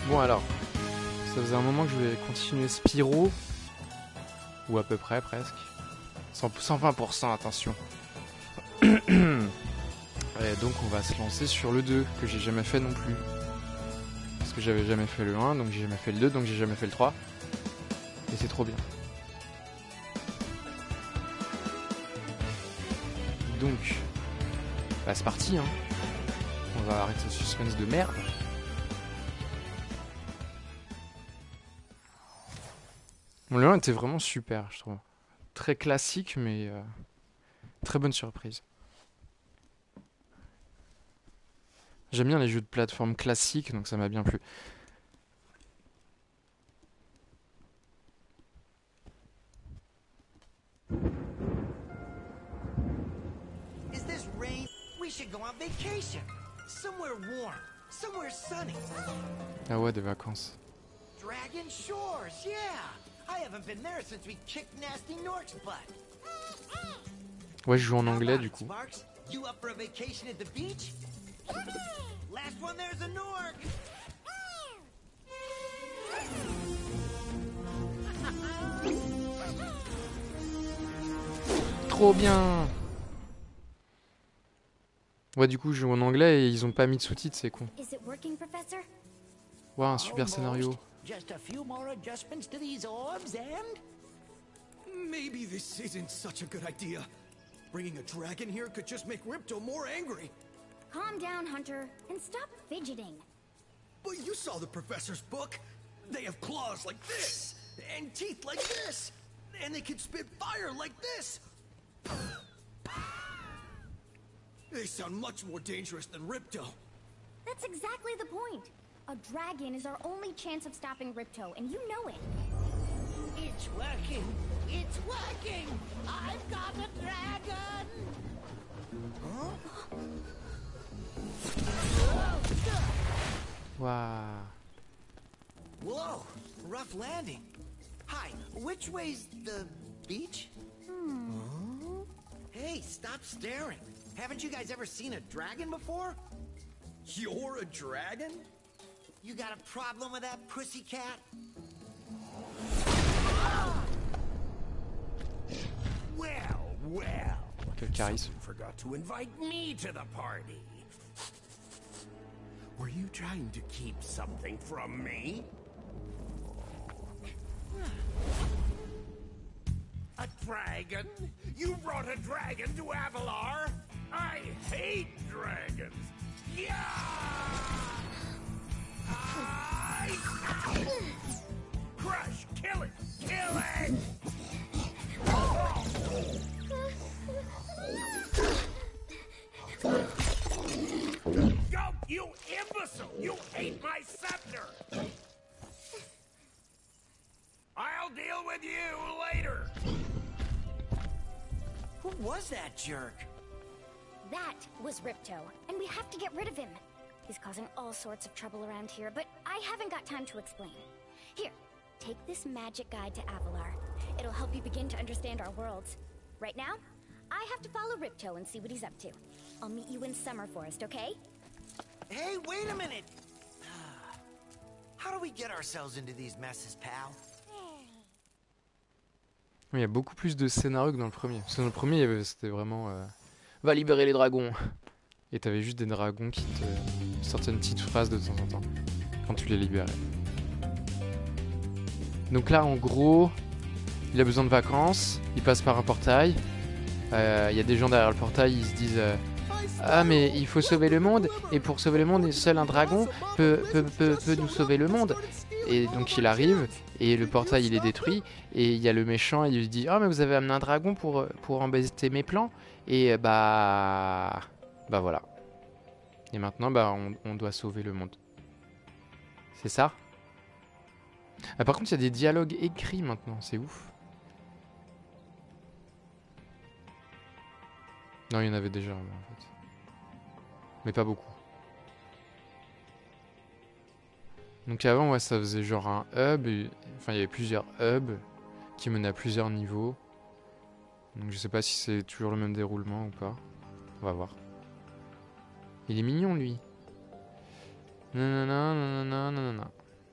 Bon alors, ça faisait un moment que je voulais continuer Spyro, ou à peu près presque. 120%, attention. Et donc on va se lancer sur le 2, que j'ai jamais fait non plus. Parce que j'avais jamais fait le 1, donc j'ai jamais fait le 2, donc j'ai jamais fait le 3. Et c'est trop bien. Donc, bah c'est parti, hein. On va arrêter ce suspense de merde. Bon, le 1 était vraiment super, je trouve. Très classique, mais très bonne surprise. J'aime bien les jeux de plateforme classiques, donc ça m'a bien plu. Is this rain? We should go on vacation. Somewhere warm. Somewhere sunny. Ah ouais, des vacances. Dragon Shores, yeah. I haven't been there since we kicked Nasty Nork's butt. Ouais, je joue en How anglais about du it, coup. Sparks? You up for a vacation at the beach? Last one there's a Nork. Trop bien! Ouais, du coup, je joue en anglais et ils ont pas mis de sous-titres, c'est con. Is it working, Professor? Waouh, un super scénario. Just a few more adjustments to these orbs and... Maybe this isn't such a good idea. Bringing a dragon here could just make Ripto more angry. Calm down, Hunter, and stop fidgeting. But you saw the professor's book. They have claws like this, and teeth like this, and they can spit fire like this. They sound much more dangerous than Ripto. That's exactly the point. A dragon is our only chance of stopping Ripto, and you know it. It's working! It's working! I've got a dragon! Waouh. Whoa, rough landing. Hi, which way's the beach? Hey, stop staring. Haven't you guys ever seen a dragon before? You're a dragon? You got a problem with that, pussycat? Well, well. Quel charisme. You forgot to invite me to the party. Were you trying to keep something from me? A dragon? You brought a dragon to Avalar? I hate dragons. Yeah! Crush! Kill it! Kill it! Go, you imbecile! You ate my scepter! I'll deal with you later! Who was that jerk? That was Ripto, and we have to get rid of him. He's causing all sorts of trouble around here, but I haven't got time to explain. Here, take this magic guide to Avalar. It'll help you begin to understand our worlds. Right now, I have to follow Ripto and see what he's up to. I'll meet you in Summer Forest, okay? Hey, wait a minute! How do we get ourselves into these messes, pal? Il y a beaucoup plus de scénarios que dans le premier. Parce que dans le premier, c'était vraiment... va libérer les dragons. Et t'avais juste des dragons qui te sortaient une petite phrase de temps en temps. Quand tu les libérais. Donc là, en gros, il a besoin de vacances. Il passe par un portail. Il y a des gens derrière le portail, ils se disent... ah mais il faut sauver le monde. Et pour sauver le monde, seul un dragon peut nous sauver le monde. Et donc il arrive, et le portail il est détruit, et il y a le méchant, il lui dit ah mais vous avez amené un dragon pour embêter mes plans. Et bah voilà. Et maintenant on doit sauver le monde. C'est ça. Ah, par contre il y a des dialogues écrits maintenant, c'est ouf. Non, il y en avait déjà avant, en fait. Mais pas beaucoup. Donc avant, ouais, ça faisait genre un hub. Enfin, il y avait plusieurs hubs qui menaient à plusieurs niveaux. Donc je sais pas si c'est toujours le même déroulement ou pas. On va voir. Il est mignon, lui. Nanana, nanana, nanana.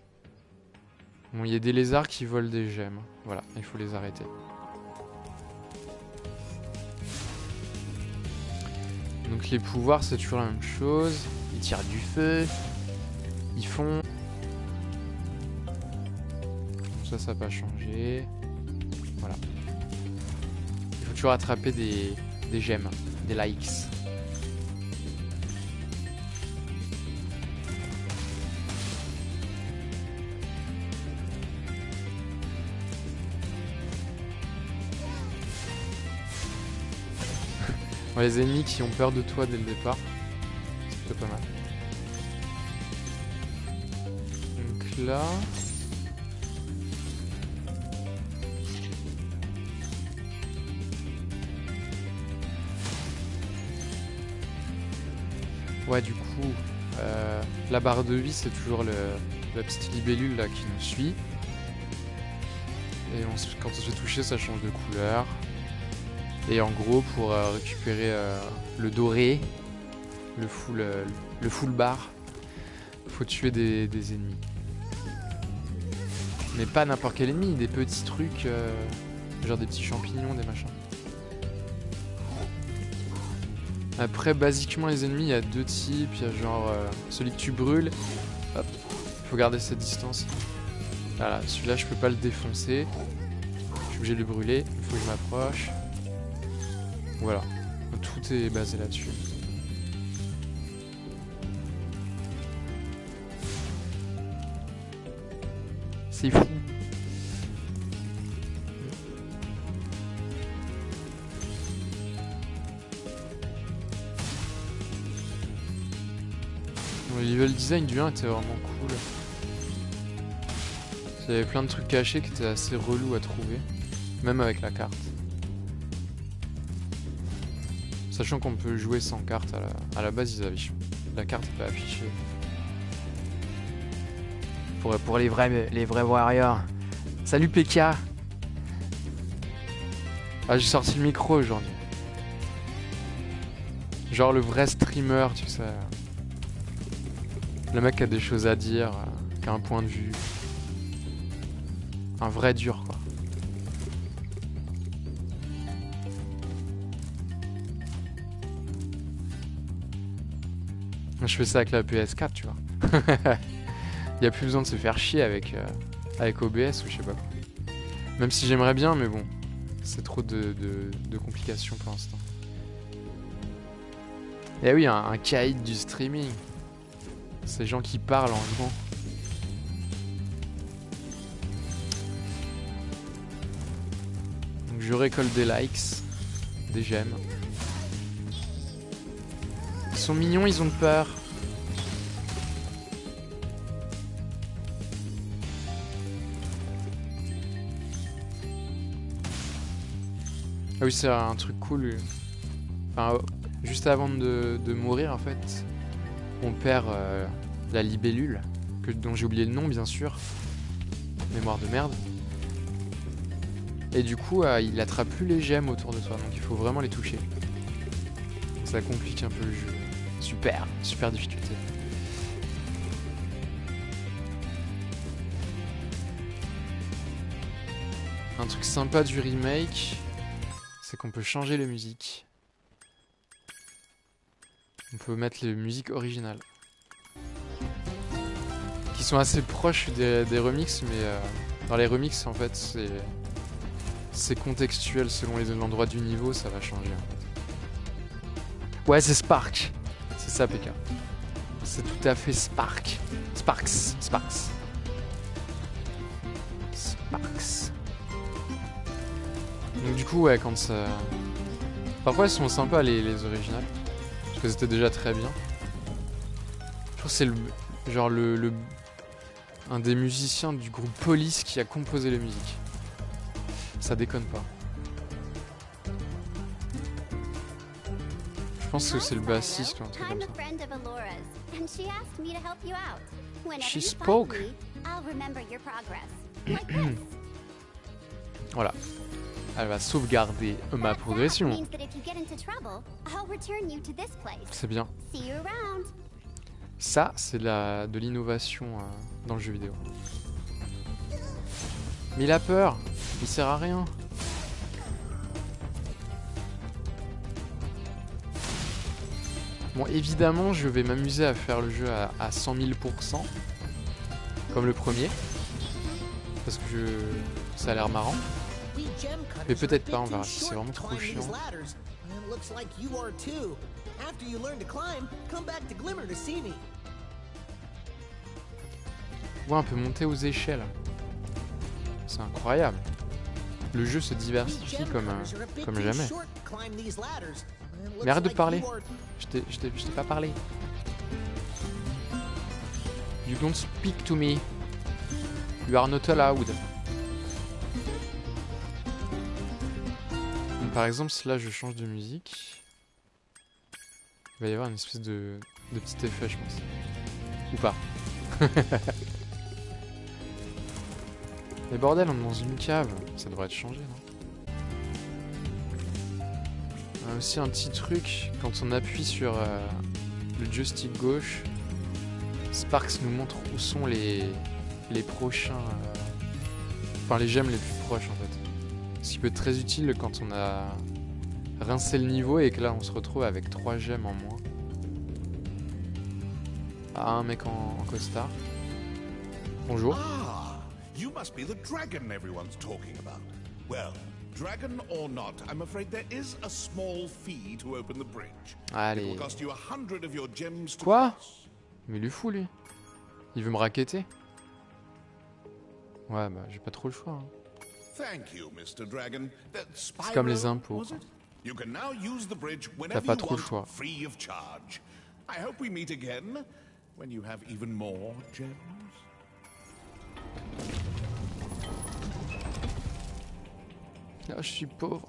Bon, il y a des lézards qui volent des gemmes. Voilà, il faut les arrêter. Donc les pouvoirs, c'est toujours la même chose. Ils tirent du feu. Ils font... Ça n'a pas changé. Voilà. Il faut toujours attraper des gemmes, des likes. Bon, les ennemis qui ont peur de toi dès le départ, c'est plutôt pas mal. Donc là... Ouais, du coup, la barre de vie, c'est toujours la petite libellule là qui nous suit. Et quand on se fait toucher, ça change de couleur. Et en gros, pour récupérer le doré, le full bar, faut tuer des ennemis. Mais pas n'importe quel ennemi, des petits trucs, genre des petits champignons, des machins. Après, basiquement, les ennemis, il y a deux types. Il y a genre celui que tu brûles. Hop, faut garder cette distance. Voilà, celui-là, je peux pas le défoncer. Je suis obligé de le brûler. Il faut que je m'approche. Voilà, tout est basé là-dessus. C'est fou. Le level design du 1 était vraiment cool. Il y avait plein de trucs cachés qui étaient assez relous à trouver, même avec la carte. Sachant qu'on peut jouer sans carte, à la base ils affichent. La carte est pas affichée. Pour les vrais warriors. Salut PK. Ah, j'ai sorti le micro aujourd'hui. Genre le vrai streamer, tu sais. Le mec qui a des choses à dire, qui a un point de vue. Un vrai dur, quoi. Je fais ça avec la PS4, tu vois. Il n'y a plus besoin de se faire chier avec OBS ou je sais pas quoi. Même si j'aimerais bien, mais bon. C'est trop de complications pour l'instant. Et oui, un caïd du streaming. Ces gens qui parlent en jouant. Donc je récolte des likes, des j'aime. Ils sont mignons, ils ont peur. Ah oui, c'est un truc cool. Enfin, juste avant de mourir, en fait, on perd la libellule, dont j'ai oublié le nom, bien sûr. Mémoire de merde. Et du coup, il attrape plus les gemmes autour de toi, donc il faut vraiment les toucher. Ça complique un peu le jeu. Super, super difficulté. Un truc sympa du remake, c'est qu'on peut changer les musiques. On peut mettre les musiques originales. Qui sont assez proches des remixes, mais dans les remixes, en fait, c'est contextuel selon l'endroit du niveau, ça va changer. En fait. Ouais, c'est Spark. C'est ça, PK. C'est tout à fait Spark. Sparks. Donc du coup, ouais, quand ça... Parfois, elles sont sympas, les originales. Parce que c'était déjà très bien. Je crois que c'est un des musiciens du groupe Police qui a composé les musiques. Ça déconne pas. Je pense que c'est le bassiste ou un truc comme ça. She spoke. Voilà. Elle va sauvegarder ma progression. C'est bien. Ça, c'est de l'innovation dans le jeu vidéo. Mais il a peur. Il sert à rien. Bon, évidemment, je vais m'amuser à faire le jeu à 100 000%. Comme le premier. Parce que ça a l'air marrant. Mais peut-être pas, on verra si c'est vraiment trop chiant. Ouais, on peut monter aux échelles. C'est incroyable. Le jeu se diversifie comme jamais. Mais arrête de parler. Je t'ai pas parlé. You don't speak to me. You are not allowed. Donc, par exemple, si là je change de musique, il va y avoir une espèce de petit effet, je pense. Ou pas. Mais bordel, on est dans une cave. Ça devrait être changé, non? On a aussi un petit truc, quand on appuie sur le joystick gauche, Sparks nous montre où sont les prochains... Enfin, les gemmes les plus proches, en fait. Ce qui peut être très utile quand on a rincé le niveau et que là, on se retrouve avec 3 gemmes en moins. Ah, un mec en costard. Bonjour. You must be the dragon everyone's talking about. Well, dragon or not, I'm afraid there is a small fee to open the bridge. Allez. It will cost you 100 of your gems to Quoi? cross. Mais il est fou, lui. Il veut me racketter. Ouais, bah, j'ai pas trop le choix. Hein. Thank you, Mr. Dragon. C'est comme les impôts. You can now use the bridge T'as whenever pas you trop le want, choix. free of charge. I hope we meet again when you have even more gems. Ah, je suis pauvre.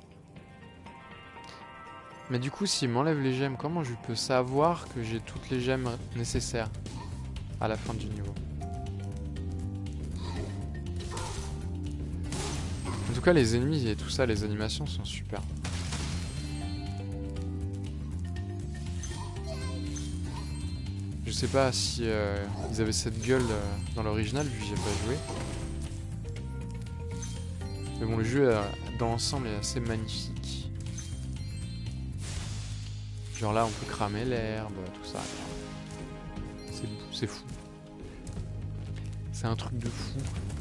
Mais du coup, s'il m'enlève les gemmes, comment je peux savoir que j'ai toutes les gemmes nécessaires à la fin du niveau? En tout cas, les ennemis et tout ça, les animations sont super. Je sais pas si ils avaient cette gueule dans l'original, vu que j'ai pas joué. Mais bon, le jeu dans l'ensemble est assez magnifique. Genre là, on peut cramer l'herbe, tout ça. C'est fou. C'est un truc de fou.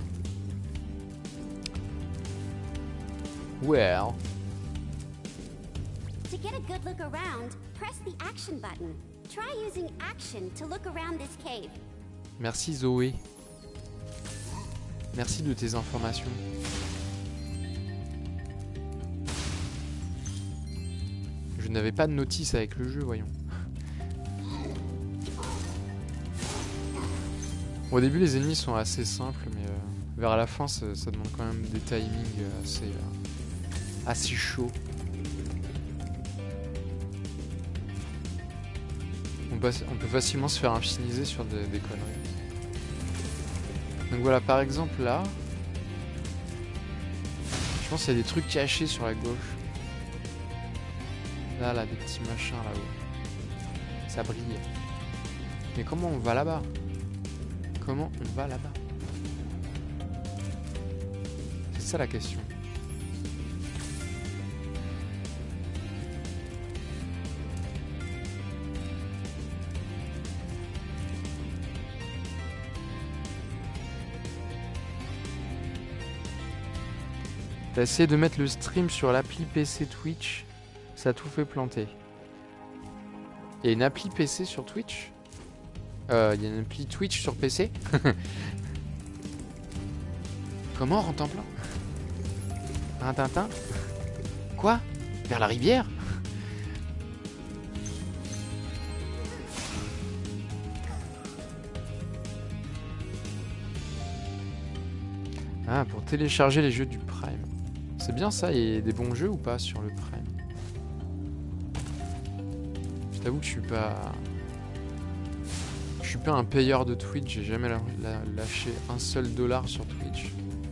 Well. To get a good look around, press the action button. Try using action to look around this cave. Merci Zoé. Merci de tes informations. Je n'avais pas de notice avec le jeu, voyons. Au début, les ennemis sont assez simples, mais vers la fin, ça demande quand même des timings assez chauds. On peut facilement se faire infiniser sur des conneries. Donc voilà, par exemple là, je pense qu'il y a des trucs cachés sur la gauche. Là, des petits machins là-haut. Ça brille. Mais comment on va là-bas? Comment on va là-bas? C'est ça la question. T'as essayé de mettre le stream sur l'appli PC Twitch, ça a tout fait planter. Il y a une appli PC sur Twitch? Il y a une appli Twitch sur PC? Comment, Rantanplan? Rintintin? Quoi? Vers la rivière? Ah, pour télécharger les jeux du Prime. C'est bien ça, il y a des bons jeux ou pas sur le Prime? Je t'avoue que je suis pas un payeur de Twitch, j'ai jamais lâché un seul $1 sur Twitch.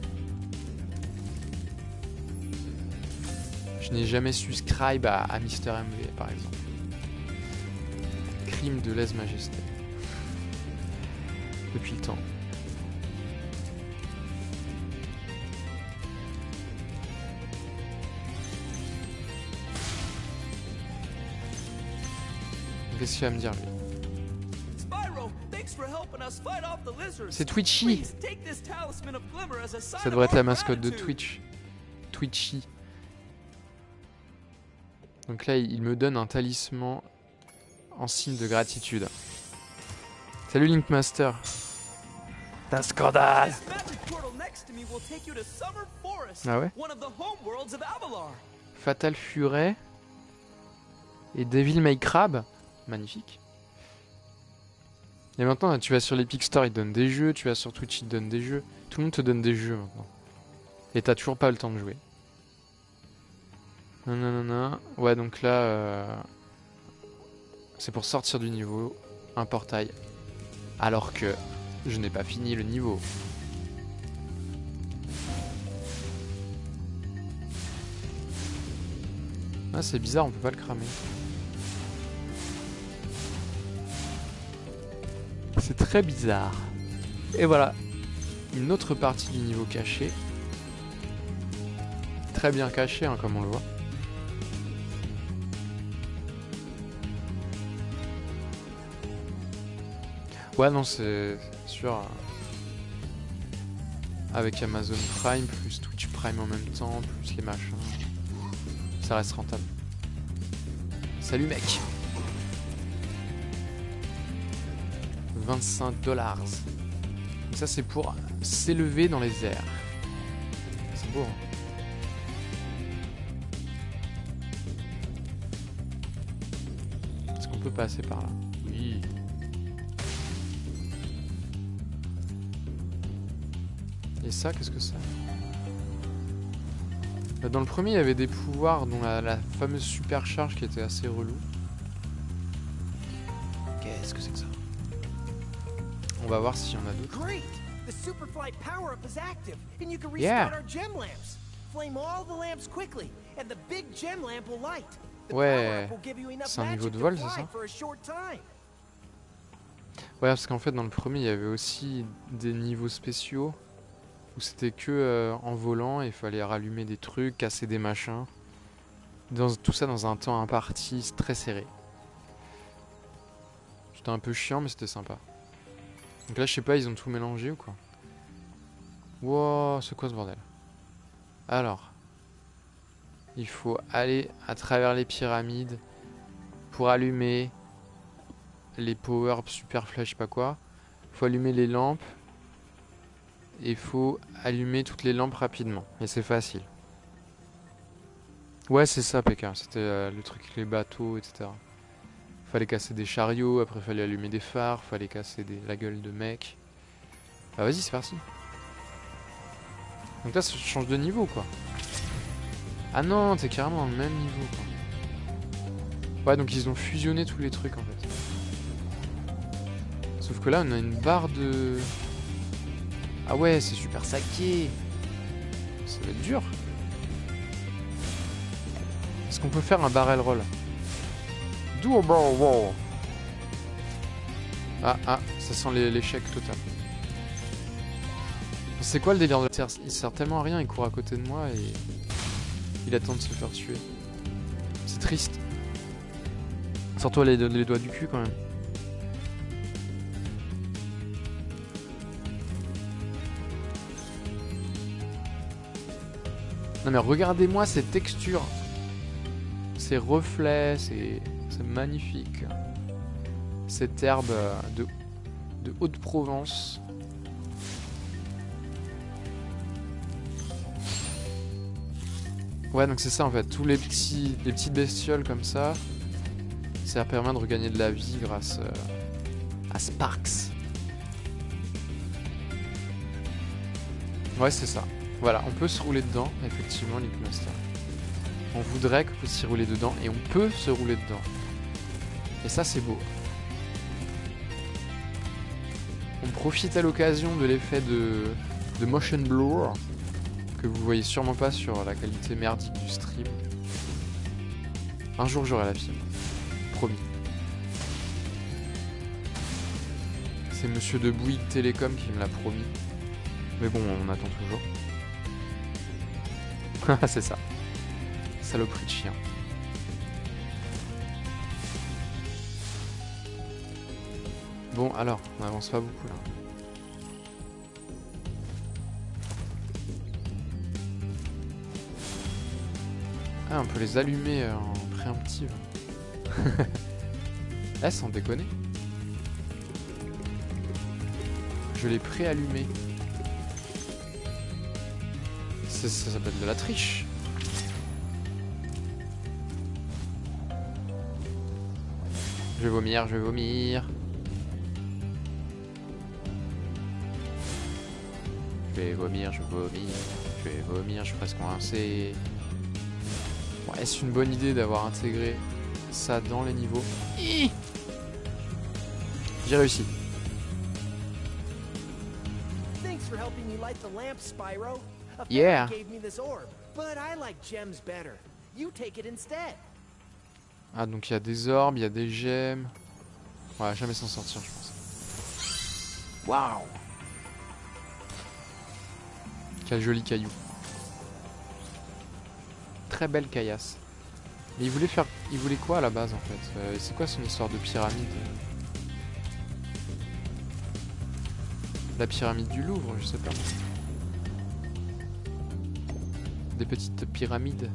Je n'ai jamais subscribe à Mister MV par exemple. Crime de lèse-majesté. Depuis le temps. Qu'est-ce qu'il va me dire, lui? Spyro, thanks for helping us fight off the lizards. C'est Twitchy. Please take this talisman of glimmer as a sign Ça devrait of être la our mascotte de gratitude. Twitch. Twitchy. Donc là, il me donne un talisman en signe de gratitude. Salut Linkmaster. C'est un scandale. This magic portal next to me will take you to Summer Forest, Ah ouais? one of the home worlds of Avalar. Fatal Fury et Devil May Crab. Magnifique. Et maintenant, là, tu vas sur l'Epic Store, il te donne des jeux. Tu vas sur Twitch, il te donne des jeux. Tout le monde te donne des jeux maintenant. Et t'as toujours pas le temps de jouer. Nanana. Ouais, donc là, c'est pour sortir du niveau. Un portail. Alors que je n'ai pas fini le niveau. Ah, c'est bizarre, on peut pas le cramer. C'est très bizarre. Et voilà. Une autre partie du niveau caché. Très bien caché, hein, comme on le voit. Ouais, non, c'est sûr. Avec Amazon Prime, plus Twitch Prime en même temps, plus les machins. Ça reste rentable. Salut mec. 25 $. Donc ça c'est pour s'élever dans les airs. C'est beau. Hein. Est-ce qu'on peut passer par là? Oui. Et ça, qu'est-ce que c'est? Dans le premier, il y avait des pouvoirs, dont la fameuse supercharge qui était assez relou. Qu'est-ce que c'est que ça? On va voir s'il y en a d'autres. Great! The Superfly power-up is active, and you can restart Yeah. our gem lamps. Flame all the lamps quickly, and the big gem lamp will light. The Ouais, power-up will give you enough c'est un niveau magic de to vol, c'est fly ça? for a short time. Ouais, parce qu'en fait, dans le premier, il y avait aussi des niveaux spéciaux où c'était que en volant et il fallait rallumer des trucs, casser des machins. Tout ça dans un temps imparti, très serré. C'était un peu chiant, mais c'était sympa. Donc là, je sais pas, ils ont tout mélangé ou quoi? Wow, c'est quoi ce bordel? Alors, il faut aller à travers les pyramides pour allumer les power super flash, je sais pas quoi. Faut allumer les lampes. Et faut allumer toutes les lampes rapidement. Et c'est facile. Ouais, c'est ça, PK. C'était le truc avec les bateaux, etc. Fallait casser des chariots, après fallait allumer des phares, fallait casser la gueule de mec. Bah vas-y, c'est parti. Donc là, ça change de niveau, quoi. Ah non, t'es carrément dans le même niveau, quoi. Ouais, donc ils ont fusionné tous les trucs, en fait. Sauf que là, on a une barre de... Ah ouais, c'est super saqué. Ça va être dur. Est-ce qu'on peut faire un barrel roll? Ah, ça sent l'échec total. C'est quoi le délire de la terre? Il sert tellement à rien, il court à côté de moi et il attend de se faire tuer. C'est triste. Sors-toi les doigts du cul quand même. Non mais regardez-moi cette texture. Ces reflets, c'est magnifique. Cette herbe de Haute-Provence. Ouais, donc c'est ça en fait. Tous les petites bestioles comme ça, ça permet de regagner de la vie grâce à Sparks. Ouais, c'est ça. Voilà, on peut se rouler dedans, effectivement, Linkmaster. On voudrait qu'on puisse s'y rouler dedans, et on peut se rouler dedans. Et ça, c'est beau. On profite à l'occasion de l'effet de motion blur, que vous voyez sûrement pas sur la qualité merdique du stream. Un jour, j'aurai la fibre. Promis. C'est Monsieur de Bouygues Télécom qui me l'a promis. Mais bon, on attend toujours. C'est ça. Saloperie de chien. Bon, alors, on avance pas beaucoup là. Ah, on peut les allumer en préemptive. Eh, sans déconner. Je l'ai préallumé. Ça s'appelle de la triche. Je vais vomir, je vais vomir. Je vais vomir, je vais vomir. Je vais vomir, je suis presque coincé. Bon, est-ce une bonne idée d'avoir intégré ça dans les niveaux? J'ai réussi. Thanks for helping me light the lamp, Spyro. A Yeah. fairy gave me this orb, but I like gems better. You take it instead. Ah, donc il y a des orbes, il y a des gemmes. On va jamais s'en sortir, je pense. Waouh! Quel joli caillou. Très belle caillasse. Mais il voulait quoi à la base en fait? C'est quoi son histoire de pyramide? La pyramide du Louvre, je sais pas. Des petites pyramides.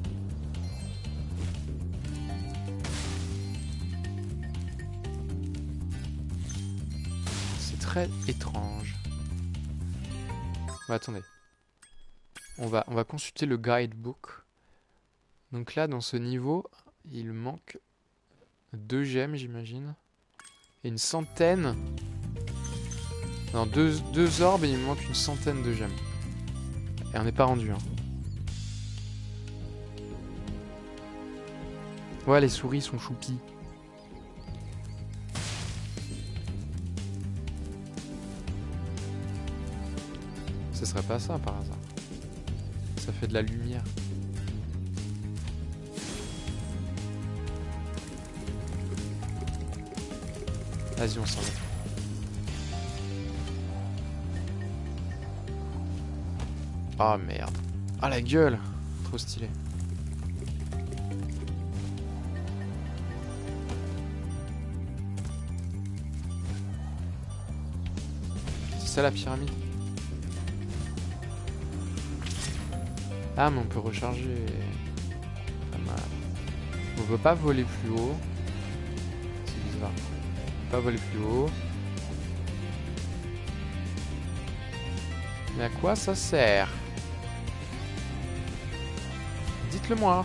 C'est très étrange. Bah, attendez. On va consulter le guidebook. Donc là, dans ce niveau, il manque 2 gemmes, j'imagine. Et une centaine... Non, deux orbes et il me manque une centaine de gemmes. Et on n'est pas rendu, hein. Ouais, les souris sont choupies. Ce serait pas ça par hasard. Ça fait de la lumière. Vas-y, on s'en va. Ah merde. Ah la gueule. Trop stylé. C'est ça la pyramide? Ah mais on peut recharger. Pas mal. On peut pas voler plus haut. C'est bizarre. On peut pas voler plus haut. Mais à quoi ça sert? Dites-le moi.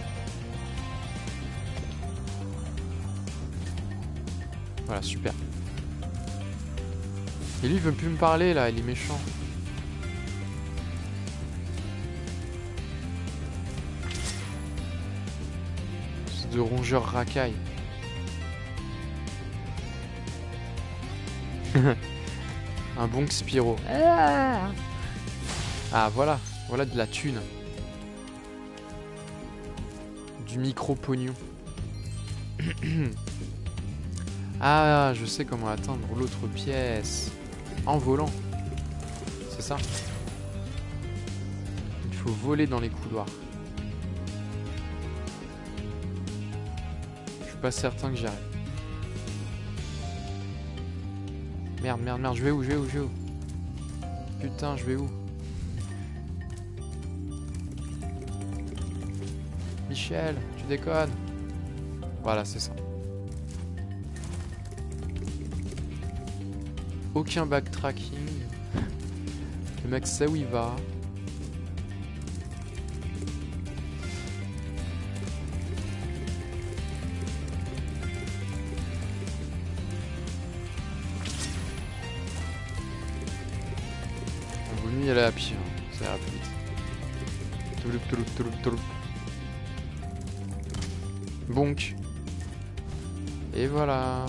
Voilà, super. Et lui, il veut plus me parler, là. Il est méchant. C'est de rongeur racaille. Un bon Spyro. Ah, voilà. Voilà de la thune. Du micro-pognon. Ah, je sais comment atteindre l'autre pièce. En volant. C'est ça. Il faut voler dans les couloirs. Je suis pas certain que j'y arrive. Merde, merde, merde. Je vais où? Putain, je vais où? Michel, tu déconnes. Voilà, c'est ça. Aucun backtracking. Le mec sait où il va. On vaut mieux y aller à pied, hein. Ça ira plus vite. Touloup, touloup, touloup, touloup. Bonk. Et voilà.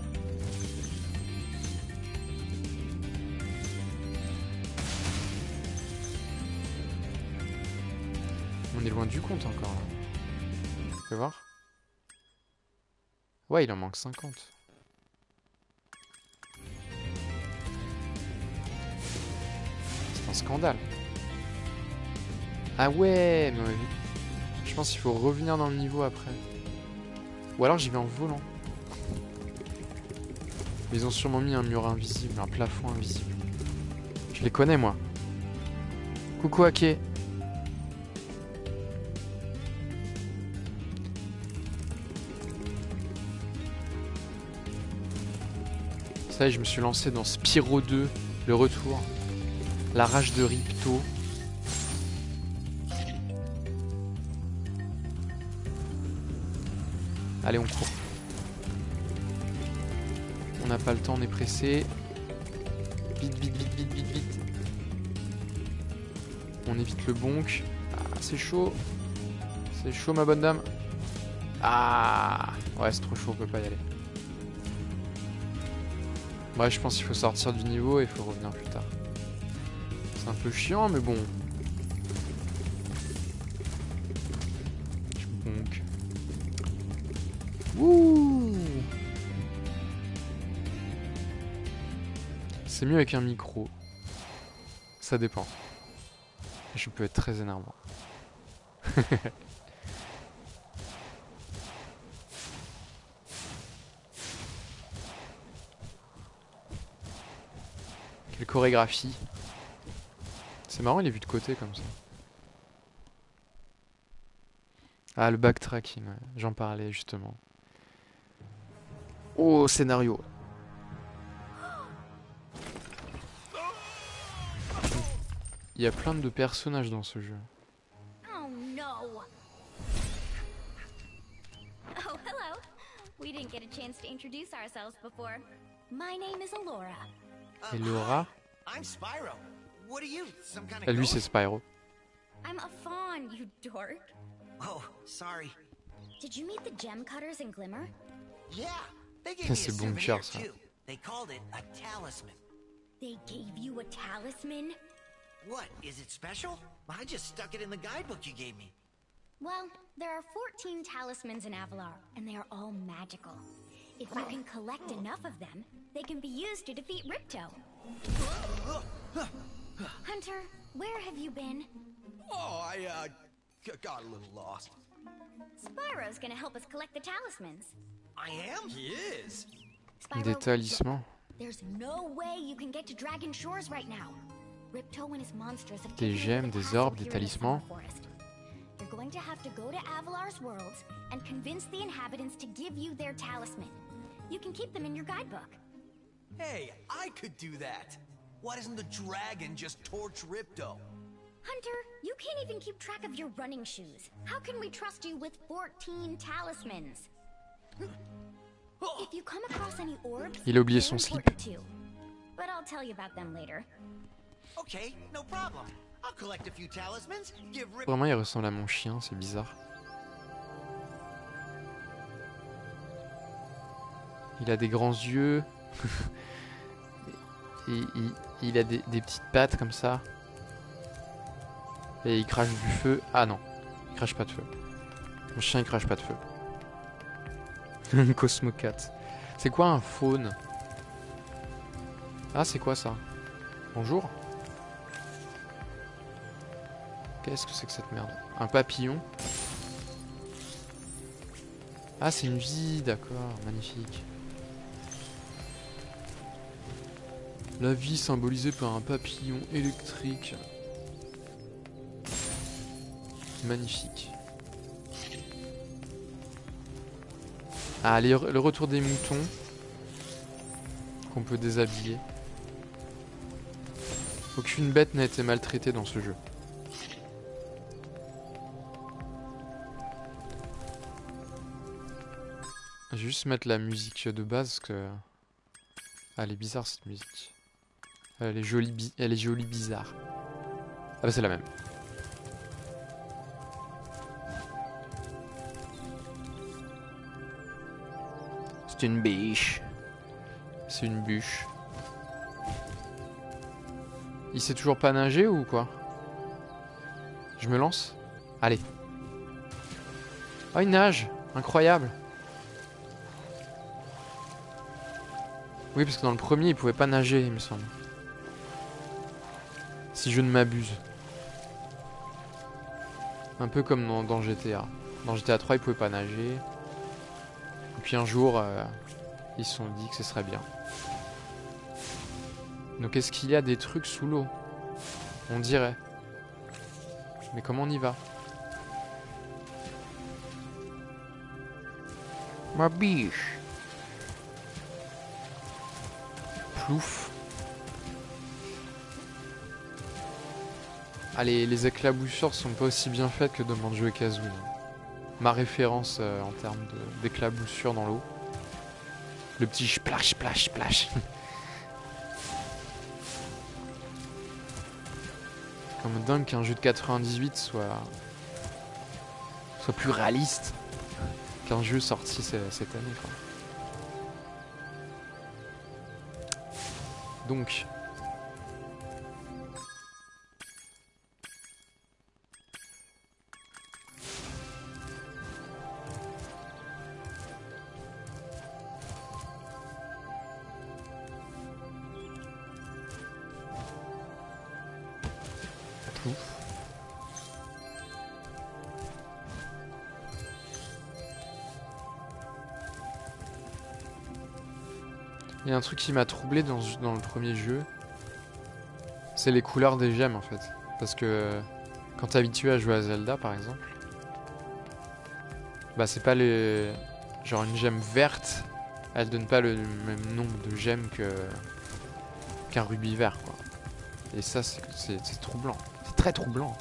On est loin du compte encore là. Fais voir. Ouais, il en manque 50. C'est un scandale. Ah ouais, mais ouais. Je pense qu'il faut revenir dans le niveau après. Ou alors j'y vais en volant. Mais ils ont sûrement mis un mur invisible, un plafond invisible. Je les connais, moi. Coucou, Ake. Ça y est, je me suis lancé dans Spyro 2, le retour. La rage de Ripto. Allez, on court. On n'a pas le temps, on est pressé. Vite, vite, vite, vite, vite, vite. On évite le bonk. Ah, c'est chaud. C'est chaud, ma bonne dame. Ah, ouais, c'est trop chaud, on peut pas y aller. Ouais, je pense qu'il faut sortir du niveau et il faut revenir plus tard. C'est un peu chiant, mais bon. Je bonk. Wouh! C'est mieux avec un micro. Ça dépend. Je peux être très énervant. Quelle chorégraphie. C'est marrant, il est vu de côté comme ça. Ah, le backtracking, ouais. J'en parlais justement. Oh, scénario. Il y a plein de personnages dans ce jeu. Oh no! Oh, hello. We didn't get a chance to introduce ourselves before. My name is Alora. Et Laura, I'm Spyro. What are you? Some kind et of lui c'est Spyro. I'm a fawn, you dork. Oh, sorry. Did you meet the gem cutters in Glimmer? Yeah, they gave me a C'est bon souvenir cœur, ça. too. They called it a talisman. They gave you a talisman? What, is it special? I just stuck it in the guidebook you gave me. Well, there are 14 talismans in Avalar, and they are all magical. If you can collect enough of them, they can be used to defeat Ripto. Hunter, where have you been? Oh, I got a little lost. Spyro's gonna help us collect the talismans. I am? He is. Spyro, Des talismans. there's no way you can get to Dragon Shores right now. Ripto and his monsters have Des taken over gemmes, the des castle orbes, des here in the talismans. Summer Forest. You're going to have to go to Avalar's worlds and convince the inhabitants to give you their talisman. You can keep them in your guidebook. Hey, I could do that. Why doesn't the dragon just torch Ripto? Hunter, you can't even keep track of your running shoes. How can we trust you with 14 talismans? If you come across any orbs, Il a oublié they're son slip. important too. But I'll tell you about them later. Okay, no problem. I'll collect a few talismans, give Rip... Vraiment, il ressemble à mon chien, c'est bizarre. Il a des grands yeux. Et il a des petites pattes comme ça. Et il crache du feu. Ah non, il crache pas de feu. Mon chien il crache pas de feu. Cosmo Cat. C'est quoi un faune? Ah, c'est quoi ça? Bonjour. Qu'est-ce que c'est que cette merde? Un papillon? Ah, c'est une vie, d'accord, magnifique. La vie symbolisée par un papillon électrique. Magnifique. Ah, le retour des moutons. Qu'on peut déshabiller. Aucune bête n'a été maltraitée dans ce jeu. Je vais juste mettre la musique de base parce que... Ah, elle est bizarre cette musique. Elle est jolie bizarre. Ah bah c'est la même. C'est une biche. C'est une bûche. Il sait toujours pas nager ou quoi? Je me lance? Allez. Oh, il nage! Incroyable! Oui, parce que dans le premier, il pouvait pas nager, il me semble. Si je ne m'abuse. Un peu comme dans GTA. Dans GTA 3, il pouvait pas nager. Et puis un jour, ils se sont dit que ce serait bien. Donc est-ce qu'il y a des trucs sous l'eau? On dirait. Mais comment on y va? Ma biche. Plouf. Allez, les éclaboussures sont pas aussi bien faites que dans Banjo-Kazooie. Ma référence en termes d'éclaboussures dans l'eau. Le petit splash, splash, splash. C'est comme dingue qu'un jeu de 98 soit plus réaliste qu'un jeu sorti cette année, quoi. Donc, il y a un truc qui m'a troublé dans le premier jeu, c'est les couleurs des gemmes en fait. Parce que quand t'es habitué à jouer à Zelda par exemple, bah c'est pas les... Genre une gemme verte, elle donne pas le même nombre de gemmes qu'un rubis vert quoi. Et ça c'est troublant, c'est très troublant.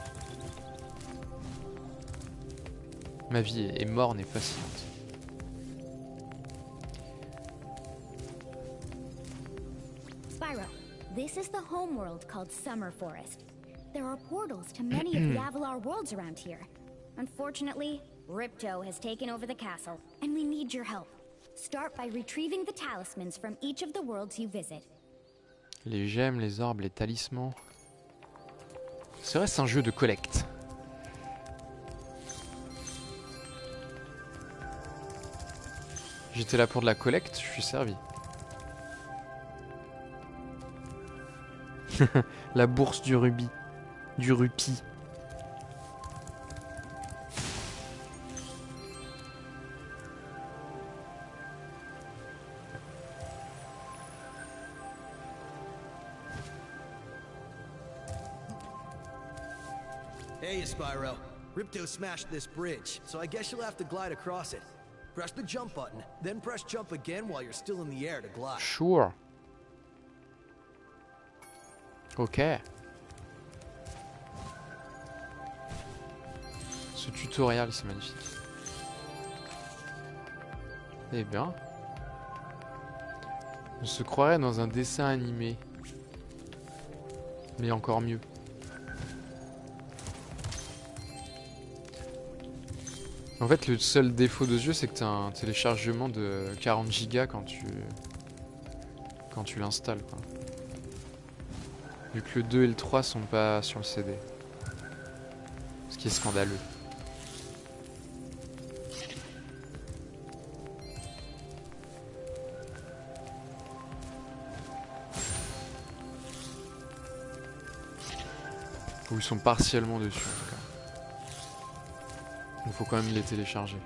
Ma vie est morne et fascinante. Spyro, this is the homeworld called Summer Forest. There are portals to many of the Avalar worlds around here. Unfortunately, Ripto has taken over the castle, and we need your help. Start by retrieving the talismans from each of the worlds you visit. Les gemmes, les orbes, les talismans. C'est vrai, c'est un jeu de collecte. J'étais là pour de la collecte, je suis servi. La bourse du rubis. Du rupie. Hey, Spyro. Ripto smashed this bridge, so I guess you'll have to glide across it. Press the jump button, then press jump again while you're still in the air to glide. Sure. Ok. Ce tutoriel, c'est magnifique. Eh bien. On se croirait dans un dessin animé. Mais encore mieux. En fait, le seul défaut de ce jeu, c'est que tu as un téléchargement de 40 Go quand tu l'installes, quoi. Vu que le 2 et le 3 sont pas sur le CD. Ce qui est scandaleux. Ou ils sont partiellement dessus, en tout cas. Il faut quand même les télécharger.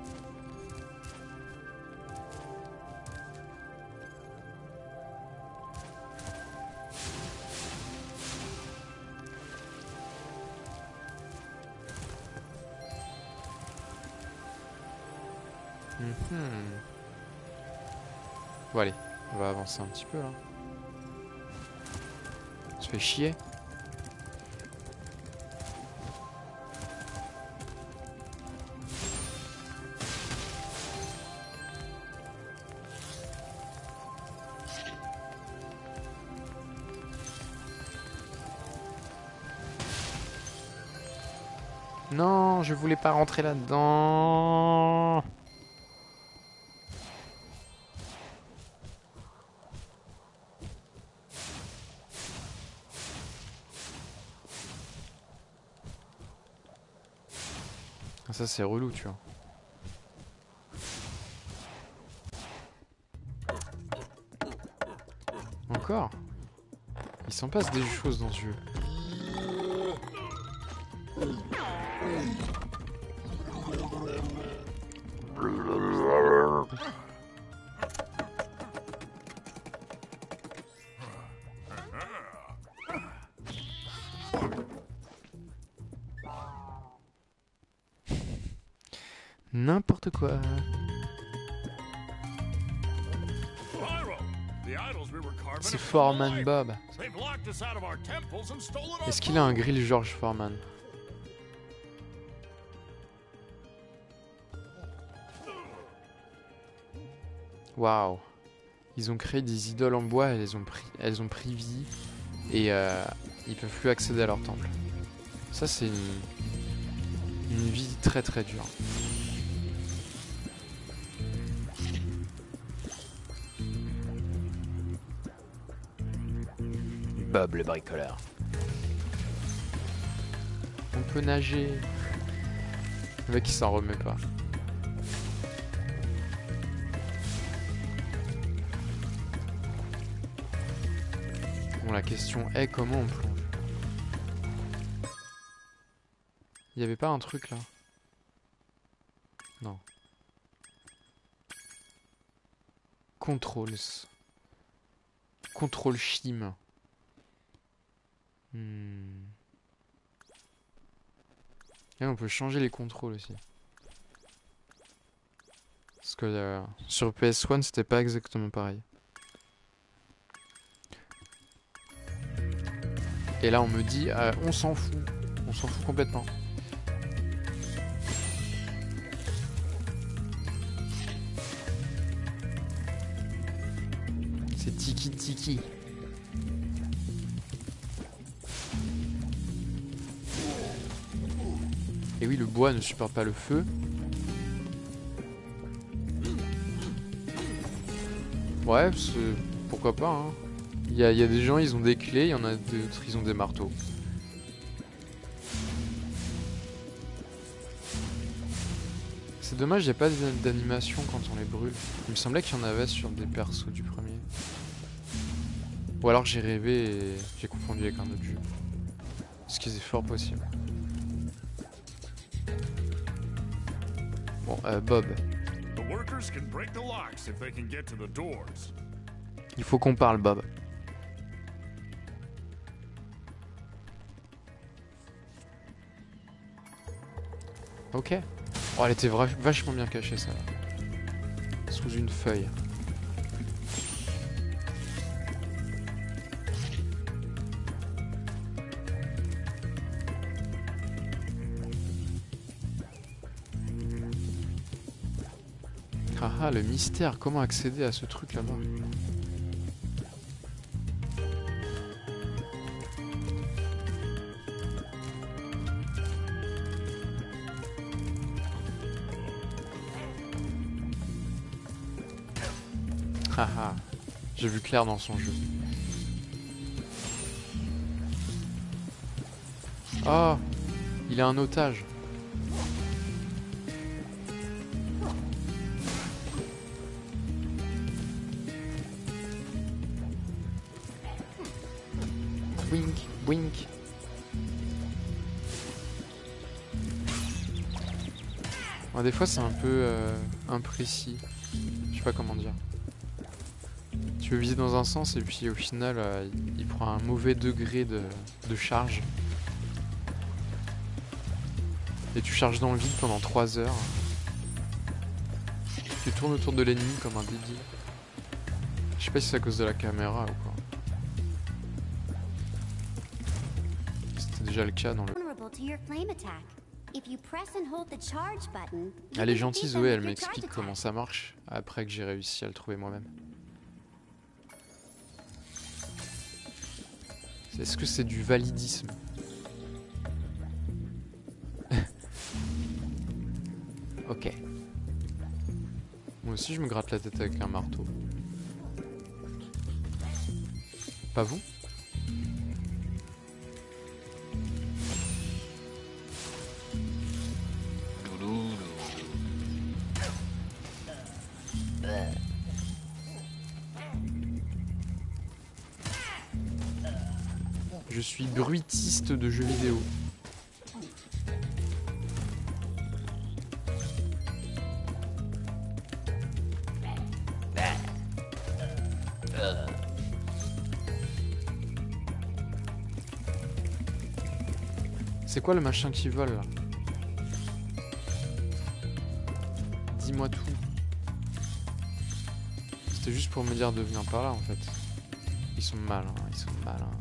Bon allez, on va avancer un petit peu là. On se fait chier. Non, je voulais pas rentrer là-dedans. Ça c'est relou, tu vois. Encore? Il s'en passe des choses dans ce jeu. N'importe quoi. C'est Foreman Bob. Est-ce qu'il a un grill George Foreman? Waouh. Ils ont créé des idoles en bois, elles ont pris vie et ils peuvent plus accéder à leur temple. Ça c'est une vie très très dure. Bob le bricoleur. On peut nager. Le mec il s'en remet pas. Bon, la question est comment on plonge. Il y avait pas un truc là? Non. Controls. Contrôle chim. Et on peut changer les contrôles aussi. Parce que sur PS1 c'était pas exactement pareil. Et là on me dit on s'en fout. On s'en fout complètement. C'est tiki tiki. Et oui, le bois ne supporte pas le feu. Ouais, pourquoi pas, hein. Il y a des gens, ils ont des clés, il y en a d'autres, ils ont des marteaux. C'est dommage, il n'y a pas d'animation quand on les brûle. Il me semblait qu'il y en avait sur des persos du premier. Ou alors j'ai rêvé et j'ai confondu avec un autre jeu. Ce qui est fort possible. Bon, Bob. Il faut qu'on parle, Bob. Ok. Oh, elle était vachement bien cachée, ça. Sous une feuille. Ah, le mystère. Comment accéder à ce truc là-bas? Haha, j'ai vu clair dans son jeu. Oh, il a un otage. Wink, wink. Bon, des fois c'est un peu imprécis. Je sais pas comment dire. Tu veux viser dans un sens et puis au final il prend un mauvais degré de charge. Et tu charges dans le vide pendant 3 heures. Tu tournes autour de l'ennemi comme un débile. Je sais pas si c'est à cause de la caméra ou quoi. C'était déjà le cas dans le... Elle est gentille Zoé, elle m'explique comment ça marche après que j'ai réussi à le trouver moi-même. Est-ce que c'est du validisme? Ok. Moi aussi je me gratte la tête avec un marteau. Pas vous? Je suis bruitiste de jeux vidéo. C'est quoi le machin qui vole là? dis-moi tout. C'était juste pour me dire de venir par là en fait. Ils sont malins, ils sont malins.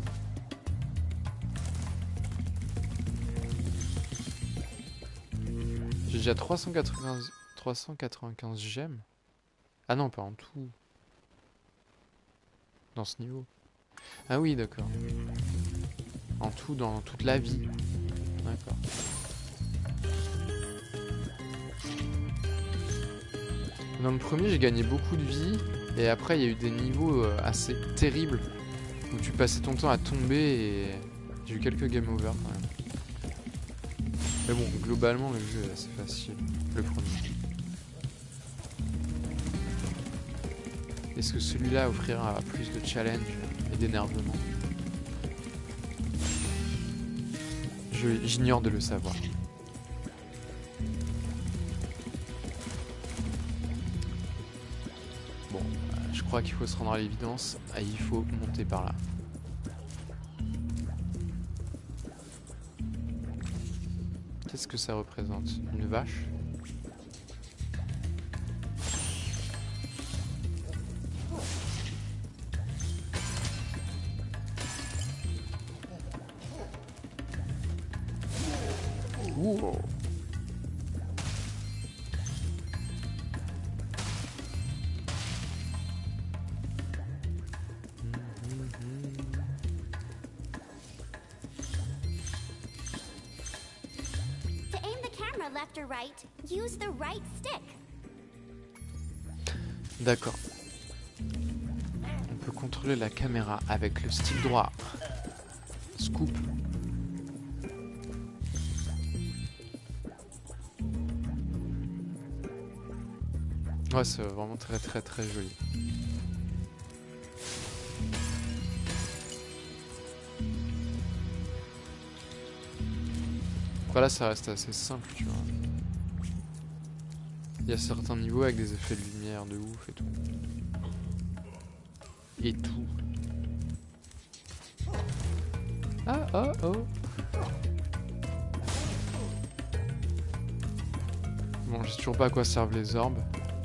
J'ai déjà 395 gemmes. Ah non, pas en tout. Dans ce niveau. Ah oui, d'accord. En tout, dans toute la vie. D'accord. Dans le premier, j'ai gagné beaucoup de vie. Et après, il y a eu des niveaux assez terribles. Où tu passais ton temps à tomber et j'ai eu quelques game over quand même. Mais bon, globalement, le jeu est assez facile. Le premier. Est-ce que celui-là offrira plus de challenge et d'énervement? J'ignore de le savoir. Bon, je crois qu'il faut se rendre à l'évidence. Et il faut monter par là. Qu'est-ce que ça représente? Une vache? Ouh. To aim the camera left or right, use the right stick. D'accord. On peut contrôler la caméra avec le stick droit. Scoop. Ouais, c'est vraiment très très très joli. Voilà, ça reste assez simple, tu vois. Il y a certains niveaux avec des effets de lumière de ouf et tout. Et tout. Ah, oh, oh. Bon, je sais toujours pas à quoi servent les orbes.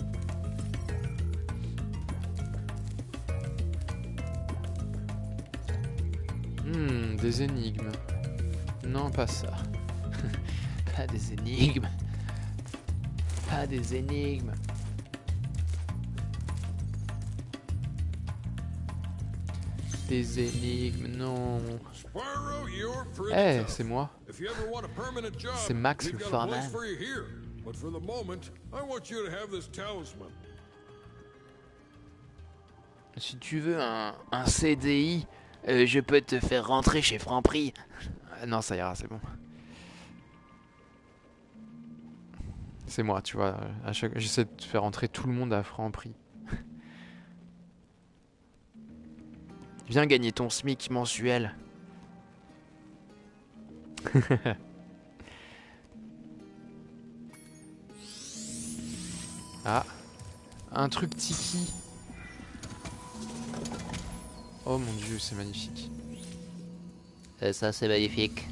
Des énigmes. Non, pas ça. Pas des énigmes. Pas des énigmes. Des énigmes, non. Eh, c'est moi. C'est Max le foreman. Si tu veux un CDI, je peux te faire rentrer chez Franprix. Non, ça ira, c'est bon. C'est moi, tu vois. J'essaie de faire rentrer tout le monde à Franprix. Viens gagner ton SMIC mensuel. Ah, un truc tiki. Oh mon dieu, c'est magnifique. Ça, c'est magnifique.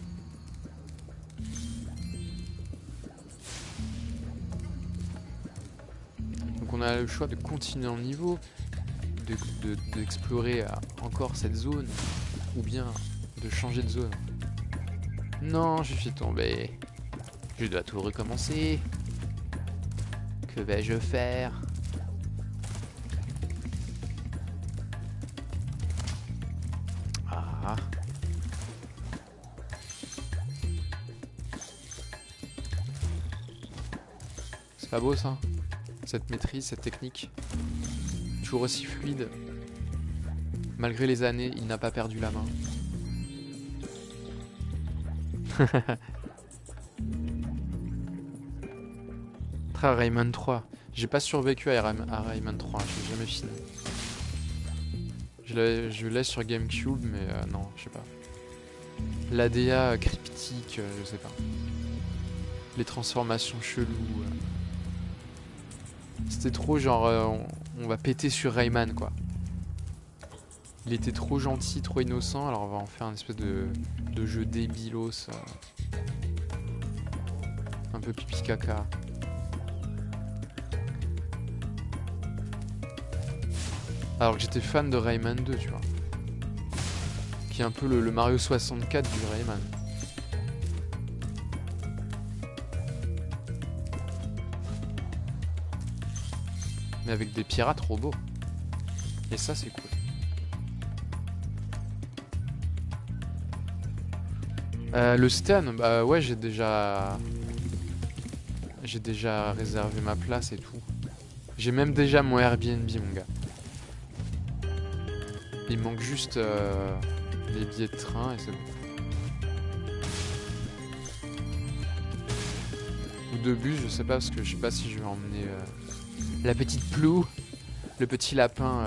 Donc on a le choix de continuer en niveau, d'explorer encore cette zone, ou bien de changer de zone. Non, je suis tombé. Je dois tout recommencer. Que vais-je faire ? Ah. C'est pas beau ça ? Cette maîtrise, cette technique. Toujours aussi fluide. Malgré les années, il n'a pas perdu la main. Rayman 3. J'ai pas survécu à Rayman 3, j'ai jamais fini. Je l'ai sur GameCube, mais non, je sais pas. L'ADA cryptique, je sais pas. Les transformations cheloues. C'était trop genre, on va péter sur Rayman, quoi. Il était trop gentil, trop innocent, alors on va en faire un espèce de jeu débilos. Un peu pipi caca. Alors que j'étais fan de Rayman 2, tu vois. Qui est un peu le Mario 64 du Rayman. Mais avec des pirates robots. Et ça, c'est cool. Le Stan, bah ouais, j'ai déjà réservé ma place et tout. J'ai même déjà mon Airbnb, mon gars. Il me manque juste les billets de train et c'est bon. Ou de bus, je sais pas, parce que je sais pas si je vais emmener la petite Plou, le petit lapin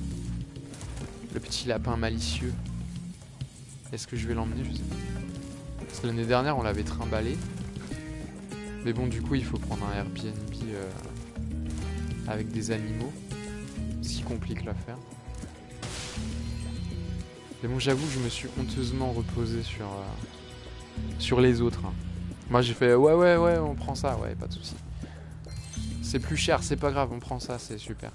malicieux. Est-ce que je vais l'emmener? Je sais pas. Parce que l'année dernière, on l'avait trimballé. Mais bon, du coup, il faut prendre un Airbnb avec des animaux. Ce qui complique l'affaire. Mais bon, j'avoue que je me suis honteusement reposé sur les autres. Hein. Moi, j'ai fait ouais, on prend ça, ouais, pas de soucis. C'est plus cher, c'est pas grave, on prend ça, c'est super.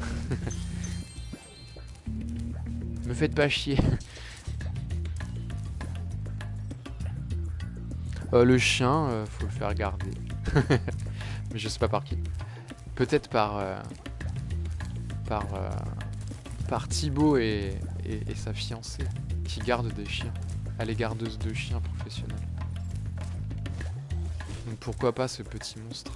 Me faites pas chier. Le chien, faut le faire garder. Mais je sais pas par qui. Peut-être par Thibaut et sa fiancée qui gardent des chiens. Elle est gardeuse de chiens professionnelle. Donc pourquoi pas ce petit monstre.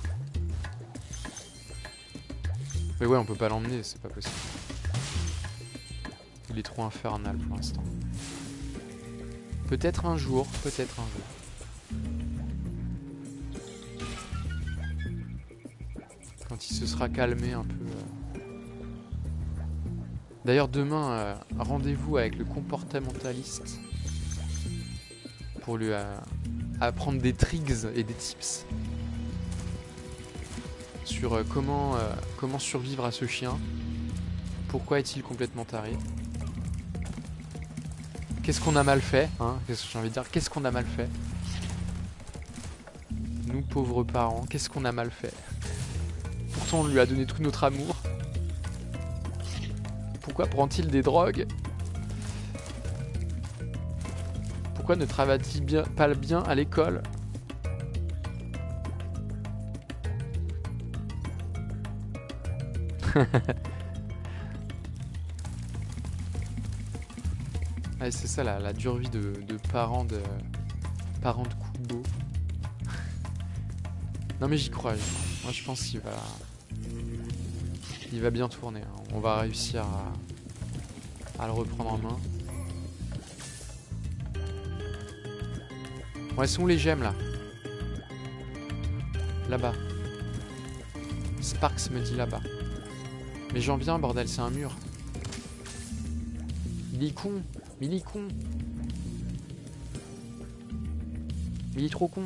Mais ouais, on peut pas l'emmener, c'est pas possible. Il est trop infernal pour l'instant. Peut-être un jour, peut-être un jour. Quand il se sera calmé un peu. D'ailleurs, demain, rendez-vous avec le comportementaliste pour lui apprendre des tricks et des tips sur comment survivre à ce chien. Pourquoi est-il complètement taré? Qu'est-ce qu'on a mal fait, hein? Qu'est-ce que j'ai envie de dire? Qu'est-ce qu'on a mal fait? Nous, pauvres parents, qu'est-ce qu'on a mal fait? Pourtant, on lui a donné tout notre amour. Pourquoi prend-il des drogues? Pourquoi ne travaille-t-il pas bien à l'école? Ouais, c'est ça la dure vie de parents de Kubo. Non mais j'y crois. Moi je pense qu'il va bien tourner. Hein. On va réussir à le reprendre en main. Bon, elles sont les gemmes là. Là-bas. Sparks me dit là-bas. Mais j'en viens, bordel, c'est un mur. Il est con. Mais il est con. Il est trop con.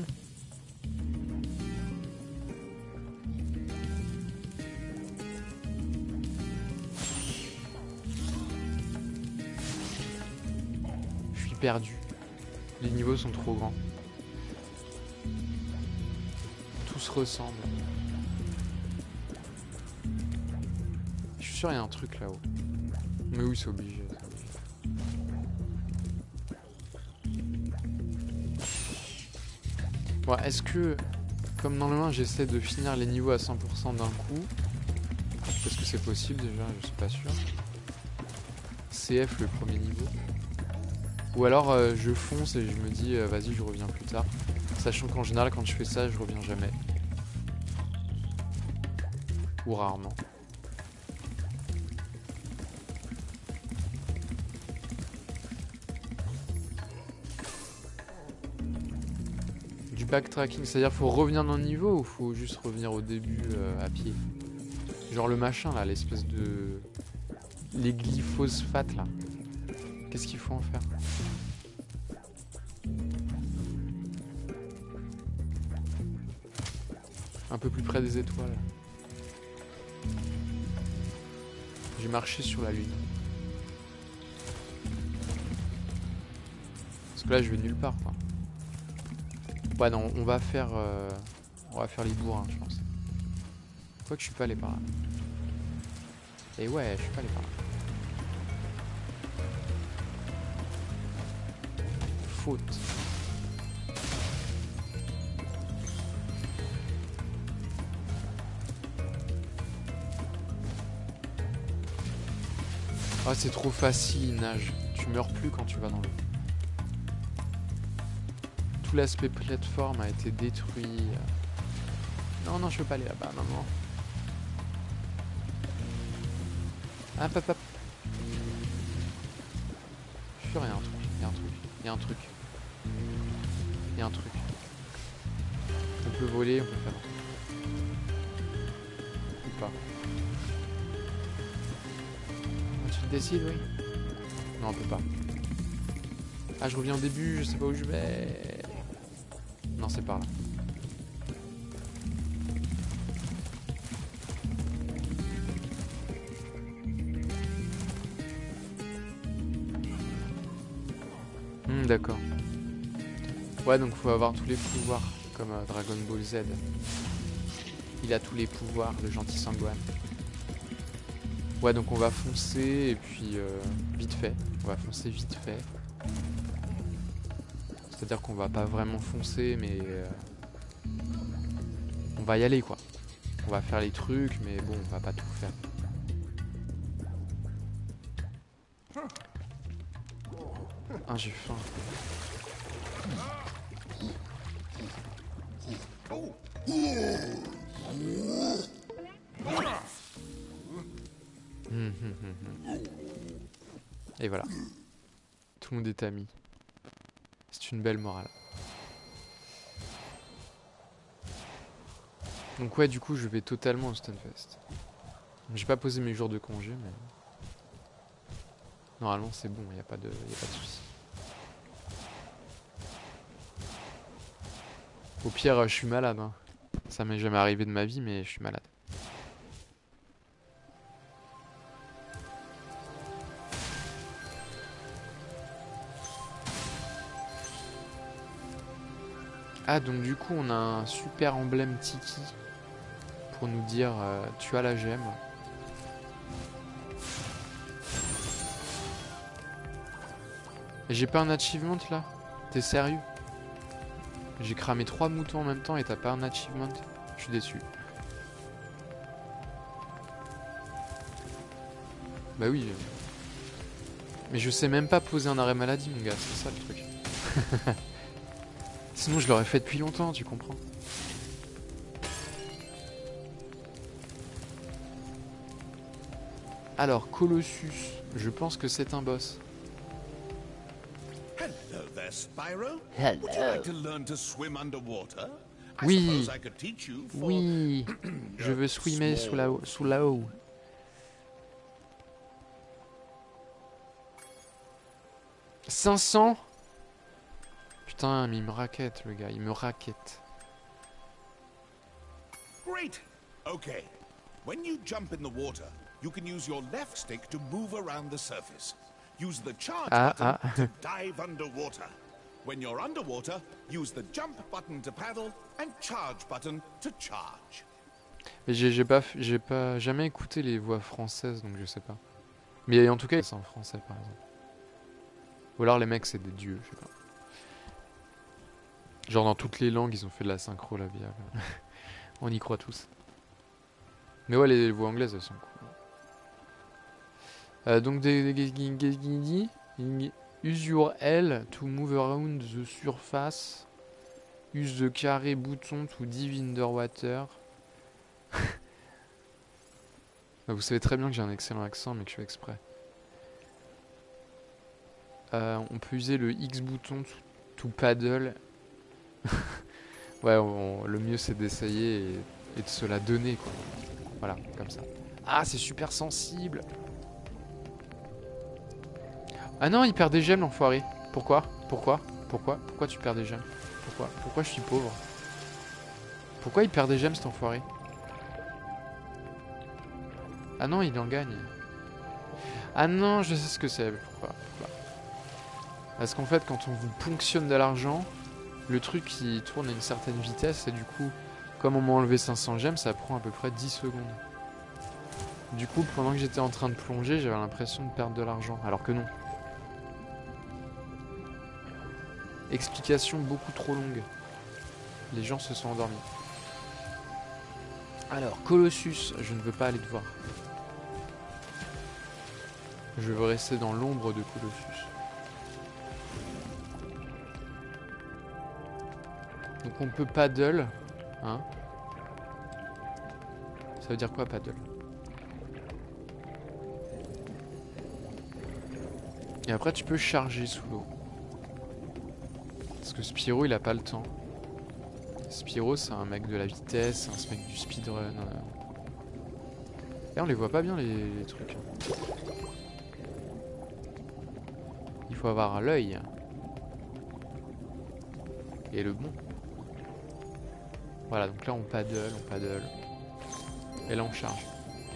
Je suis perdu. Les niveaux sont trop grands. Tout se ressemble. Je suis sûr qu'il y a un truc là-haut. Mais oui, c'est obligé. Bon, est-ce que, comme dans le 1, j'essaie de finir les niveaux à 100% d'un coup? Est-ce que c'est possible déjà? Je suis pas sûr. CF le premier niveau. Ou alors je fonce et je me dis vas-y, je reviens plus tard. Sachant qu'en général, quand je fais ça, je reviens jamais. Ou rarement. Du backtracking, c'est-à-dire faut revenir dans le niveau ou faut juste revenir au début à pied? Genre le machin là, l'espèce de... les glyphosates là. Qu'est-ce qu'il faut en faire? Un peu plus près des étoiles. J'ai marché sur la lune. Parce que là je vais nulle part quoi. Ouais non, on va faire les bourrins je pense. Quoi que je suis pas allé par là. Et ouais, je suis pas allé par là. faute. Ah, c'est trop facile, nage. Tu meurs plus quand tu vas dans l'eau. Tout l'aspect plateforme a été détruit. Non, non, je peux pas aller là-bas, maman. Hop, hop, hop. Je suis rien, il y a un truc. Il y a un truc. Il y a un truc. On peut voler, on peut faire un truc. Ou pas. Tu te décides, oui? Non, on peut pas. Ah, je reviens au début, je sais pas où je vais. Non, c'est par là. D'accord. Ouais, donc faut avoir tous les pouvoirs, comme Dragon Ball Z. Il a tous les pouvoirs, le gentil Sangohan. Ouais, donc on va foncer, et puis vite fait. On va foncer vite fait. C'est-à-dire qu'on va pas vraiment foncer, mais on va y aller, quoi. On va faire les trucs, mais bon, on va pas tout faire. Ah, j'ai faim. Et voilà. Tout le monde est ami. C'est une belle morale. Donc ouais, du coup, je vais totalement au Stunfest. J'ai pas posé mes jours de congé, mais... Normalement, c'est bon, y a pas de souci. Au pire, je suis malade. Hein. Ça m'est jamais arrivé de ma vie, mais je suis malade. Ah, donc du coup, on a un super emblème Tiki pour nous dire tu as la gemme. Et j'ai pas un achievement là? T'es sérieux? J'ai cramé 3 moutons en même temps et t'as pas un achievement? Je suis déçu. Bah oui. Mais je sais même pas poser un arrêt maladie, mon gars, c'est ça le truc. Sinon je l'aurais fait depuis longtemps, tu comprends? Alors, Colossus, je pense que c'est un boss. Hello there, Spyro. Hello. Would you like to learn to swim underwater? I Oui. suppose I could teach you for Oui. Je veux swimmer sous la eau. « 500 » Putain, mais il me raquette, le gars. Il me raquette. Great. Okay. When you jump in the water, you can use your left stick to move around the surface. Use the charge button to dive underwater. When you're underwater, use the jump button to paddle and charge button to charge. Mais j'ai pas jamais écouté les voix françaises, donc je sais pas. Mais en tout cas, c'est en français, par exemple. Ou alors les mecs, c'est des dieux, je sais pas. Genre dans toutes les langues, ils ont fait de la synchro, la bière. On y croit tous. Mais ouais, les voix anglaises, elles sont cool. Donc, use your L to move around the surface. Use the carré bouton to dive underwater. Vous savez très bien que j'ai un excellent accent, mais que je fais exprès. On peut user le X bouton to paddle. Ouais, le mieux c'est d'essayer et de se la donner, quoi. Voilà, comme ça. Ah, c'est super sensible. Ah non, il perd des gemmes, l'enfoiré. Pourquoi tu perds des gemmes? Pourquoi je suis pauvre? Pourquoi il perd des gemmes, cet enfoiré? Ah non, il en gagne. Ah non, je sais ce que c'est. Pourquoi? Parce qu'en fait, quand on vous ponctionne de l'argent, le truc il tourne à une certaine vitesse et du coup, comme on m'a enlevé 500 gemmes, ça prend à peu près 10 secondes. Du coup, pendant que j'étais en train de plonger, j'avais l'impression de perdre de l'argent, alors que non. Explication beaucoup trop longue. Les gens se sont endormis. Alors, Colossus, je ne veux pas aller te voir. Je veux rester dans l'ombre de Colossus. Donc on peut paddle, hein. Ça veut dire quoi paddle? Et après tu peux charger sous l'eau. Parce que Spyro il a pas le temps. Spyro c'est un mec de la vitesse, c'est un mec du speedrun. Et on les voit pas bien les trucs. Il faut avoir l'œil. Et le bon. Voilà, donc là on paddle. Et là on charge.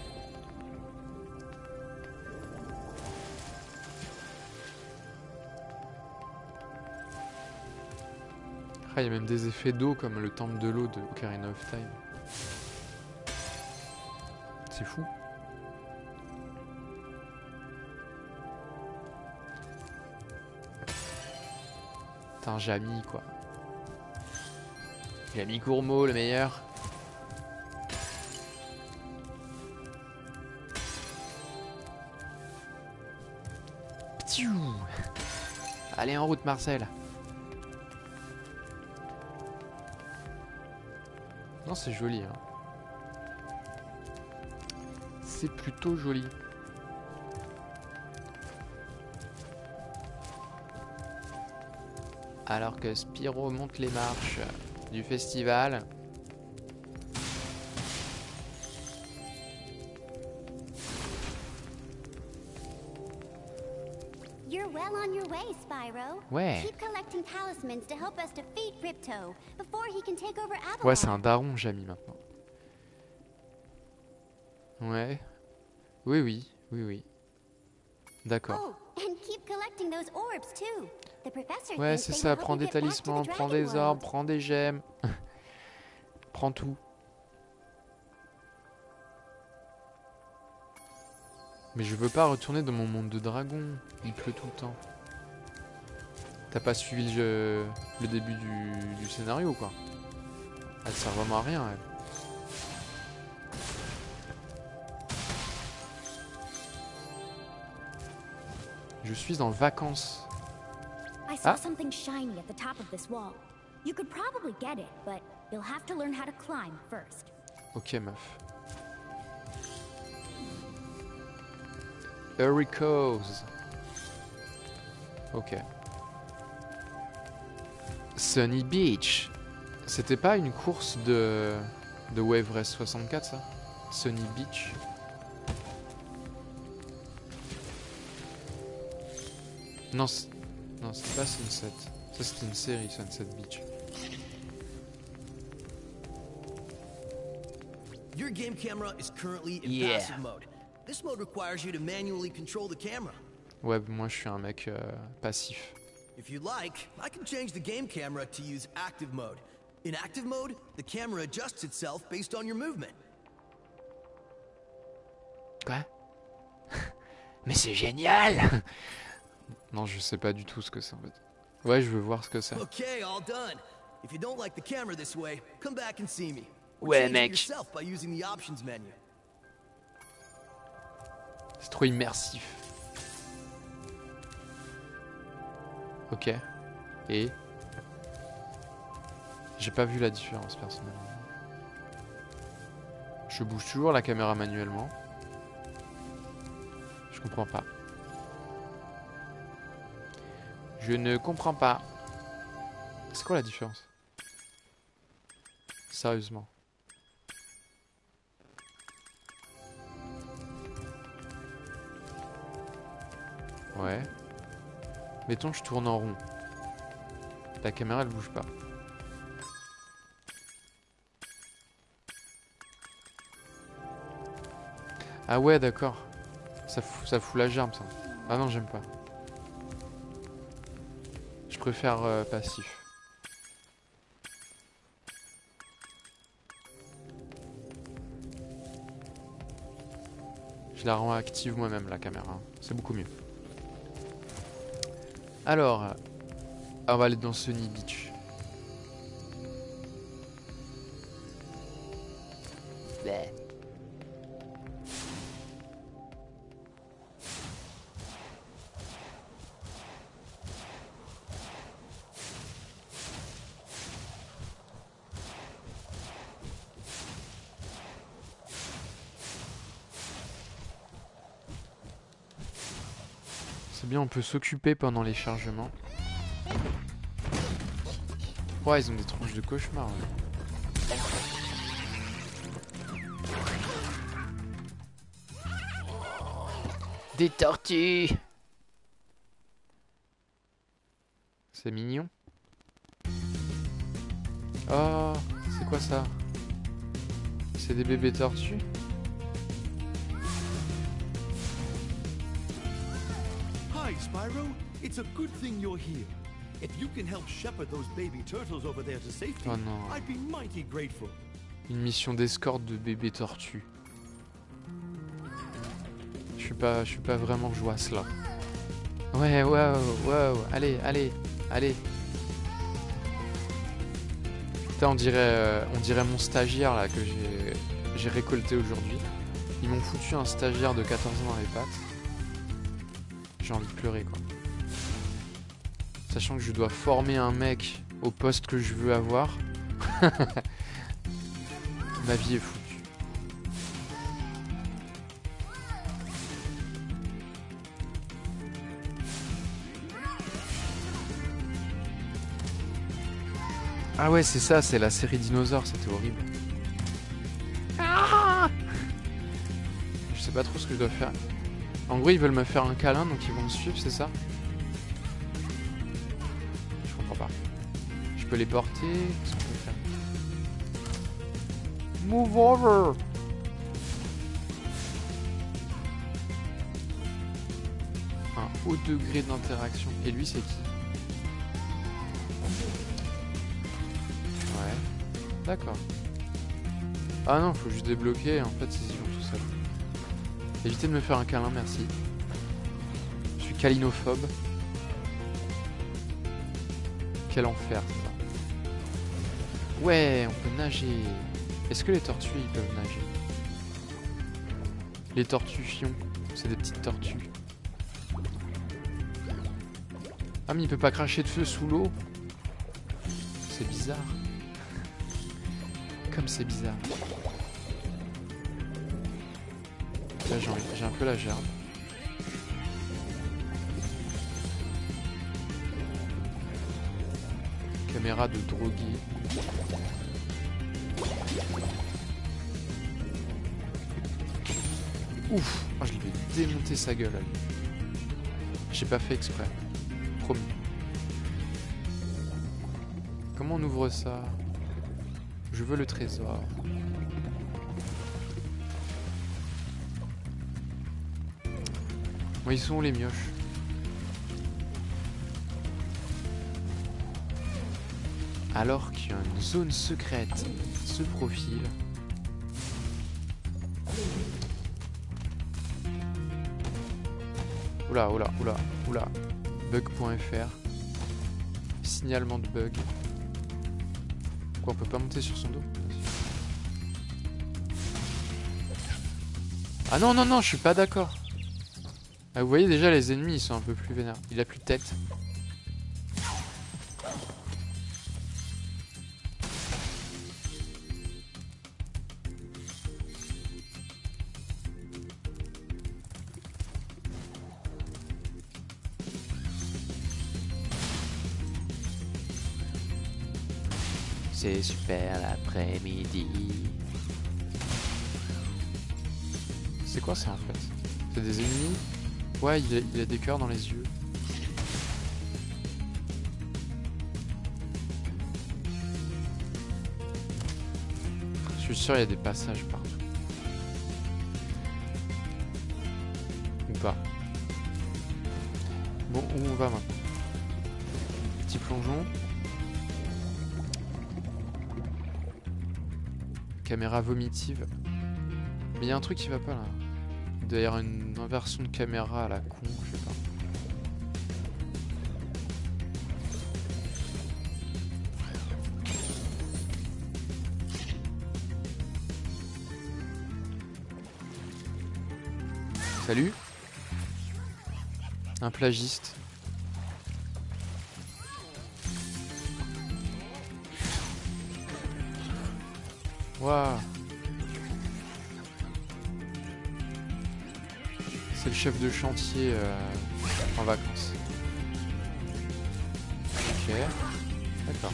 Ah, il y a même des effets d'eau comme le temple de l'eau de Ocarina of Time. C'est fou. C'est un Jamie quoi. Jamie Gourmaud le meilleur. Ptiou. Allez en route Marcel. Non c'est joli hein. C'est plutôt joli. Alors que Spyro monte les marches du festival. You're well on your way, Spyro. Ouais. Keep collecting talismans to help us defeat Ripto before he can take over Avalon. Ouais, c'est un daron, Jamie, maintenant. Ouais. Oui. D'accord. Oh, and keep collecting those orbs too. The professor Ouais, thinks c'est they ça. will help Prends you des get back to the talismans, prends Dragon des orbes, World. prends des gemmes. Prends tout. Mais je veux pas retourner dans mon monde de dragon. Il pleut tout le temps. T'as pas suivi le début du scénario, quoi. Elle sert vraiment à rien, elle. Je suis en vacances. I saw Ah. something shiny at the top of this wall. You could probably get it, but you'll have to learn how to climb first. Ok, meuf. Eureka's. Ok. Sunny Beach. C'était pas une course de Wave Race 64, ça? Sunny Beach. Non, c'est pas Sunset. Ça, c'était une série, Sunset Beach. Your game camera is currently in Yeah. passive mode. This mode requires you to manually control the camera. Ouais, moi, je suis un mec passif. If you'd like, I can change the game camera to use active mode. In active mode, the camera adjusts itself based on your movement. Quoi? Mais c'est génial! Non, je sais pas du tout ce que c'est en fait. Ouais, je veux voir ce que c'est. Okay, all done. If you don't like the camera this way, come back and see me. Or Ouais, change it mec. yourself by using the options menu. C'est trop immersif. Ok. Et j'ai pas vu la différence personnellement. Je bouge toujours la caméra manuellement. Je comprends pas. Je ne comprends pas. C'est quoi la différence? Sérieusement. Ouais. Mettons je tourne en rond. La caméra elle bouge pas. Ah ouais d'accord. Ça fout la gerbe ça. Ah non j'aime pas. Je préfère passif. Je la rends active moi-même la caméra. C'est beaucoup mieux. Alors, Ah, on va aller dans Sunny Beach. Bleh. C'est bien, on peut s'occuper pendant les chargements. Ouais, ils ont des tronches de cauchemar. Ouais. Des tortues. C'est mignon. Oh, c'est quoi ça? C'est des bébés tortues? Hi, Spyro. It's a good thing you're here. If you can help shepherd those baby turtles over there to safety, Oh non. I'd be mighty grateful. Une mission d'escorte de bébés tortues. Je suis pas vraiment joie cela. Ouais, wow, allez. Putain, on dirait mon stagiaire là que j'ai récolté aujourd'hui. Ils m'ont foutu un stagiaire de 14 ans dans les pattes. J'ai envie de pleurer quoi. Sachant que je dois former un mec au poste que je veux avoir. Ma vie est foutue. Ah ouais, c'est ça, c'est la série dinosaure, c'était horrible. Ah, je sais pas trop ce que je dois faire. En gros, ils veulent me faire un câlin, donc ils vont me suivre, c'est ça? Je comprends pas. Je peux les porter? Qu'est-ce qu'on peut faire? Move over! Un haut degré d'interaction. Et lui, c'est qui? D'accord. Ah non, faut juste débloquer, en fait, ils y vont tout seuls. Évitez de me faire un câlin, merci. Je suis câlinophobe. Quel enfer, ça. Ouais, on peut nager. Est-ce que les tortues, ils peuvent nager? Les tortues fions, c'est des petites tortues. Ah, mais il peut pas cracher de feu sous l'eau? C'est bizarre. Comme c'est bizarre. Là j'ai un peu la gerbe. Caméra de drogué. Ouf, oh, je lui ai démonté sa gueule à lui. J'ai pas fait exprès. Promis. Comment on ouvre ça? Je veux le trésor. Bon, ils sont où les mioches? Alors qu'il y a une zone secrète qui se profile. Oula. Bug.fr. Signalement de bug. On peut pas monter sur son dos? Ah non, je suis pas d'accord. Ah, vous voyez déjà les ennemis ils sont un peu plus vénères. Il a plus de tête. C'est super l'après-midi. C'est quoi ça en fait? C'est des ennemis? Ouais, il a des cœurs dans les yeux. Je suis sûr il y a des passages partout. Ou pas. Bon, où on va maintenant? Petit plongeon. Caméra vomitive. Mais il y a un truc qui va pas là. D'ailleurs une inversion de caméra à la con, je sais pas. Salut. Un plagiste. Waouh. C'est le chef de chantier en vacances. Ok. D'accord.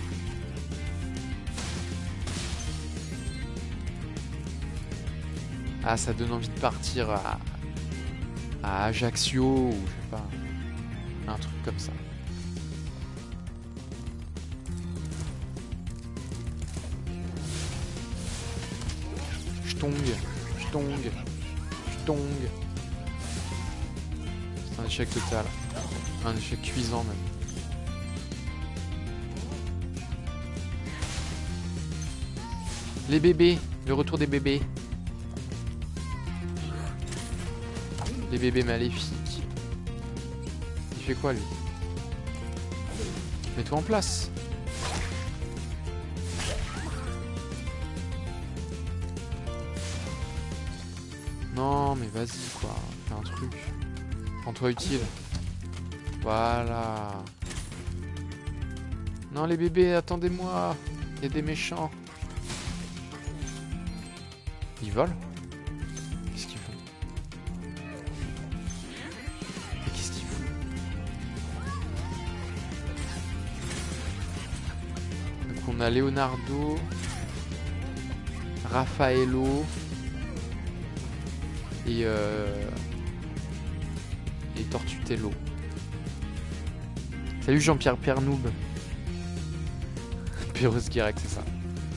Ah, ça donne envie de partir à Ajaccio ou je sais pas. Un truc comme ça. J'tong. C'est un échec total. Un échec cuisant même. Les bébés. Le retour des bébés. Les bébés maléfiques. Il fait quoi lui? Mets-toi en place. Non mais vas-y quoi, fais un truc. Rends-toi utile. Voilà. Non les bébés, attendez-moi. Il y a des méchants. Ils volent? Qu'est-ce qu'ils font? Mais qu'est-ce qu'ils font? Donc on a Leonardo, Raffaello et Tortutello. Salut Jean-Pierre Pernoob. Pyrrhus Guirec, c'est ça.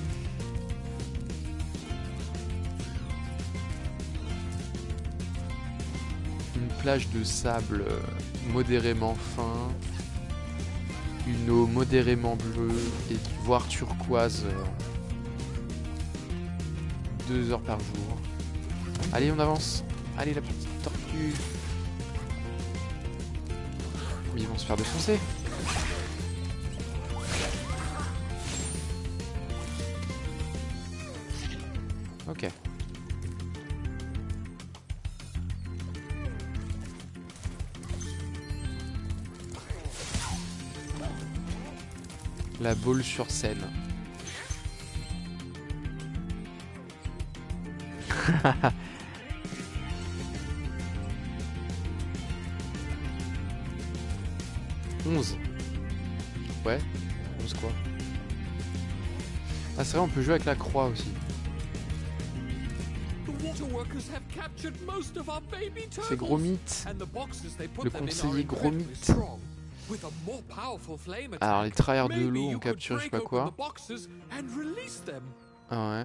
Une plage de sable modérément fin, une eau modérément bleue et voire turquoise 2 heures par jour. Allez, on avance. Allez, la petite tortue. Mais ils vont se faire défoncer. Ok. La boule sur scène. Ouais, 11 quoi. Ah c'est vrai, on peut jouer avec la croix aussi. C'est Gromit, le conseiller Gromit. Alors les travailleurs de l'eau ont capturé je sais pas quoi. Ah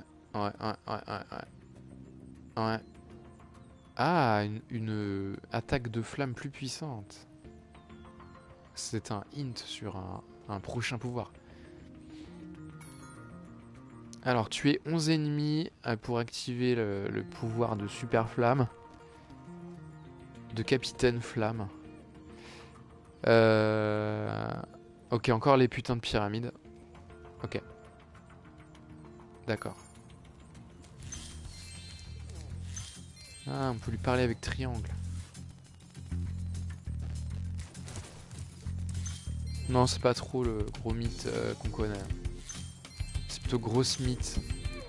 ouais. Ah, une attaque de flamme plus puissante. C'est un hint sur un prochain pouvoir. Alors, tuer 11 ennemis pour activer le pouvoir de super flamme. De capitaine flamme. Ok, encore les putains de pyramides. Ok. D'accord. Ah, on peut lui parler avec triangle. Non, c'est pas trop le gros mythe qu'on connaît. C'est plutôt grosse mythe.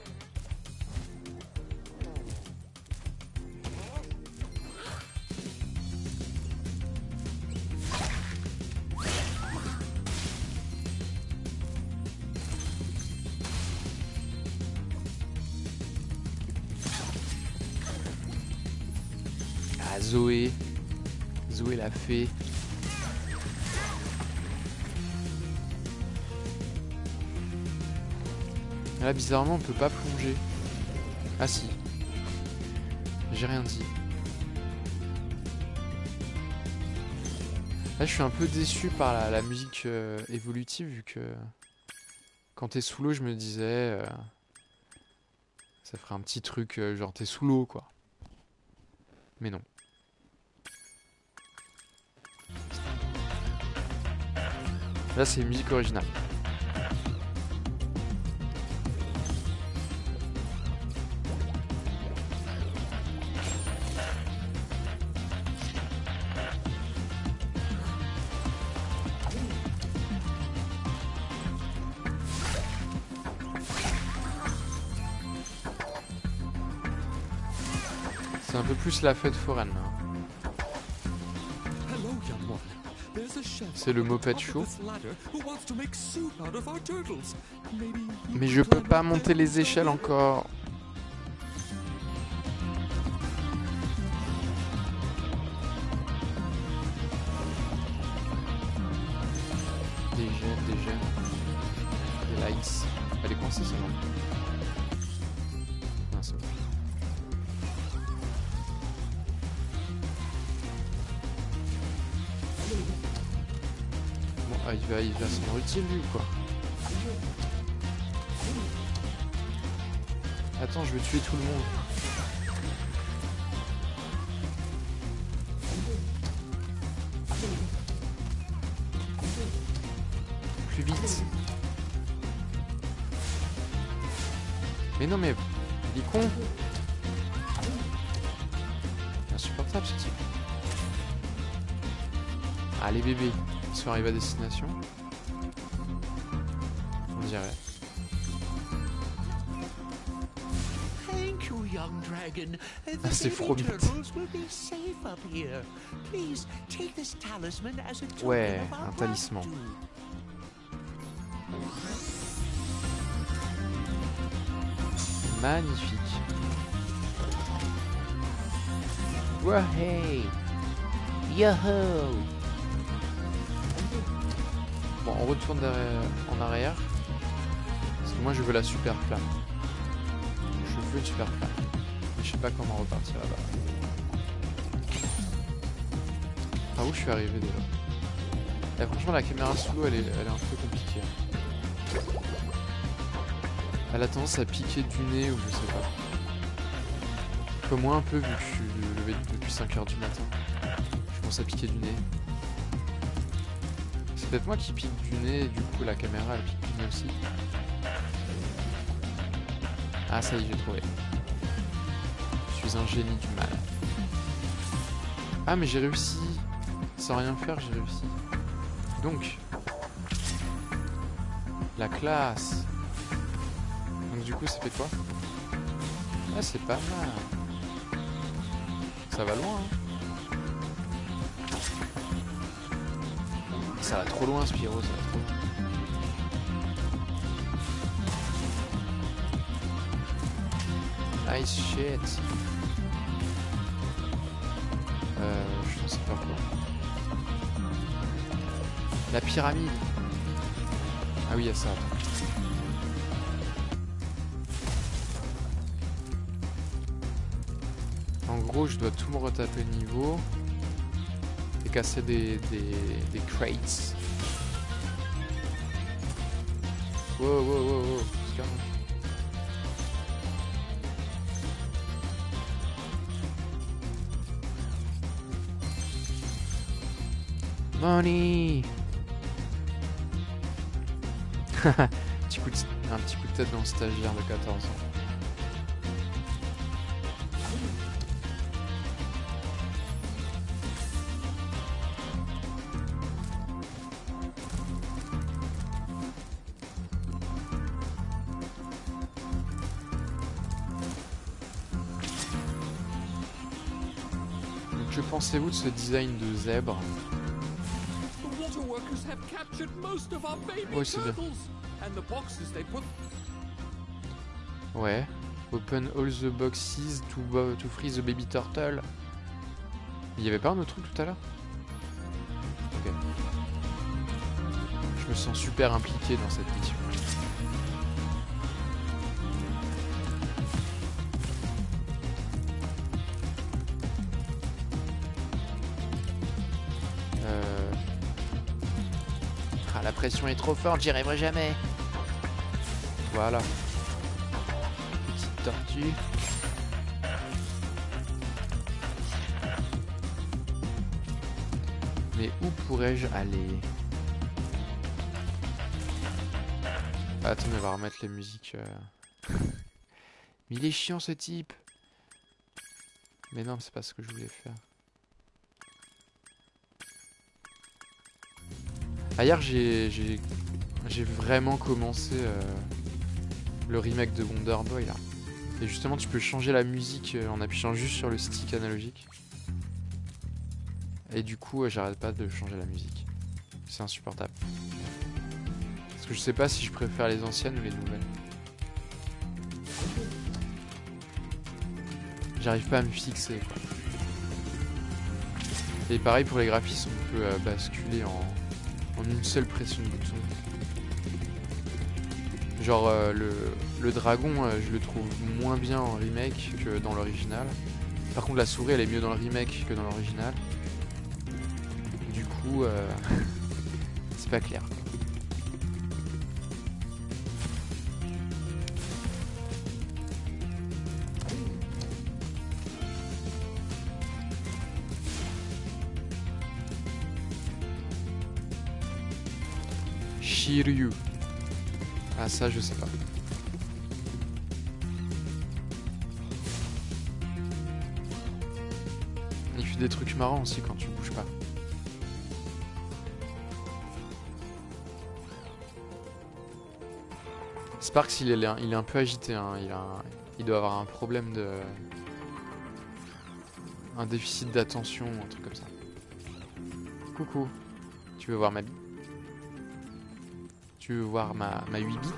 Ah, Zoé. Zoé la fée. Là, bizarrement, on peut pas plonger. Ah si. J'ai rien dit. Là, je suis un peu déçu par la musique évolutive, vu que quand t'es sous l'eau, je me disais... ça ferait un petit truc, genre t'es sous l'eau, quoi. Mais non. Là, c'est une musique originale. un peu plus la fête foraine. Là. Hello, young one. There's a chef C'est le up Moped top of Show. this ladder who wants to make soup out of our turtles. Maybe you Mais could je peux climb pas up monter there les and échelles serve encore. Des gemmes. Des likes. Elle est coincée seulement. Non, c'est bon. Bon, ah, il va s'en retirer lui ou quoi? Attends, je veux tuer tout le monde. Plus vite. Mais non mais... Il est con. Insupportable ce type. Ah les bébés, ils sont arrivés à destination. On dirait. Thank you, young dragon. The Ah, c'est baby Fromit. turtles will be safe up here. Please take this talisman as a token Ouais, of our un talisman. gratitude. Magnifique. Wahey! Yoho! Bon, on retourne en arrière. Parce que moi je veux la super flamme. Je veux une super flamme. Mais je sais pas comment repartir là-bas. Par où je suis arrivé déjà? Et franchement la caméra sous l'eau elle est un peu compliquée. Elle a tendance à piquer du nez ou je sais pas. Comme moi un peu vu que je suis levé depuis 5h du matin. Je commence à piquer du nez. C'est peut-être moi qui pique du nez et du coup la caméra elle pique du nez aussi. Ah ça y est j'ai trouvé. Je suis un génie du mal. Ah mais j'ai réussi. Sans rien faire j'ai réussi. Donc. La classe. Donc du coup ça fait quoi? Ah c'est pas mal. Ça va loin hein. Ça va trop loin Spyro, ça va trop loin. Nice shit. Je ne sais pas quoi. La pyramide. Ah oui il y a ça. En gros, je dois tout me retaper le niveau et casser des crates. Wow, wow, wow, wow. Money. Un petit coup de tête dans le stagiaire de 14 ans. Que pensez-vous de ce design de zèbre? Oui, c'est bien. Ouais. Open all the boxes to free the baby turtle. Il y avait pas un autre truc tout à l'heure? Ok. Je me sens super impliqué dans cette mission. Ah, la pression est trop forte, j'y arriverai jamais. Voilà. Petite tortue. Mais où pourrais-je aller? Ah, attends, on va remettre les musiques. Mais il est chiant ce type. Mais non, c'est pas ce que je voulais faire. Ah, hier, j'ai vraiment commencé le remake de Wonder Boy là. Et justement, tu peux changer la musique en appuyant juste sur le stick analogique. Et du coup, j'arrête pas de changer la musique. C'est insupportable. Parce que je sais pas si je préfère les anciennes ou les nouvelles. J'arrive pas à me fixer, quoi. Et pareil pour les graphismes, on peut basculer en une seule pression de bouton. Genre le dragon, je le trouve moins bien en remake que dans l'original. Par contre la souris elle est mieux dans le remake que dans l'original. Du coup, c'est pas clair. Shiryu. Ah ça je sais pas. Il fait des trucs marrants aussi quand tu bouges pas. Sparks il est un peu agité, hein. Il doit avoir un problème de... un déficit d'attention, un truc comme ça. Coucou. Tu veux voir ma bite? Tu veux voir ma 8 bits?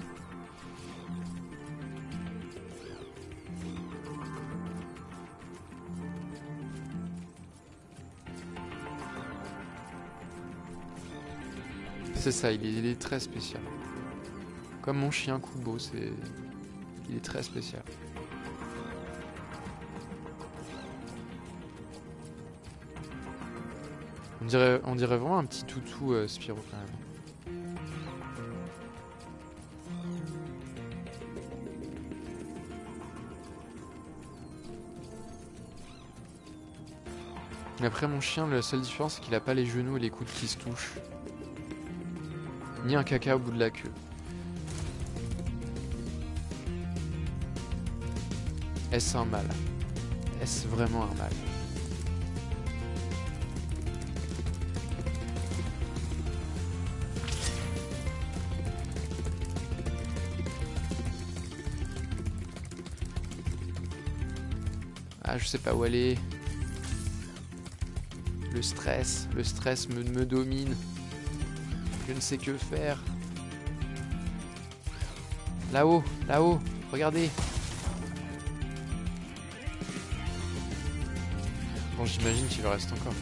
C'est ça, il est très spécial. Comme mon chien Kubo, il est très spécial. On dirait vraiment un petit toutou Spyro quand même. Après mon chien, la seule différence c'est qu'il a pas les genoux et les coudes qui se touchent. Ni un caca au bout de la queue. Est-ce un mal? Est-ce vraiment un mal? Ah, je sais pas où aller. Le stress me domine. Je ne sais que faire. Là-haut, là-haut, regardez. Bon, j'imagine qu'il en reste encore.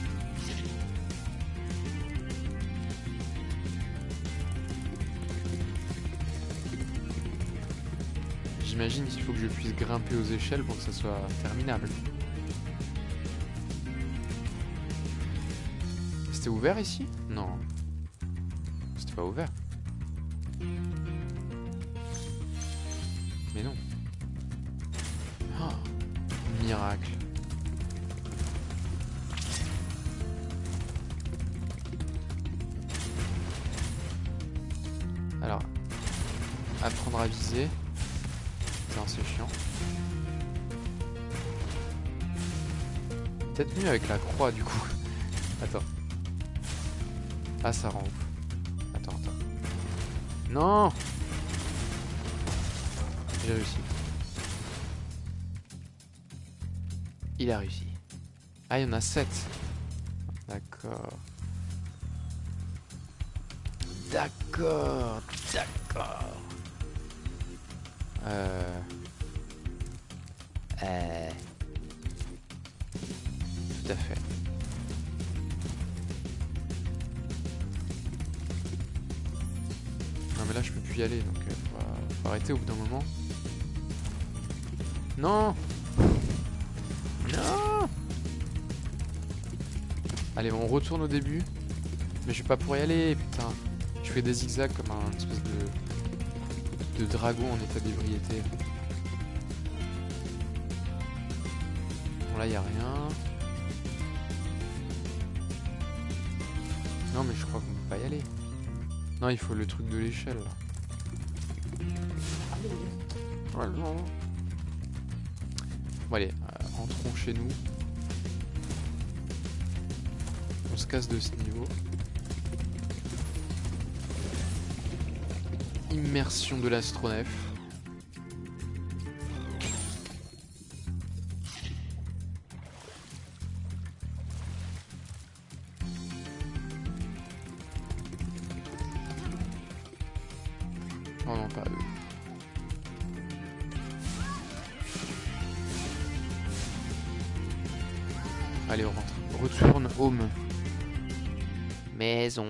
J'imagine qu'il faut que je puisse grimper aux échelles pour que ça soit terminable. C'était ouvert ici? Non. C'était pas ouvert. Mais non. Oh, miracle. Alors, apprendre à viser. C'est chiant. Peut-être mieux avec la croix du coup. Attends. Ah, ça rend ouf. Attends. Non! J'ai réussi. Il a réussi. Ah, il y en a 7. D'accord. D'accord. Tout à fait. Non mais là je peux plus y aller donc faut arrêter au bout d'un moment. Non. Non. Allez, on retourne au début. Mais je vais pas pouvoir y aller, putain. Je fais des zigzags comme un espèce de dragon en état d'ébriété. Bon, là, il n'y a rien. Non, mais je crois qu'on peut pas y aller. Non, il faut le truc de l'échelle. Ouais, non. Bon, allez, rentrons chez nous. On se casse de ce niveau. Immersion de l'astronef. Oh non, pas eux. Allez, on rentre. Retourne home. Maison.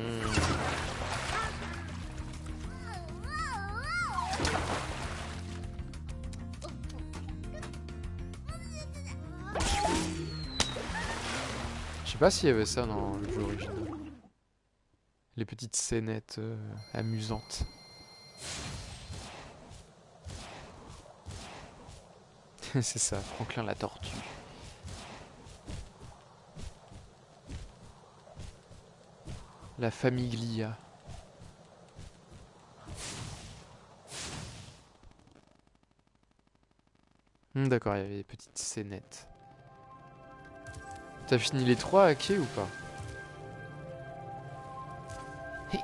Je sais pas s'il y avait ça dans le jeu original. Les petites scénettes amusantes. C'est ça, Franklin la tortue. La famiglia. D'accord, il y avait des petites scénettes. T'as fini les 3 à quai ou pas? Hey.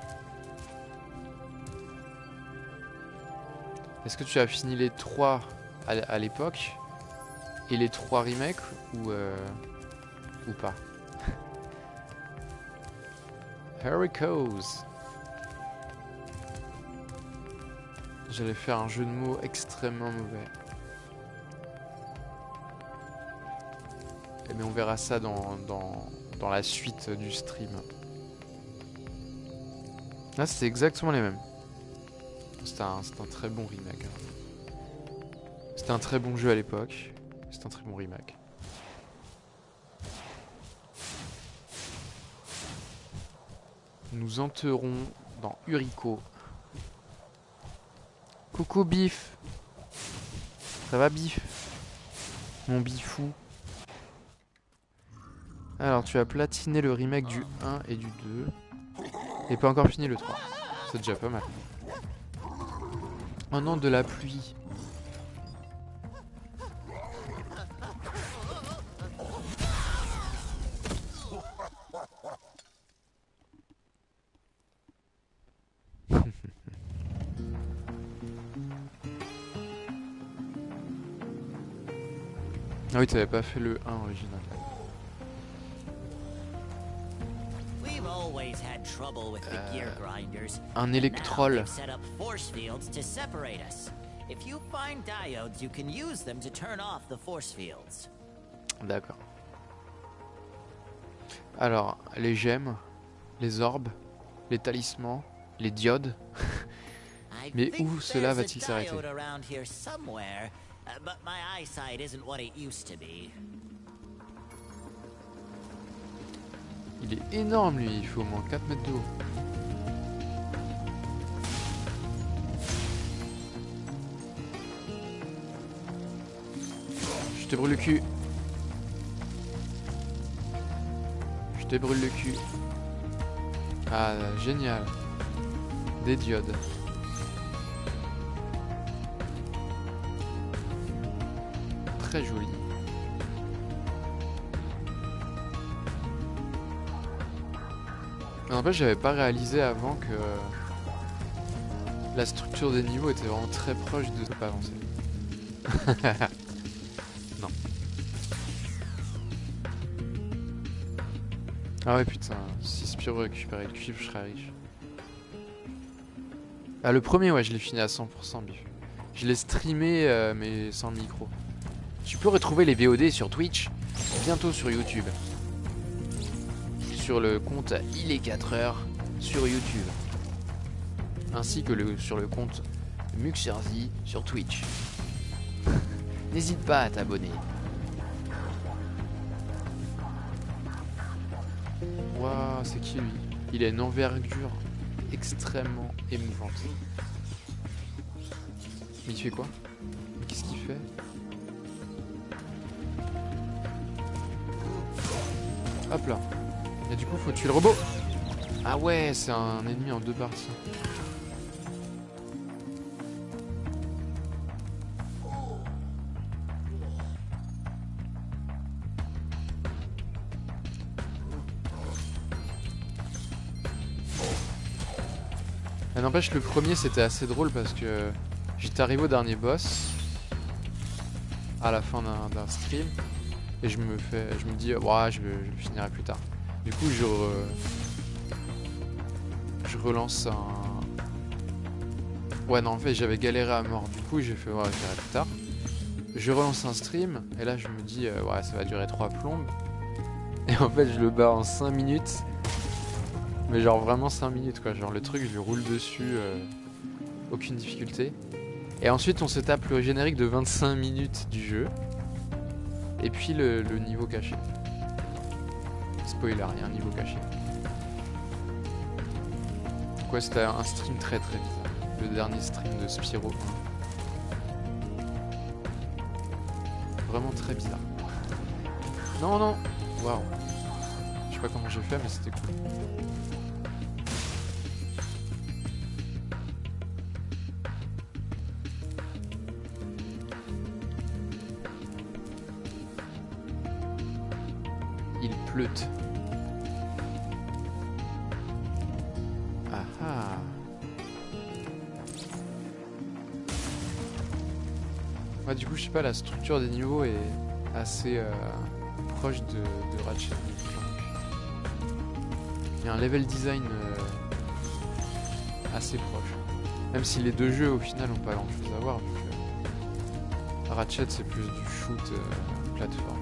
Est-ce que tu as fini les 3 à l'époque et les 3 remakes ou pas? Haricos. J'allais faire un jeu de mots extrêmement mauvais. Mais on verra ça dans la suite du stream. Là, c'est exactement les mêmes. C'est un très bon remake. C'était un très bon jeu à l'époque. C'est un très bon remake. Nous entrerons dans Urico. Coucou Bif. Ça va Bif? Mon bifou. Alors tu as platiné le remake du 1 et du 2. Et pas encore fini le 3. C'est déjà pas mal. Oh non, de la pluie. Ah oui, t'avais pas fait le 1 original. Un électrol. D'accord. Alors, les gemmes, les orbes, les talismans, les diodes. Mais où cela va-t-il s'arrêter? Il est énorme lui, il faut au moins 4 mètres de haut. Je te brûle le cul. Je te brûle le cul. Ah, génial. Des diodes. Très joli. En fait, j'avais pas réalisé avant que la structure des niveaux était vraiment très proche de pas avancer. Non. Ah ouais putain, si Spyro récupérait le cuivre, je serais riche. Ah le premier ouais, je l'ai fini à 100% Bif. Je l'ai streamé mais sans le micro. Tu peux retrouver les VOD sur Twitch, bientôt sur YouTube. Sur le compte Il est 4h sur YouTube. Ainsi que sur le compte Muxerzi sur Twitch. N'hésite pas à t'abonner. Waouh, c'est qui lui? Il a une envergure extrêmement émouvante. Mais il fait quoi? Qu'est-ce qu'il fait? Hop là. Et du coup faut tuer le robot. Ah ouais, c'est un ennemi en 2 parties. Ah, n'empêche, le premier c'était assez drôle parce que j'étais arrivé au dernier boss à la fin d'un stream et je me dis ouais, je finirai plus tard. Du coup je relance Ouais, non, en fait, j'avais galéré à mort. Du coup, j'ai fait, ouais, je verrai plus tard. Je relance un stream, et là, je me dis, ouais, ça va durer 3 plombes. Et en fait, je le bats en 5 minutes. Mais genre vraiment 5 minutes, quoi. Genre le truc, je le roule dessus, aucune difficulté. Et ensuite, on se tape le générique de 25 minutes du jeu. Et puis le niveau caché. Spoiler, il y a un niveau caché. Donc ouais, c'était un stream très très bizarre. Le dernier stream de Spyro. Vraiment très bizarre. Non, non. Waouh. Je sais pas comment j'ai fait, mais c'était cool. Il pleut. Ah ah. Ouais, du coup, je sais pas, la structure des niveaux est assez proche de Ratchet & Clank. Il y a un level design assez proche. Même si les deux jeux, au final, n'ont pas grand chose à voir. Donc, Ratchet, c'est plus du shoot plateforme.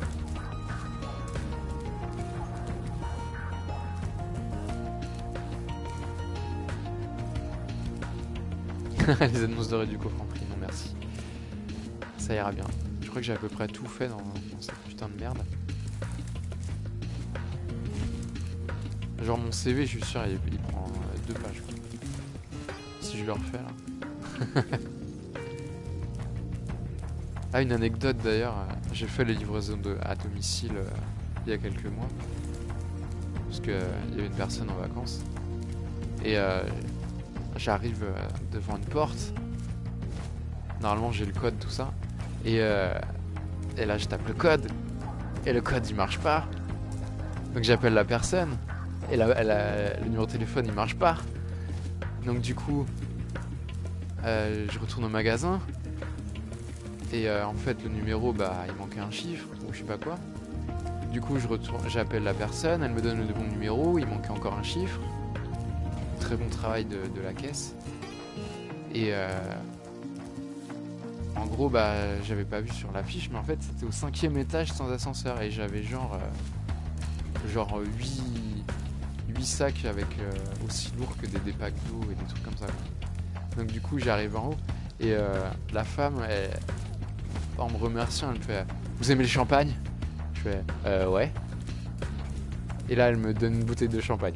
Les annonces de du coffre en prix, non merci. Ça ira bien. Je crois que j'ai à peu près tout fait dans cette putain de merde. Genre mon CV, je suis sûr, il prend 2 pages. Quoi. Si je le refais là. Ah, une anecdote d'ailleurs. J'ai fait les livraisons à domicile il y a quelques mois. Parce qu'il y avait une personne en vacances. Et j'arrive devant une porte. Normalement j'ai le code, tout ça. Et là je tape le code. Et le code il marche pas. Donc j'appelle la personne. Et le numéro de téléphone il marche pas. Donc du coup je retourne au magasin. Et en fait le numéro il manquait un chiffre ou je sais pas quoi. Du coup j'appelle la personne. Elle me donne le bon numéro. Il manquait encore un chiffre. Très bon travail de la caisse. Et en gros j'avais pas vu sur l'affiche, mais en fait c'était au 5e étage sans ascenseur et j'avais genre 8 sacs avec aussi lourds que des packs d'eau et des trucs comme ça quoi. Donc du coup j'arrive en haut et la femme en me remerciant elle me fait vous aimez le champagne? Je fais ouais. Et là elle me donne une bouteille de champagne.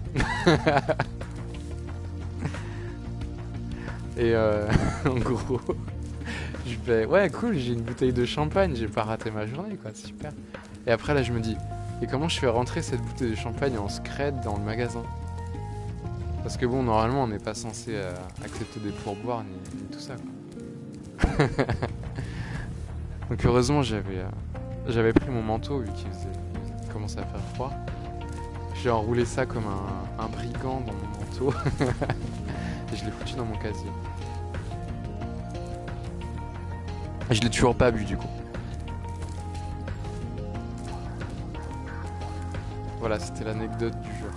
Et en gros, je fais ouais cool, j'ai une bouteille de champagne, j'ai pas raté ma journée quoi, super. Et après là je me dis, et comment je fais rentrer cette bouteille de champagne en scred dans le magasin? Parce que bon, normalement on n'est pas censé accepter des pourboires ni tout ça quoi. Donc heureusement j'avais pris mon manteau vu qu'il commençait à faire froid. J'ai enroulé ça comme un brigand dans mon manteau. Et je l'ai foutu dans mon casier. Je l'ai toujours pas bu du coup. Voilà, c'était l'anecdote du jeu.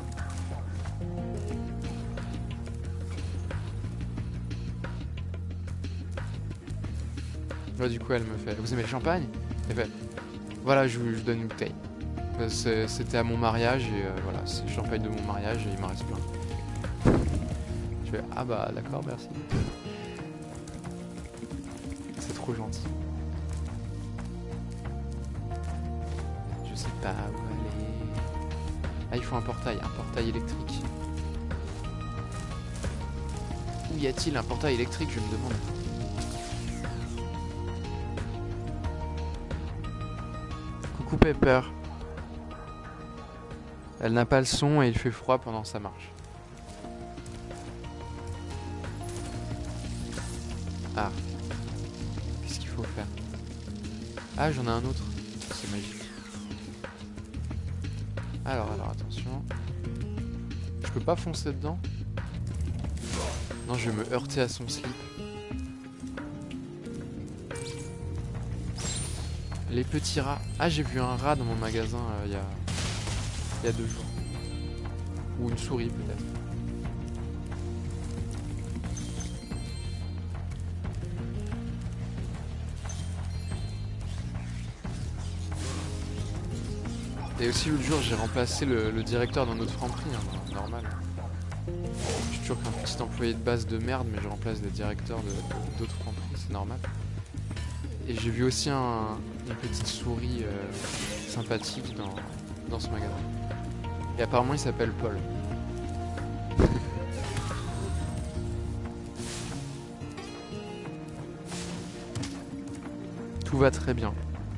Là du coup elle me fait, vous aimez le champagne? Elle fait, voilà je vous donne une bouteille. C'était à mon mariage et voilà, c'est le champagne de mon mariage et il m'en reste plein. Je fais, ah bah d'accord, merci. C'est trop gentil. Je sais pas où aller. Ah, il faut un portail électrique. Où y a-t-il un portail électrique, je me demande. Coucou Pepper. Elle n'a pas le son et il fait froid pendant sa marche. Ah. Qu'est-ce qu'il faut faire? Ah, j'en ai un autre. C'est magique. Alors, attention. Je peux pas foncer dedans? Non, je vais me heurter à son slip. Les petits rats. Ah, j'ai vu un rat dans mon magasin il y a 2 jours. Ou une souris peut-être. Et aussi l'autre jour j'ai remplacé le directeur d'un autre Franprix, hein, normal. Je suis toujours qu'un petit employé de base de merde, mais je remplace des directeurs d'autres Franprix, c'est normal. Et j'ai vu aussi une petite souris sympathique dans ce magasin. Et apparemment il s'appelle Paul. Tout va très bien.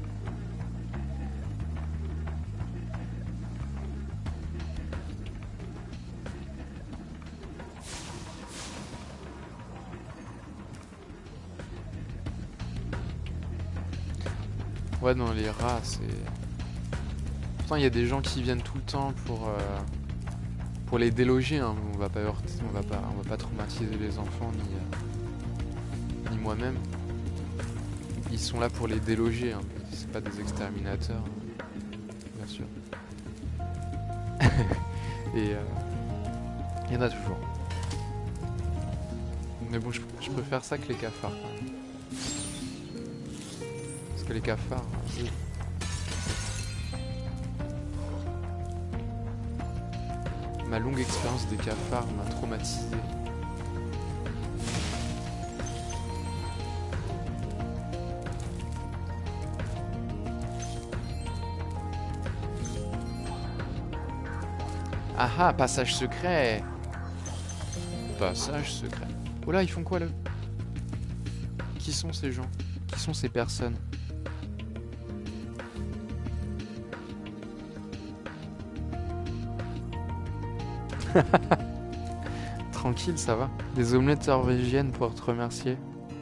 Ouais, non, les rats, c'est... Pourtant, il y a des gens qui viennent tout le temps pour les déloger. Hein. On va pas traumatiser les enfants ni moi-même. Ils sont là pour les déloger. Hein. C'est pas des exterminateurs, hein. Bien sûr. Et il y en a toujours. Mais bon, je préfère ça que les cafards. Quand même. Parce que les cafards, eux... Ma longue expérience des cafards m'a traumatisé. Ah ah, passage secret. Passage secret. Oh là, ils font quoi là? Qui sont ces gens? Qui sont ces personnes? Tranquille, ça va. Des omelettes norvégiennes pour te remercier.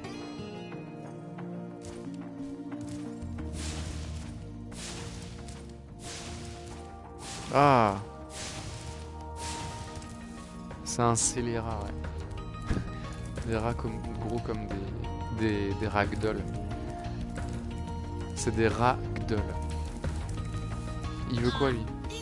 Ah, c'est un scélérat, ouais. Des rats gros comme des ragdolls. C'est des ragdolls. Il veut quoi, lui?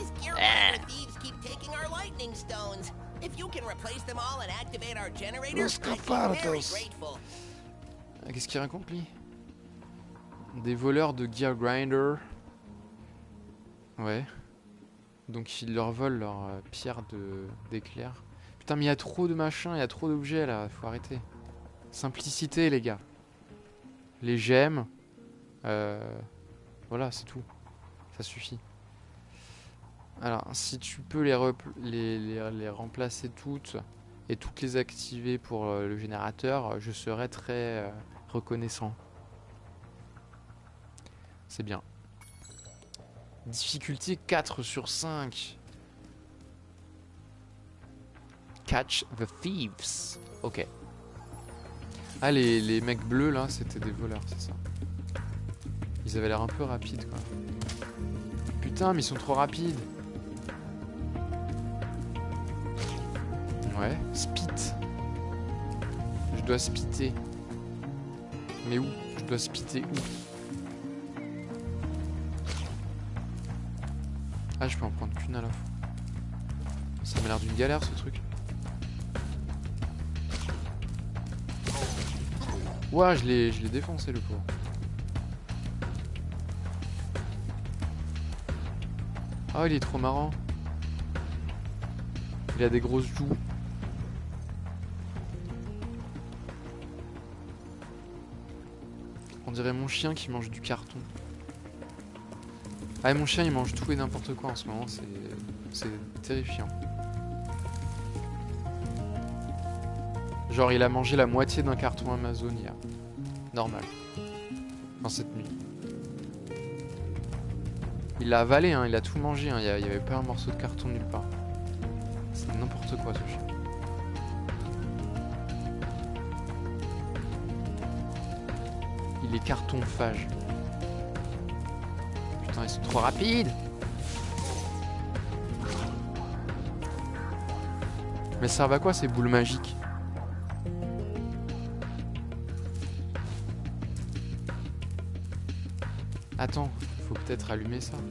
Qu'est-ce qu'il raconte, lui? Des voleurs de Gear Grinder. Ouais. Donc ils leur volent leur pierre d'éclair. Putain, mais il y a trop de machins, il y a trop d'objets là, faut arrêter. Simplicité, les gars. Les gemmes. Voilà, c'est tout. Ça suffit. Alors, si tu peux les remplacer toutes et toutes les activer pour le générateur, je serais très reconnaissant. C'est bien. Difficulté 4 sur 5. Catch the thieves. Ok. Ah, les mecs bleus là, c'était des voleurs, c'est ça. Ils avaient l'air un peu rapides quoi. Putain, mais ils sont trop rapides. Ouais, spit. Je dois spiter. Mais où? Je dois spiter où? Ah, je peux en prendre qu'une à la fois. Ça m'a l'air d'une galère ce truc. Ouah, je l'ai défoncé le pauvre. Ah, il est trop marrant. Il a des grosses joues. On dirait mon chien qui mange du carton. Ah, et mon chien il mange tout et n'importe quoi en ce moment, c'est terrifiant. Genre il a mangé la moitié d'un carton Amazon hier. Normal. Enfin cette nuit. Il l'a avalé, hein, il a tout mangé, hein. Il y avait pas un morceau de carton nulle part. C'est n'importe quoi ce chien. Il est cartonphage. Putain, ils sont trop rapides. Mais ça servent à quoi ces boules magiques? Attends, faut peut-être allumer ça.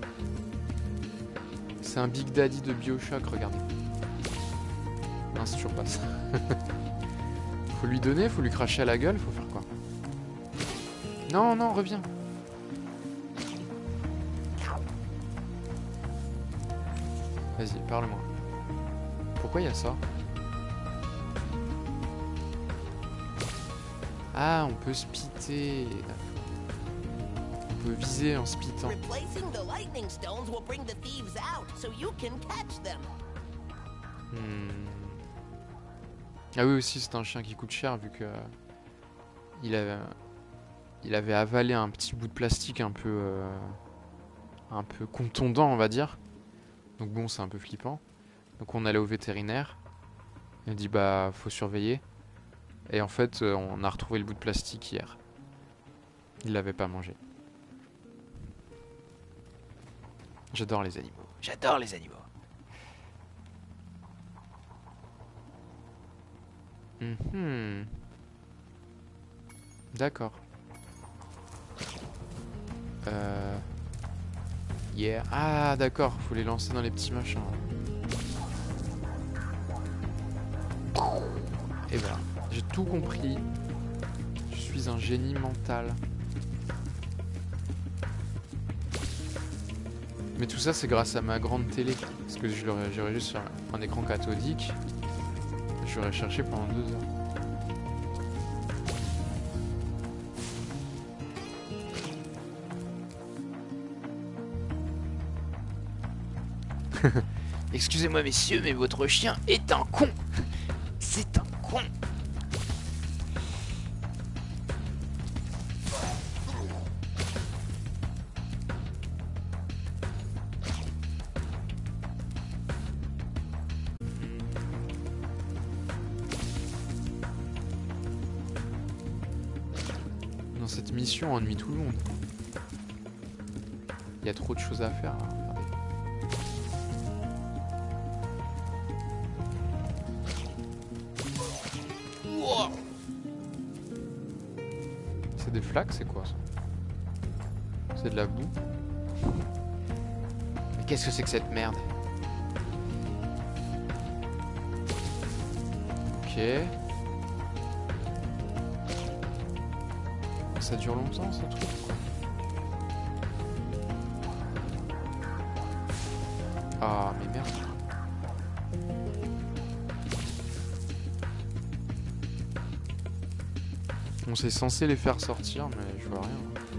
C'est un Big Daddy de Bioshock, regardez. Non, c'est toujours pas ça. Faut lui donner, faut lui cracher à la gueule, faut faire quoi? Non, non, reviens. Vas-y, parle-moi. Pourquoi il y a ça? Ah, on peut speeder. On peut viser en speedant. Replacing the lightning stones will bring the thieves out, so you can catch them. Ah oui, aussi, c'est un chien qui coûte cher vu que il avait avalé un petit bout de plastique un peu contondant, on va dire. Donc bon, c'est un peu flippant. Donc on allait au vétérinaire. Il a dit bah faut surveiller. Et en fait, on a retrouvé le bout de plastique hier. Il l'avait pas mangé. J'adore les animaux. J'adore les animaux. D'accord. Yeah. Ah d'accord, faut les lancer dans les petits machins. Et voilà, j'ai tout compris. Je suis un génie mental. Mais tout ça c'est grâce à ma grande télé. Parce que j'aurais juste sur un écran cathodique. J'aurais cherché pendant 2 heures. Excusez-moi messieurs, mais votre chien est un con. C'est un con. Non, cette mission ennuie tout le monde. Il y a trop de choses à faire. Hein. C'est des flaques, c'est quoi ça? C'est de la boue. Mais qu'est-ce que c'est que cette merde? Ok. Ça dure longtemps ce truc quoi. Ah mais merde. Bon, c'est censé les faire sortir, mais je vois rien.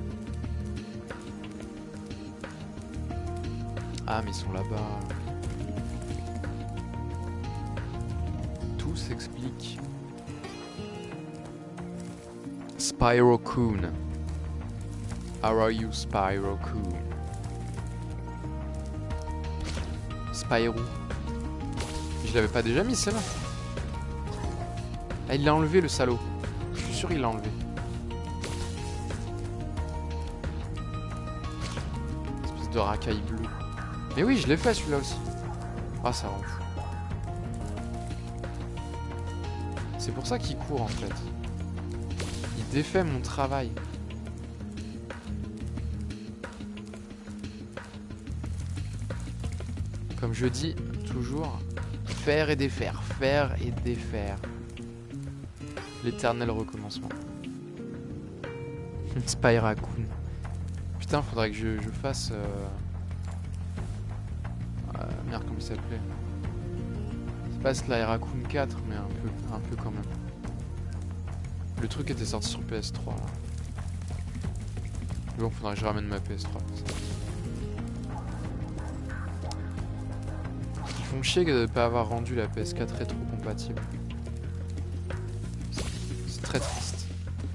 Ah, mais ils sont là-bas. Tout s'explique. Spyro-kun. How are you, Spyro-kun? Spyro. Je l'avais pas déjà mis, celle-là. Ah, il l'a enlevé, le salaud. Je suis sûr qu'il l'a enlevé. Espèce de racaille bleue. Mais oui, je l'ai fait celui-là aussi. Ah, ça rend fou. C'est pour ça qu'il court en fait. Il défait mon travail. Comme je dis toujours, faire et défaire, faire et défaire. L'éternel recommencement. Spyro-kun. Putain, faudrait que je fasse... merde, comment il s'appelait? C'est pas Spyro-kun 4, mais un peu quand même. Le truc était sorti sur PS3 là. Bon, faudrait que je ramène ma PS3. Ils font chier de ne pas avoir rendu la PS4 rétro-compatible. C'est très triste.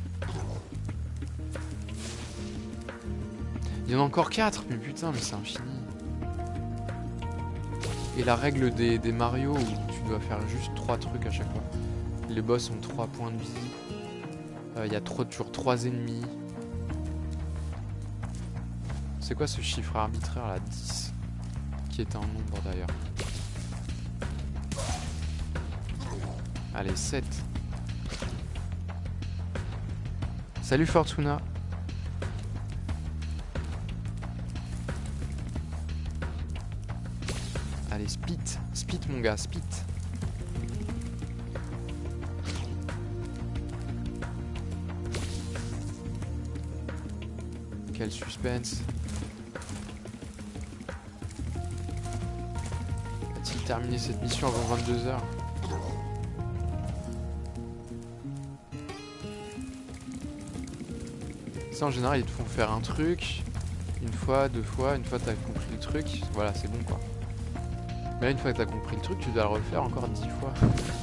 Il y en a encore 4, mais putain, mais c'est infini. Et la règle des Mario où tu dois faire juste 3 trucs à chaque fois. Les boss ont 3 points de vie. Il y a toujours 3 ennemis. C'est quoi ce chiffre arbitraire là? 10. Qui est un nombre d'ailleurs. Allez, 7. Salut Fortuna. Allez, spit. Spit mon gars, spit. Quel suspense. terminer cette mission avant 22 h. Ça en général ils te font faire un truc, une fois, deux fois, une fois t'as compris le truc, voilà c'est bon quoi. Mais là une fois que t'as compris le truc, tu dois le refaire encore 10 fois.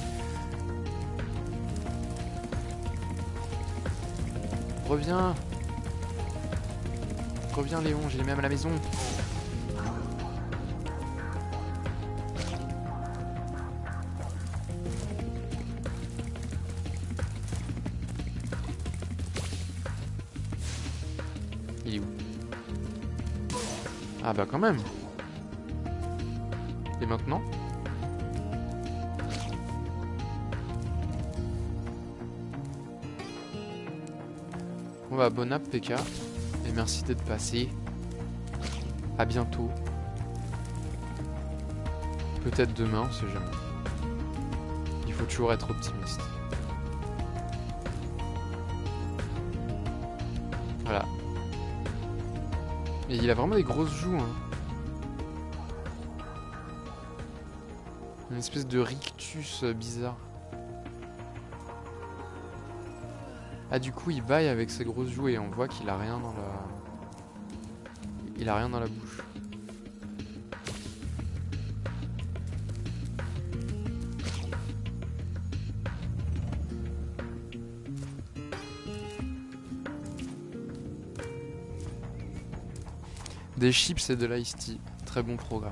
Reviens. Reviens Léon, j'ai les mêmes à la maison. Il est où? Ah bah quand même. Et maintenant? Bon bah bon app PK. Et merci d'être passé. À bientôt. Peut-être demain, on sait jamais. Il faut toujours être optimiste. Voilà. Et il a vraiment des grosses joues, hein. Une espèce de rictus bizarre. Ah du coup il baille avec ses grosses joues et on voit qu'il a rien dans la... Il a rien dans la bouche. Des chips et de l'ice tea. Très bon programme.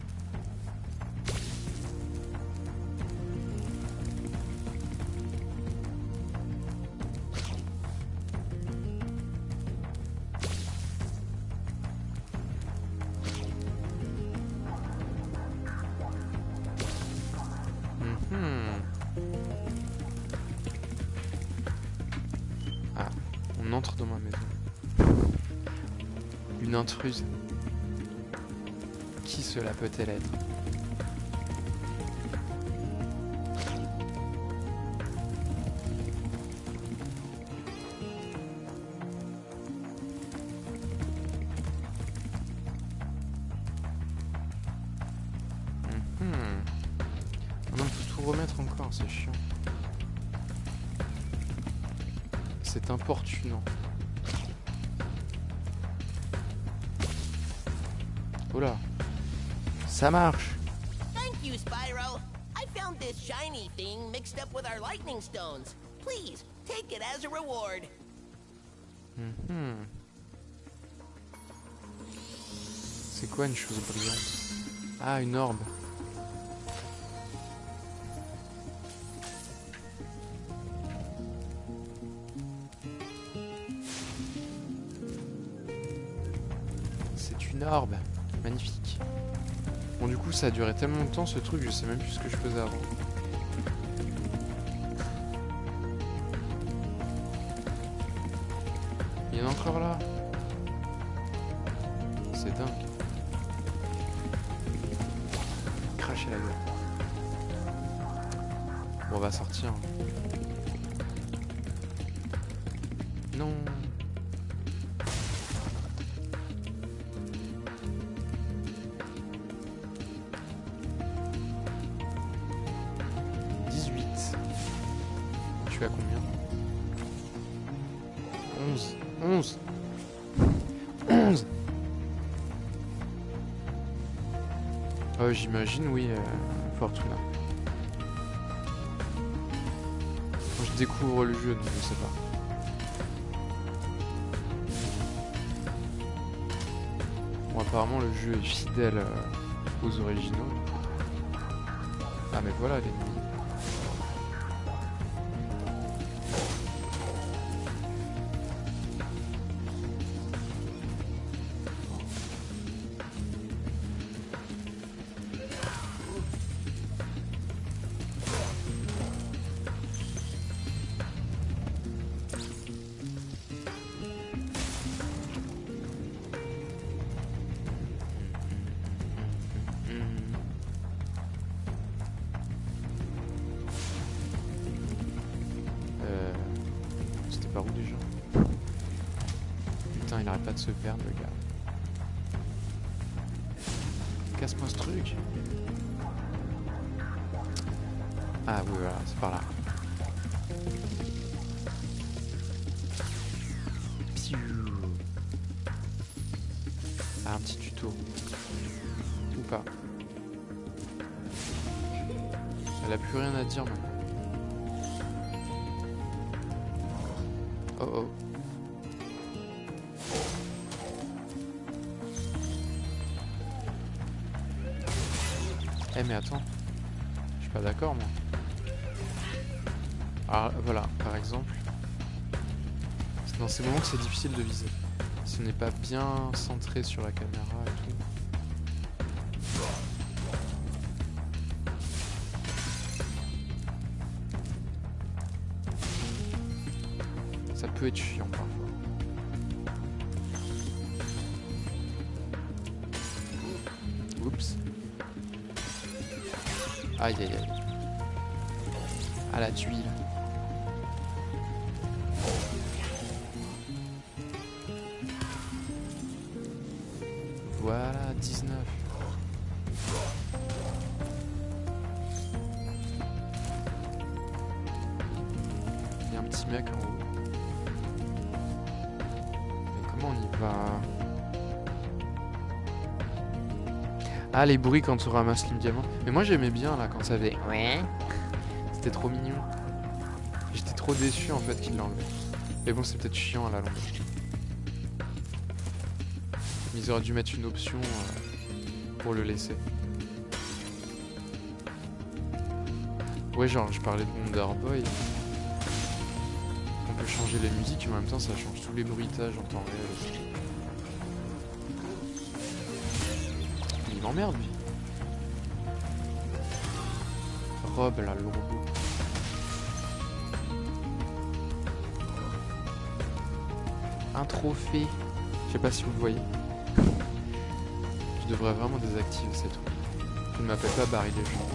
Ah, on entre dans ma maison. Une intruse. Qui cela peut-elle être? Non, faut tout remettre encore, c'est chiant. C'est importunant. Oh là. Ça marche. Thank you, Spyro. I found this shiny thing mixed up with our lightning stones. Please, take it as a reward. C'est quoi une chose brillante? Ah, une orbe. C'est une orbe. Magnifique. Bon du coup ça a duré tellement longtemps ce truc, je sais même plus ce que je faisais avant. Il y en a encore là. C'est dingue. Cracher la gueule. Bon on va sortir. Non. Tu as combien? 11. 11. 11. J'imagine, oui, Fortuna. Moi, je découvre le jeu, donc je sais pas. Bon, apparemment, le jeu est fidèle aux originaux. Ah, mais voilà, l'ennemi. C'était par où déjà? Putain, il arrête pas de se perdre le gars. Casse-moi ce truc. Ah oui, voilà, c'est par là. Piou. Ah, un petit tuto. Ou pas. Elle a plus rien à dire maintenant. Oh oh. Eh mais attends. Je suis pas d'accord moi. Alors voilà, par exemple. C'est dans ces moments que c'est difficile de viser. Si on n'est pas bien centré sur la caméra et tout. Ça peut être chiant parfois. Oups. Aïe aïe aïe. À la tuile. Voilà, 19. Il y a un petit mec en haut. On y va. Ah, les bruits quand tu ramasses le diamant. Mais moi j'aimais bien là quand ça faisait. Ouais. C'était trop mignon. J'étais trop déçu en fait qu'il l'a enlevé. Mais bon, c'est peut-être chiant à la longue. Ils auraient dû mettre une option pour le laisser. Ouais, genre je parlais de Wonder Boy. On peut changer les musiques, mais en même temps ça change tous les bruitages en temps réel. Il m'emmerde lui. Rob là, le robot. Un trophée. Je sais pas si vous le voyez. Je devrais vraiment désactiver ces trucs. Je ne m'appelle pas Barry Legend.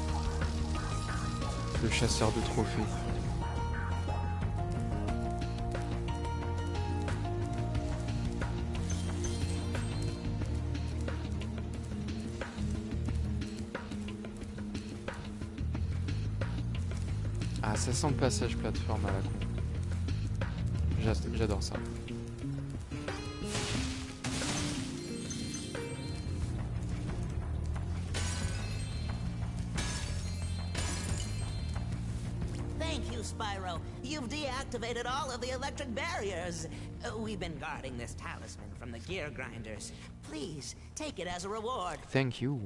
Le chasseur de trophées. Ah, ça sent le passage plateforme à la con. J'adore ça. Thank you, Spyro. You've deactivated all of the electric barriers. We've been guarding this talisman from the gear grinders. Please, take it as a reward. Thank you.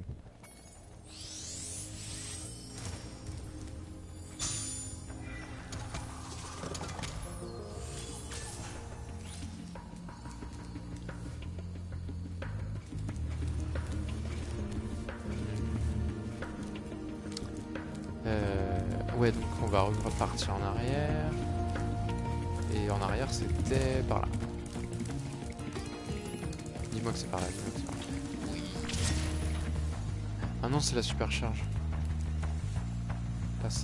Ouais, donc on va repartir en arrière. Et en arrière, c'était par là. Dis-moi que c'est par là. Ah non, c'est la supercharge. Pas ça.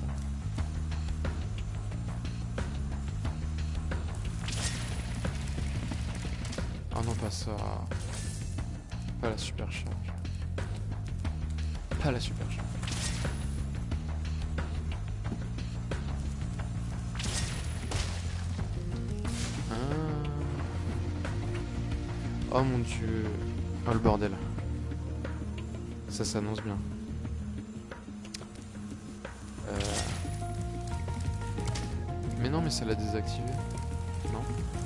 Ah non, pas ça. Pas la supercharge. Pas la supercharge. Oh mon dieu. Oh le bordel. Ça s'annonce bien. Mais non, mais ça l'a désactivé. Non?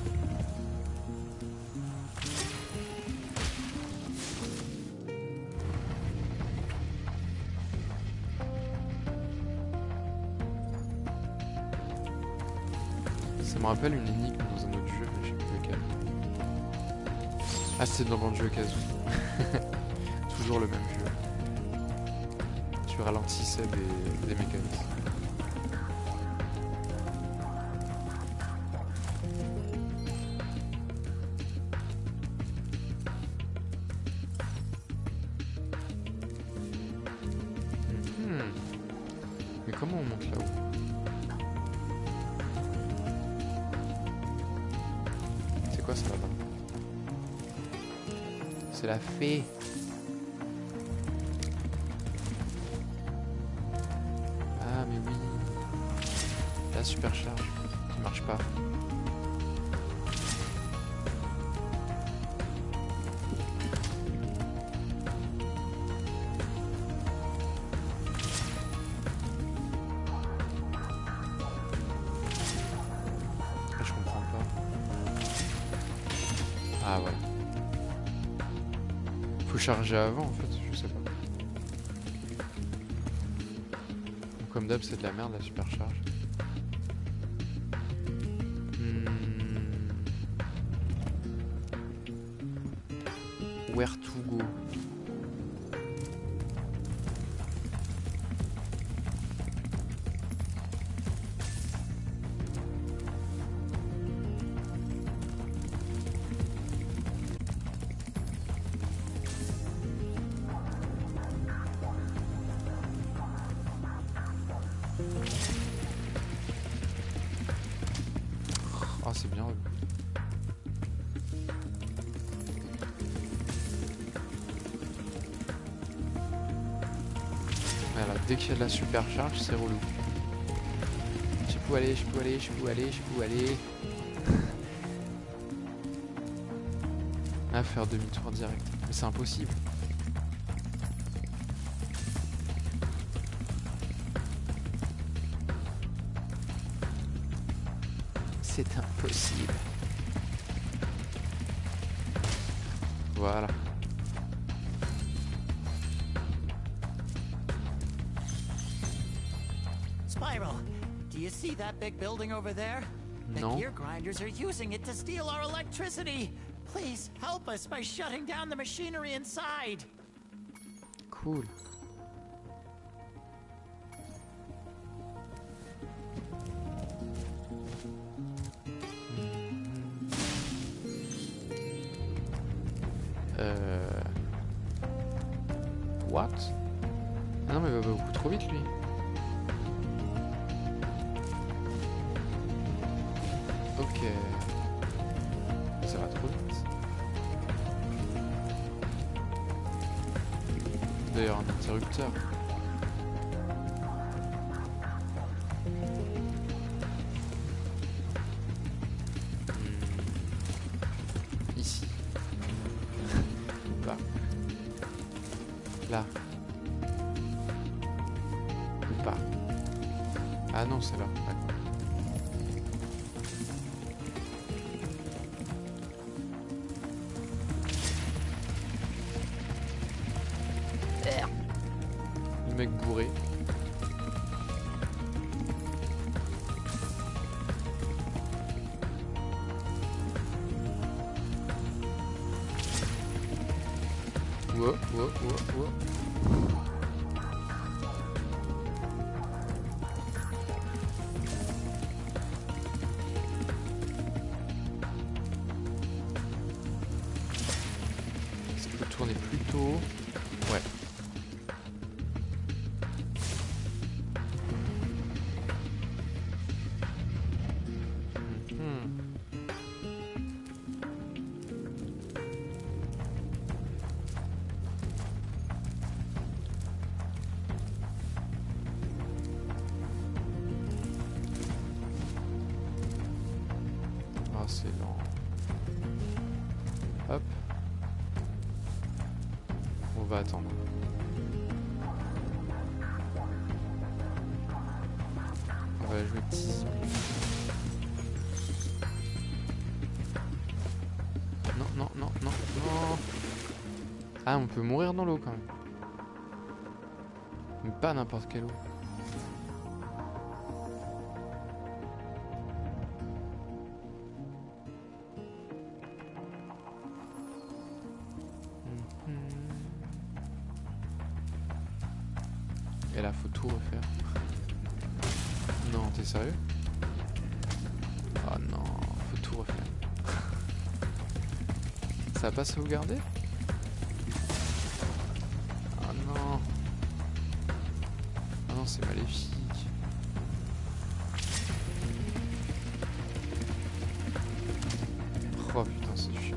Ça me rappelle une énigme dans un autre jeu, mais je sais plus lequel. Ah, c'est dans Banjo Kazooie. Toujours le même jeu. Tu ralentissais des mécanismes. Mais comment on monte là-haut? C'est quoi ça là-bas? C'est la fée. Ah mais oui. la supercharge qui marche pas. Je comprends pas. Ah voilà. Faut charger avant en fait, je sais pas. Comme d'hab, c'est de la merde la supercharge. Where to go? Ah, c'est bien. Voilà, dès qu'il y a de la supercharge, c'est relou. Je peux aller, je peux aller, je peux aller, je peux aller. À faire demi-tour direct. Mais c'est impossible. C'est impossible. Voilà. Spyro, do you see that big building over there? The No. gear grinders are using it to steal our electricity. Please help us by shutting down the machinery inside. Cool. What? Ah non mais il va beaucoup trop vite lui. Ok. Ça va trop vite. D'ailleurs un interrupteur. Ici. Là. Là. Ou pas. Ah non, c'est là. D'accord. Le mec bourré. Wow, wow, wow, wow. Est-ce qu'il faut tourner plus tôt? Ouais. Ah, c'est lent. Hop. On va attendre. On va jouer petit. Non, non, non, non, non. Ah, on peut mourir dans l'eau quand même. Mais pas n'importe quelle eau. Et là, faut tout refaire. Non, t'es sérieux? Oh non, faut tout refaire. Ça va pas sauvegarder? Oh non. Ah non, c'est maléfique. Oh putain, c'est chiant.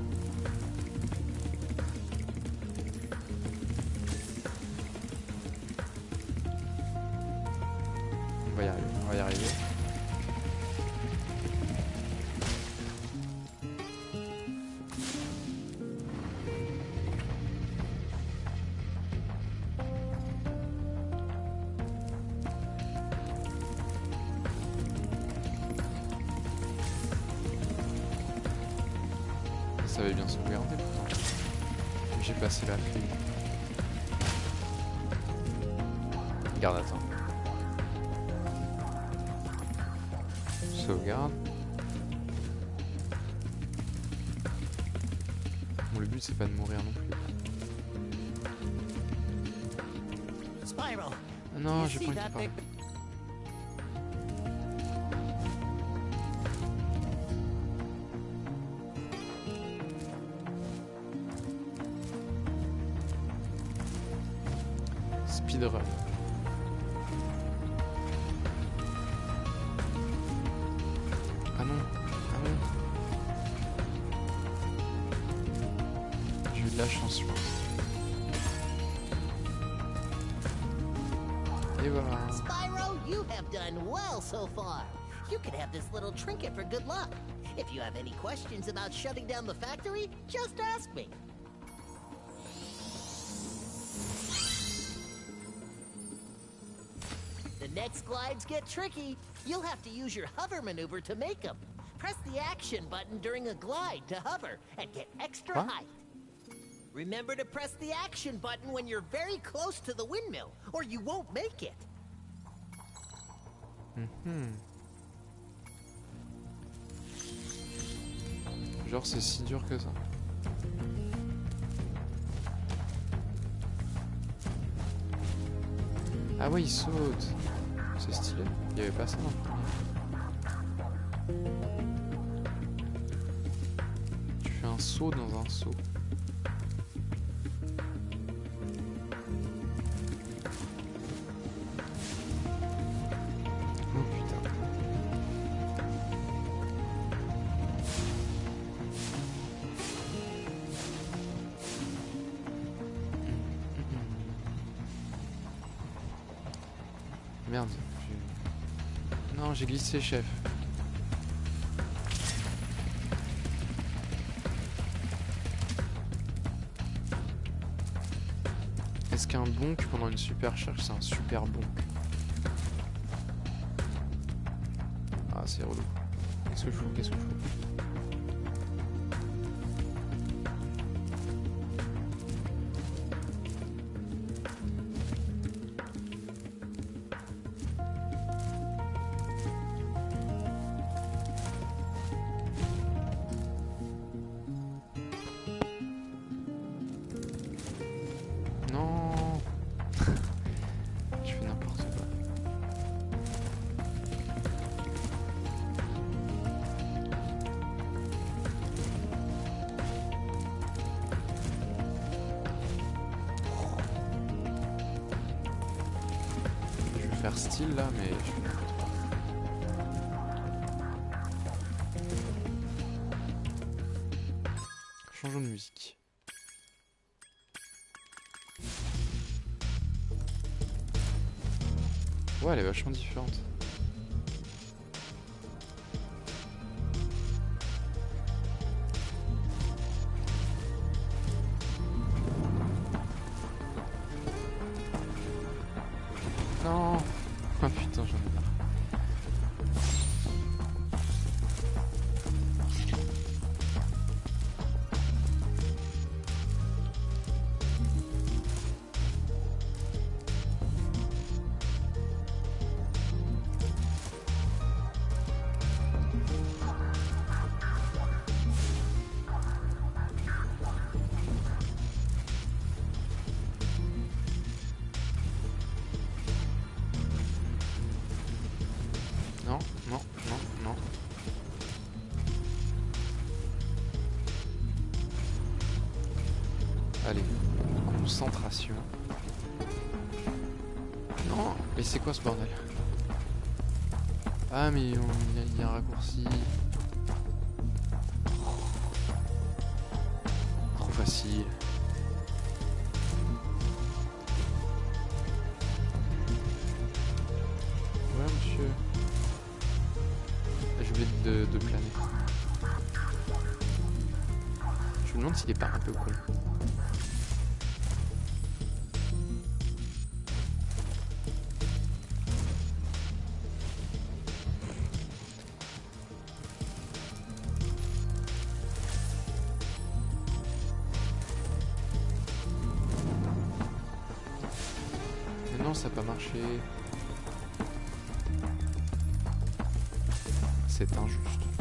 On va y arriver, on va y arriver. Ça avait bien sauvegardé pourtant. J'ai passé la clé. Garde, attends. Sauvegarde. Bon, le but c'est pas de mourir non plus. Spyro. Ah non, you j'ai see pas envie that de parler. big- Speedrun. Ah non, ah non. J'ai eu de la chance, je pense. Et voilà. Spyro, you have done well so far. You could have this little trinket for good luck. If you have any questions about shutting down the factory, just ask me. The next glides get tricky. You'll have to use your hover maneuver to make them. Press the action button during a glide to hover and get extra What? height. Remember to press the action button when you're very close to the windmill, or you won't make it. Genre c'est si dur que ça. Ah ouais, il saute. C'est stylé. Il y avait pas ça dans le premier. Tu fais un saut dans un saut. Oh putain. Merde. Non, j'ai glissé, chef. Est-ce qu'un bonk pendant une super charge, c'est un super bonk? Ah, c'est relou. Qu'est-ce que je fous? Qu'est-ce que je fous? Non. Je fais n'importe quoi. Je vais faire style là, mais je fais n'importe quoi. Changeons de musique. Ouais, elle est vachement différente. Non. Ah putain, j'en ai marre. Non, non, non, non. Allez, concentration. Non, mais c'est quoi ce bordel? Ah mais il y a un raccourci. Trop facile. Ouais monsieur. J'ai oublié de planer. Je me demande s'il est pas un peu con. Non, ça n'a pas marché. C'est injuste.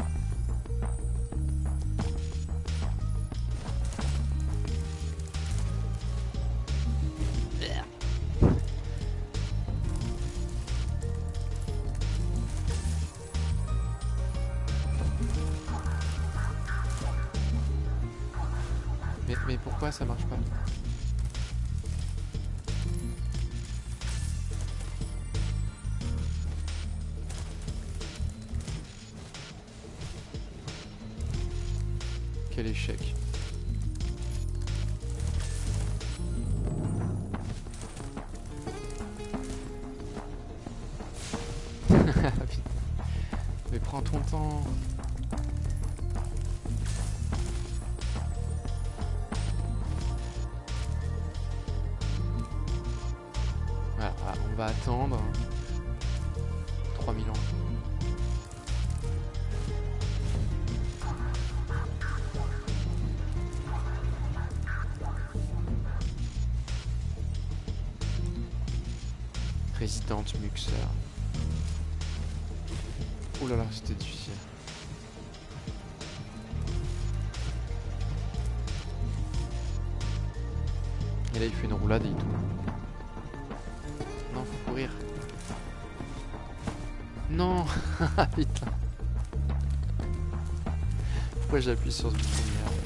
Mais pourquoi ça marche pas? Quel échec. Mais prends ton temps. Voilà, on va attendre 3000 ans. Résidente Muxer. Oh là là, c'était difficile. Et là, il fait une roulade et il tombe. Non, faut courir. Non. Putain. Pourquoi j'appuie sur ce bouton de merde?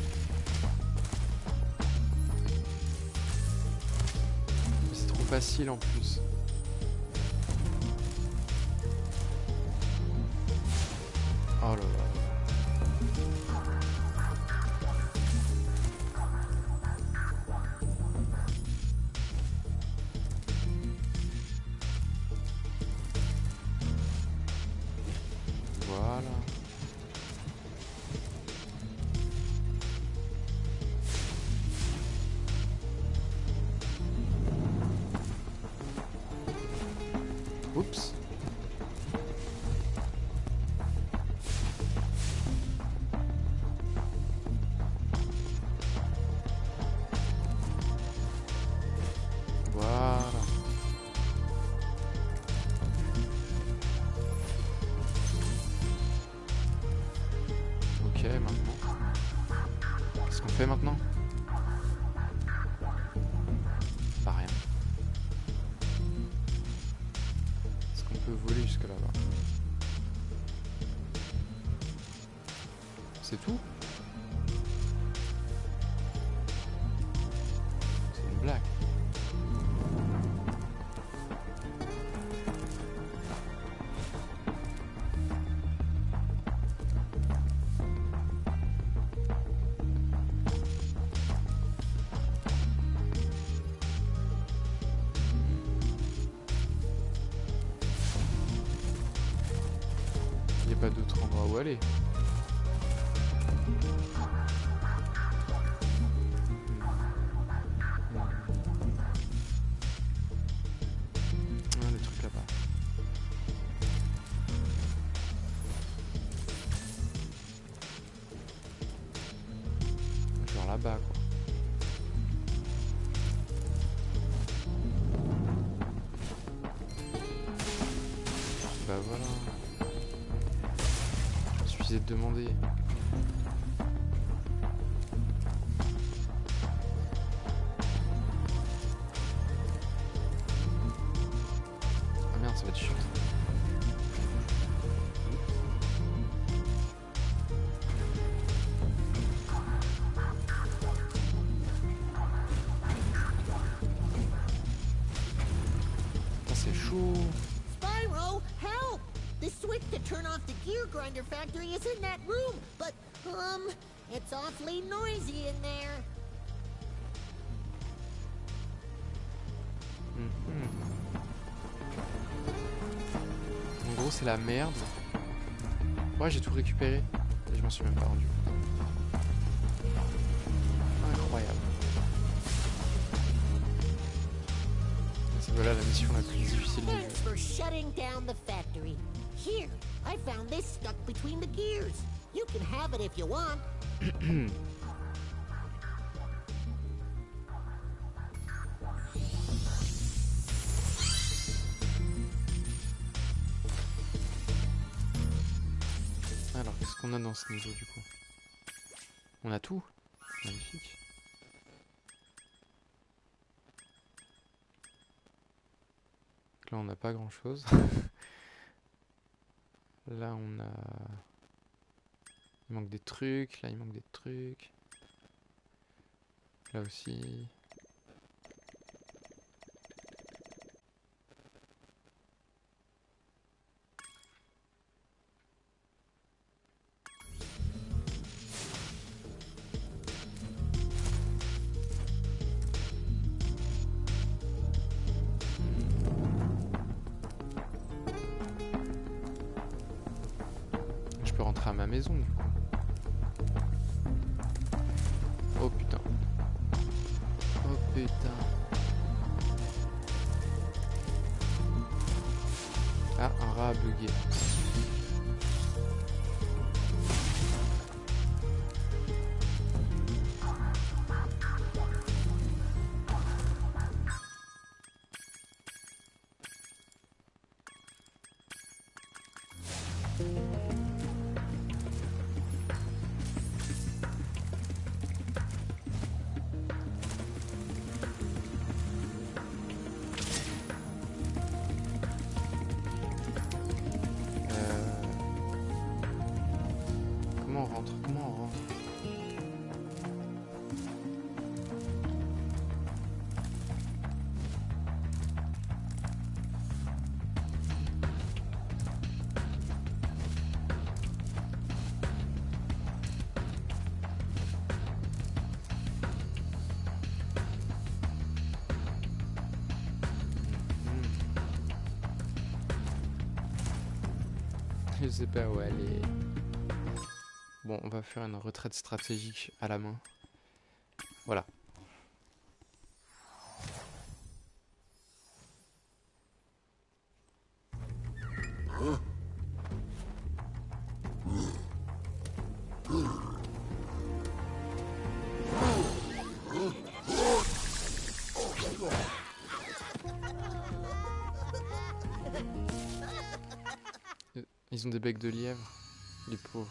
C'est trop facile en plus. Oh là là. Voilà. Oups. Voilà. Ok, maintenant. Qu'est-ce qu'on fait maintenant? Bah rien. Est-ce qu'on peut voler jusque là-bas? C'est tout? C'est une blague. Il n'y a pas d'autre endroit où aller. Ah, le truc là-bas. Genre là-bas quoi. Bah voilà. Il suffisait de demander. Ah merde, ça va être chiant. Ah, c'est chaud. Spyro, help! The switch to turn off the gear grinder factory is in that room, but, it's awfully noisy in there. En gros, c'est la merde. Ouais, j'ai tout récupéré. Et je m'en suis même pas rendu. Incroyable. Et c'est voilà la mission la plus difficile du jeu. Thanks for shutting down the factory. Here, I found this stuck between the gears. You can have it if you want. Qu'est-ce qu'on a dans ce niveau du coup? On a tout. Magnifique. Là on n'a pas grand chose. Là on a... Il manque des trucs, là il manque des trucs. Là aussi. Je peux rentrer à ma maison du coup. Oh putain. Oh putain. Ah, un rat a bugué. Comment on rentre? Comment on rentre? Je sais pas où aller. Bon, on va faire une retraite stratégique à la main. Voilà. Ils ont des becs de lièvre, les pauvres.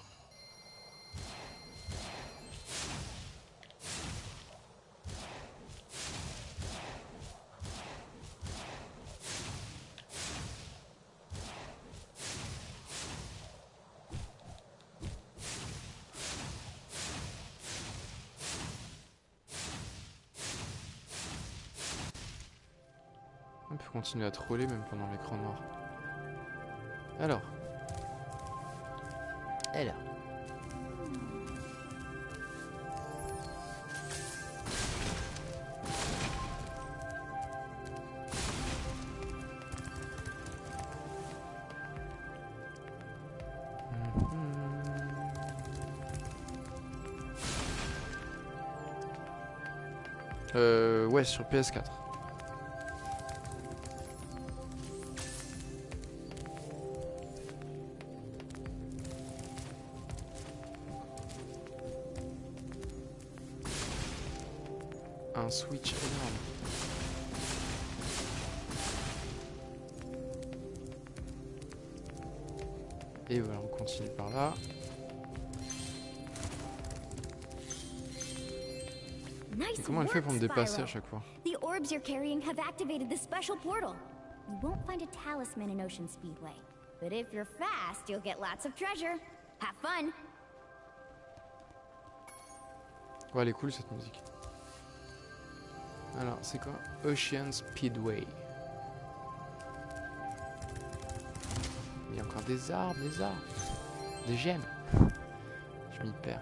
On peut continuer à troller même pendant l'écran noir. Alors. Ouais, sur PS4. Un Switch énorme. Et voilà, on continue par là. Et comment elle fait pour me dépasser à chaque fois? The orbs you're carrying have activated the special portal. You won't find a talisman in Ocean Speedway, but if you're fast, you'll get lots of treasure. Have fun. Ouais, elle est cool cette musique. Alors, c'est quoi? Ocean Speedway. Il y a encore des arbres, des gemmes. Je m'y perds.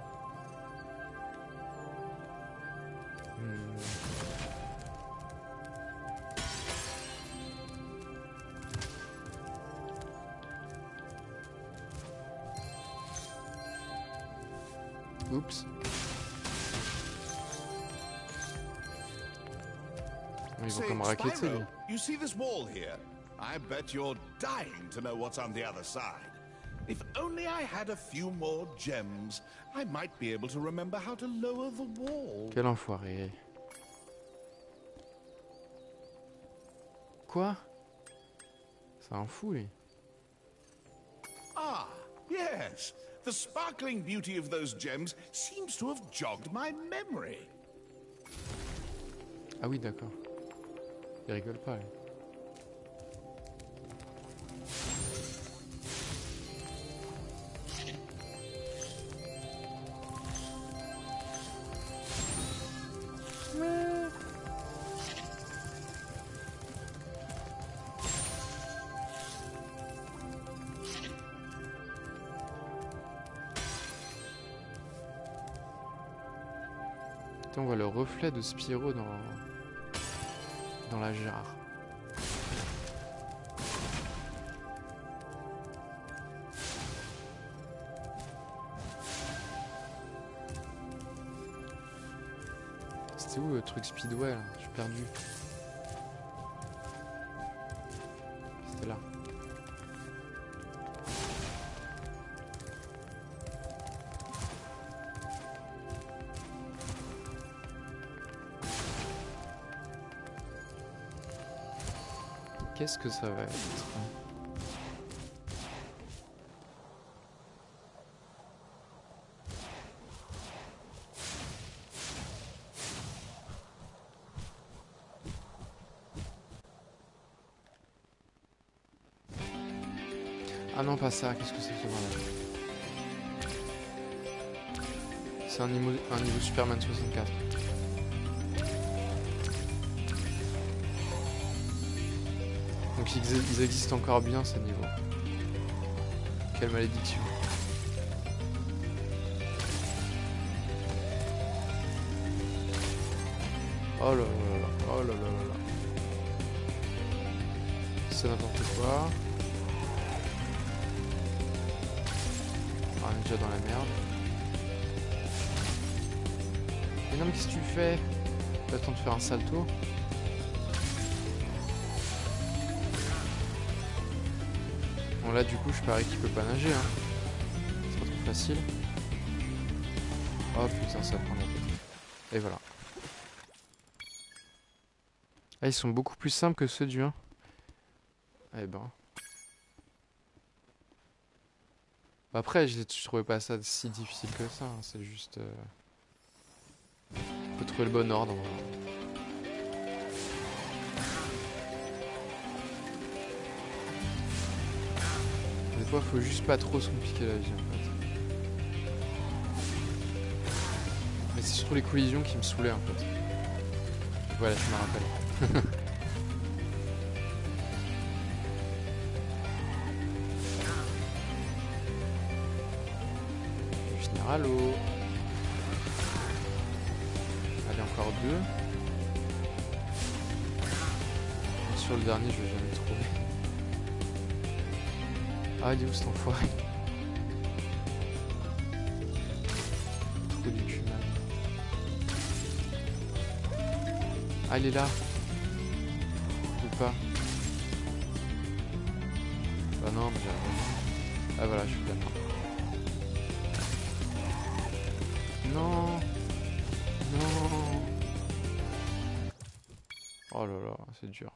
Oups. Ils vont comme raqueter, lui. You see this wall here? I bet you're dying to know what's on the other side. If only I had a few more gems, I might be able to remember how to lower the wall. Quel enfoiré. Quoi? C'est un fou, lui. Ah, yes. the sparkling beauty of those gems seems to have jogged my memory. Ah oui, d'accord. Il rigole pas, là. On voit le reflet de Spyro dans la jarre. C'était où le truc Speedway là? Je suis perdu. C'était là. Qu'est-ce que ça va être? Ah non, pas ça. Qu'est-ce que c'est que ce bordel? C'est un niveau Superman 64. Donc ils existent encore bien ces niveaux. Quelle malédiction. Oh là là là, oh là là là là. C'est n'importe quoi. Ah, on est déjà dans la merde. Mais non, mais qu'est-ce que tu fais? Pas le temps de faire un salto. Bon là du coup je parie qu'il peut pas nager hein. C'est pas trop facile. Oh putain ça prend la tête. Et voilà. Ah ils sont beaucoup plus simples que ceux du 1. Eh ben. Après je trouvais pas ça si difficile que ça. Hein. C'est juste... faut trouver le bon ordre. Voilà. Des fois, faut juste pas trop se compliquer la vie en fait. Mais c'est surtout les collisions qui me saoulaient en fait. Voilà, je me rappelle. Je vais finir à l'eau. Allez, encore 2. Et sur le dernier, je vais jamais le trouver. Ah, il est où cet enfoiré? Trop du cul, man. Ah, il est là. Ou pas? Bah non, mais j'arrive. Ah voilà, je suis là. Non. Non. Oh là là, c'est dur.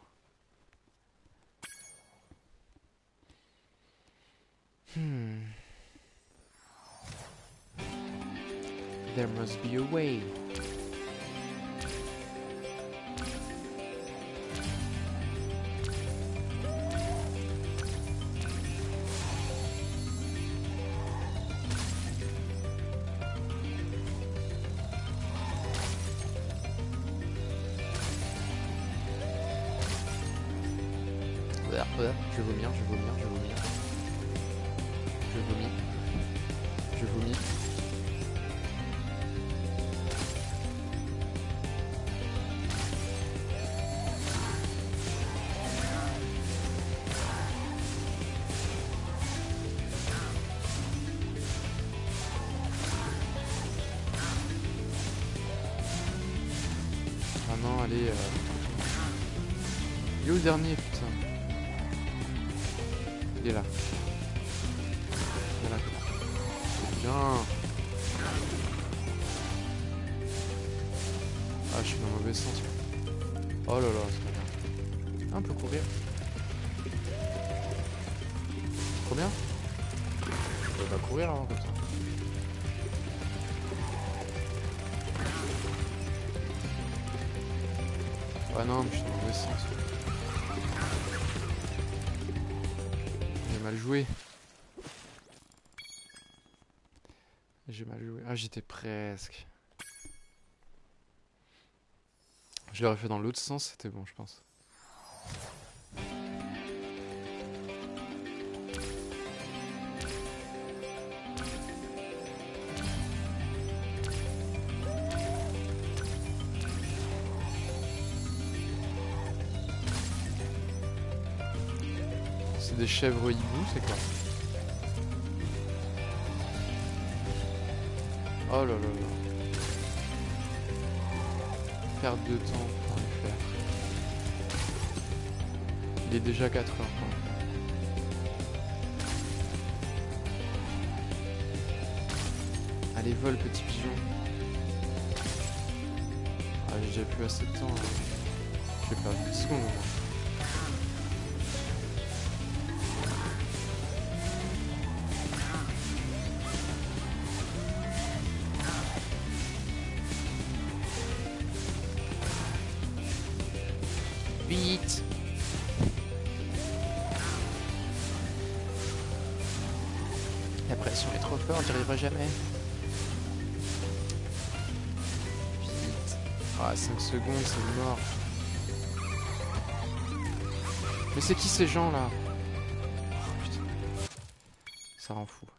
There must be a way. Je vais vomir, je vais vomir, je vais vomir. Je vomis. Je vomis. Ah non, allez. Il est où le dernier, putain? Il est là. Voilà. C'est bien. Ah, je suis dans le mauvais sens. Oh là là, c'est pas bien. Ah, on peut courir. Trop bien. Je peux pas courir avant comme ça. Ah non, mais je suis dans le mauvais sens. J'ai mal joué. J'ai mal joué. Ah, j'étais presque. Je l'aurais fait dans l'autre sens, c'était bon, je pense. C'est des chèvres hibou, c'est quoi? Oh là là là. Perte de temps pour les faire. Il est déjà 4 heures. Allez, vole, petit pigeon. Ah, j'ai déjà plus assez de temps. J'ai perdu 10 secondes. Vite. La pression est trop forte, j'y arriverai jamais. Vite. Ah, 5 secondes, c'est mort. Mais c'est qui ces gens là? Oh, putain. Ça rend fou.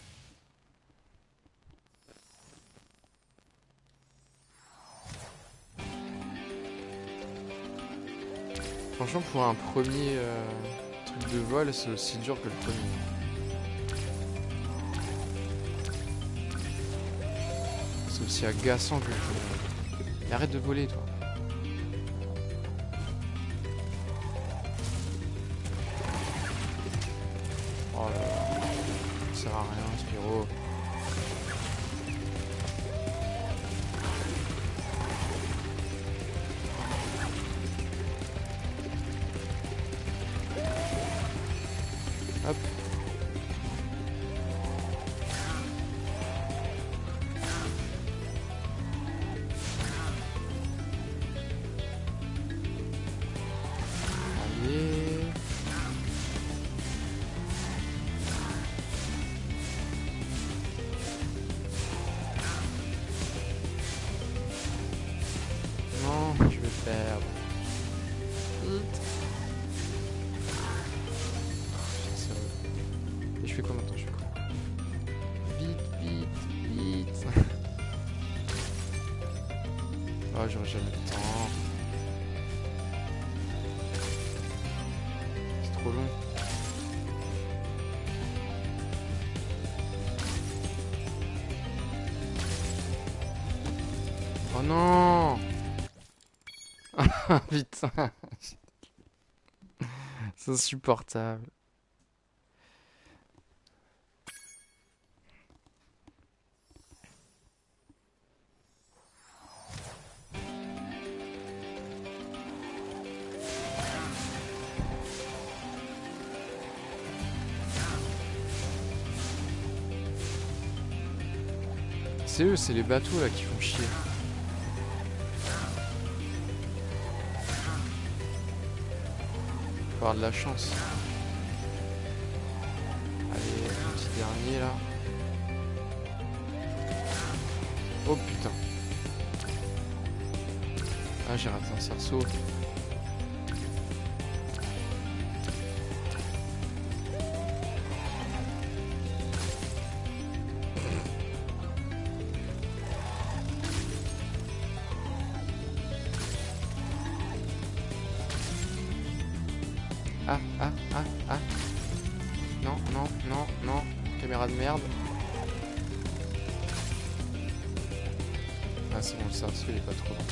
Franchement, pour un premier truc de vol, c'est aussi dur que le premier. C'est aussi agaçant que le premier. Mais arrête de voler, toi. Oh là là. Ça sert à rien, Spyro. Hop. Allez. Non, je vais perdre. Vite. Et je fais quoi maintenant? Je fais quoi? Vite, vite, vite. Oh, j'aurais jamais le temps. C'est trop long. Oh non. Putain. C'est insupportable. C'est eux, c'est les bateaux là qui font chier. Faut avoir de la chance. Allez, un petit dernier là. Oh putain. Ah, j'ai raté un cerceau. Ah, ah, ah, ah. Non, non, non, non. Caméra de merde. Ah, c'est bon, le cerceau, il est pas trop long.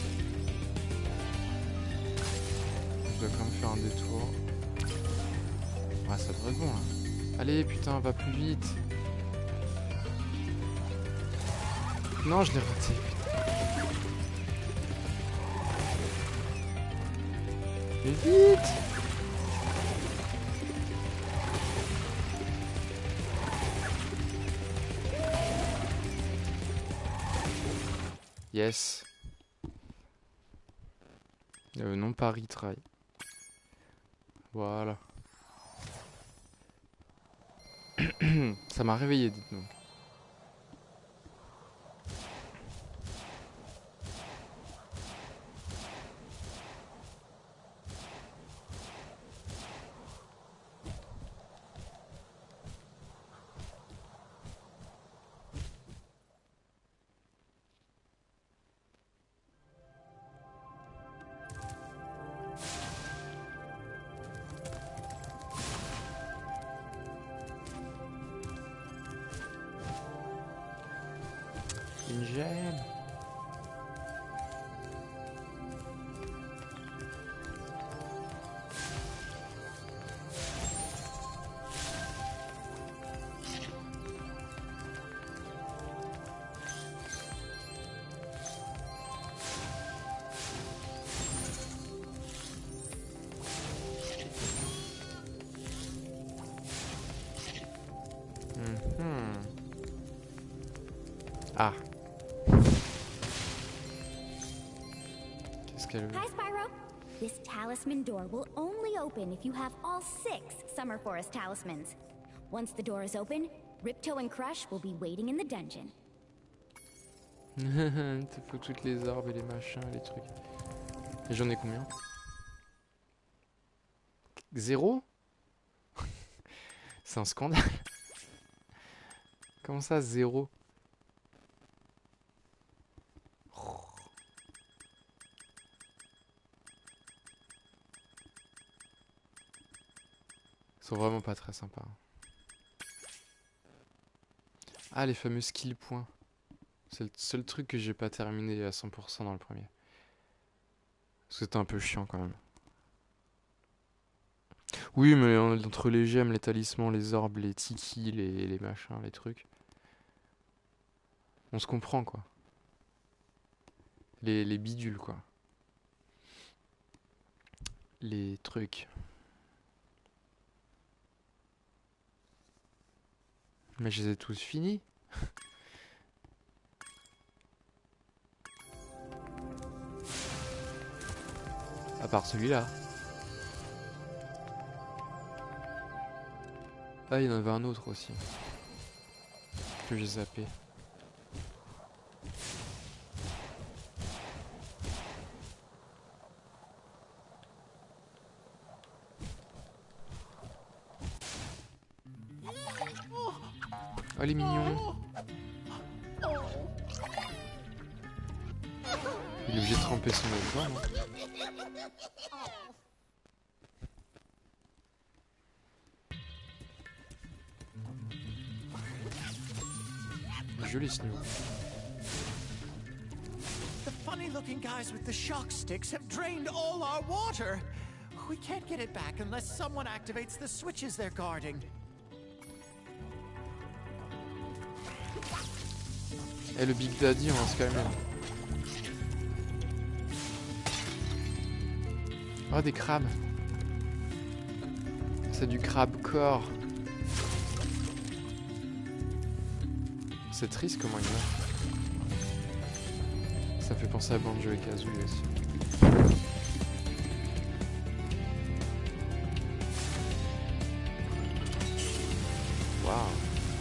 Je dois quand même faire un détour. Ah, ça devrait être bon, là. Allez, putain, va plus vite. Non, je l'ai raté, putain. Mais vite! Yes. Non pas retry. Voilà. Ça m'a réveillé, dites-nous. Une gemme. Ah. Hi, Spyro. This talisman door will only open if you have all 6 Summer Forest talismans. Once the door is open, Ripto and Crush will be waiting in the dungeon. T'as faut toutes les orbes et les machins, les trucs. Et j'en ai combien? 0? C'est un scandale. Comment ça, 0? Ils sont vraiment pas très sympas. Ah, les fameux skill points. C'est le seul truc que j'ai pas terminé à 100% dans le premier. Parce que c'était un peu chiant quand même. Oui, mais entre les gemmes, les talismans, les orbes, les tikis, les machins, les trucs. On se comprend quoi. Les bidules quoi. Les trucs. Mais je les ai tous finis. À part celui-là. Ah, il y en avait un autre aussi. Que j'ai zappé. Oh, les mignons. Il est obligé de tremper son dedans, non? Joli Snow. The funny-looking guys with the shock sticks have drained all our water. We can't get it back unless someone activates the switches they're guarding. Eh, le Big Daddy, on va se calmer. Oh, des crabes. C'est du crabe corps. C'est triste comment il meurt. Ça fait penser à Banjo et Kazooie aussi. Waouh.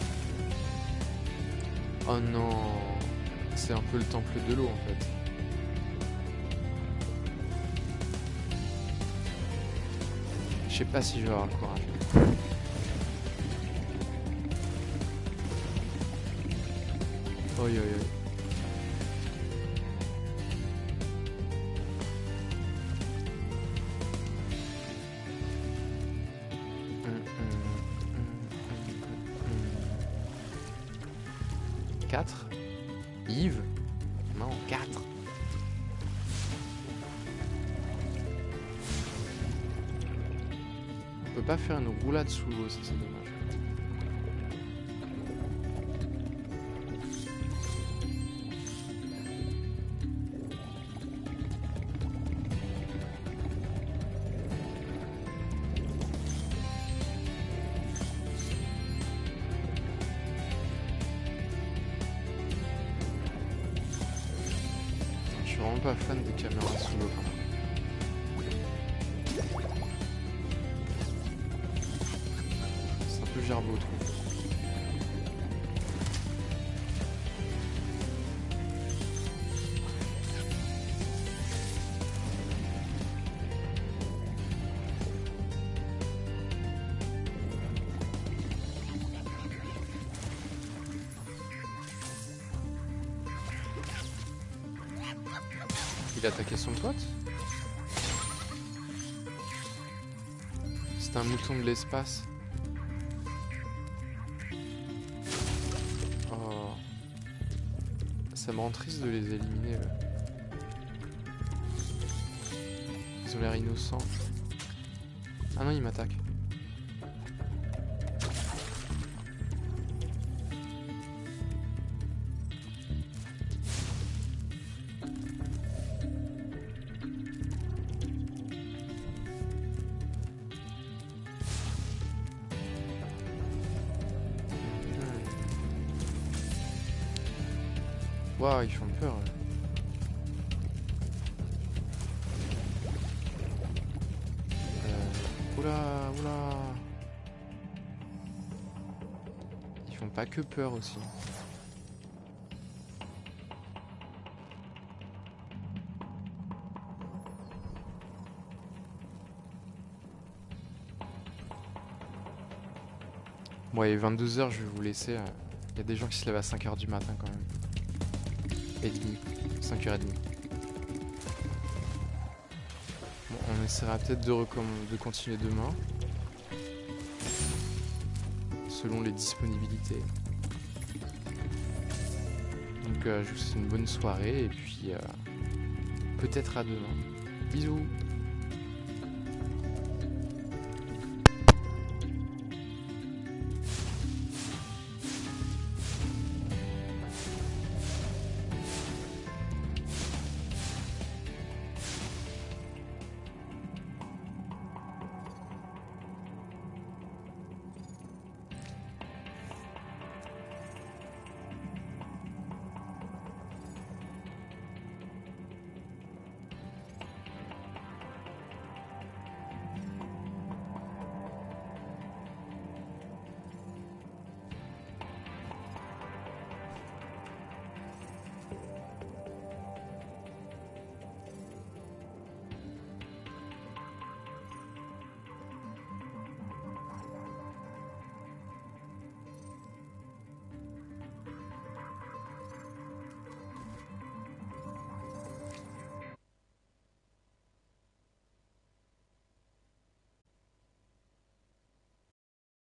Oh non. C'est un peu le temple de l'eau en fait. Je sais pas si je vais avoir le courage. Oi oi oi. Quatre. Yves. Non, 4. On peut pas faire une roulade sous l'eau, ça c'est dommage. vraiment pas fan des caméras sous l'eau. C'est un peu gerbeau, je trouve. Il a attaqué son pote. C'est un mouton de l'espace. Oh. Ça me rend triste de les éliminer là. Ils ont l'air innocents. Ah non, ils m'attaquent. Waouh, ils font peur. Oula, oula. Ils font pas que peur aussi. Bon, il est 22 h, je vais vous laisser. Il y a des gens qui se lèvent à 5 h du matin quand même. Et demi, 5h30. Bon, on essaiera peut-être de continuer demain. Selon les disponibilités. Donc je vous souhaite une bonne soirée et puis peut-être à demain. Bisous.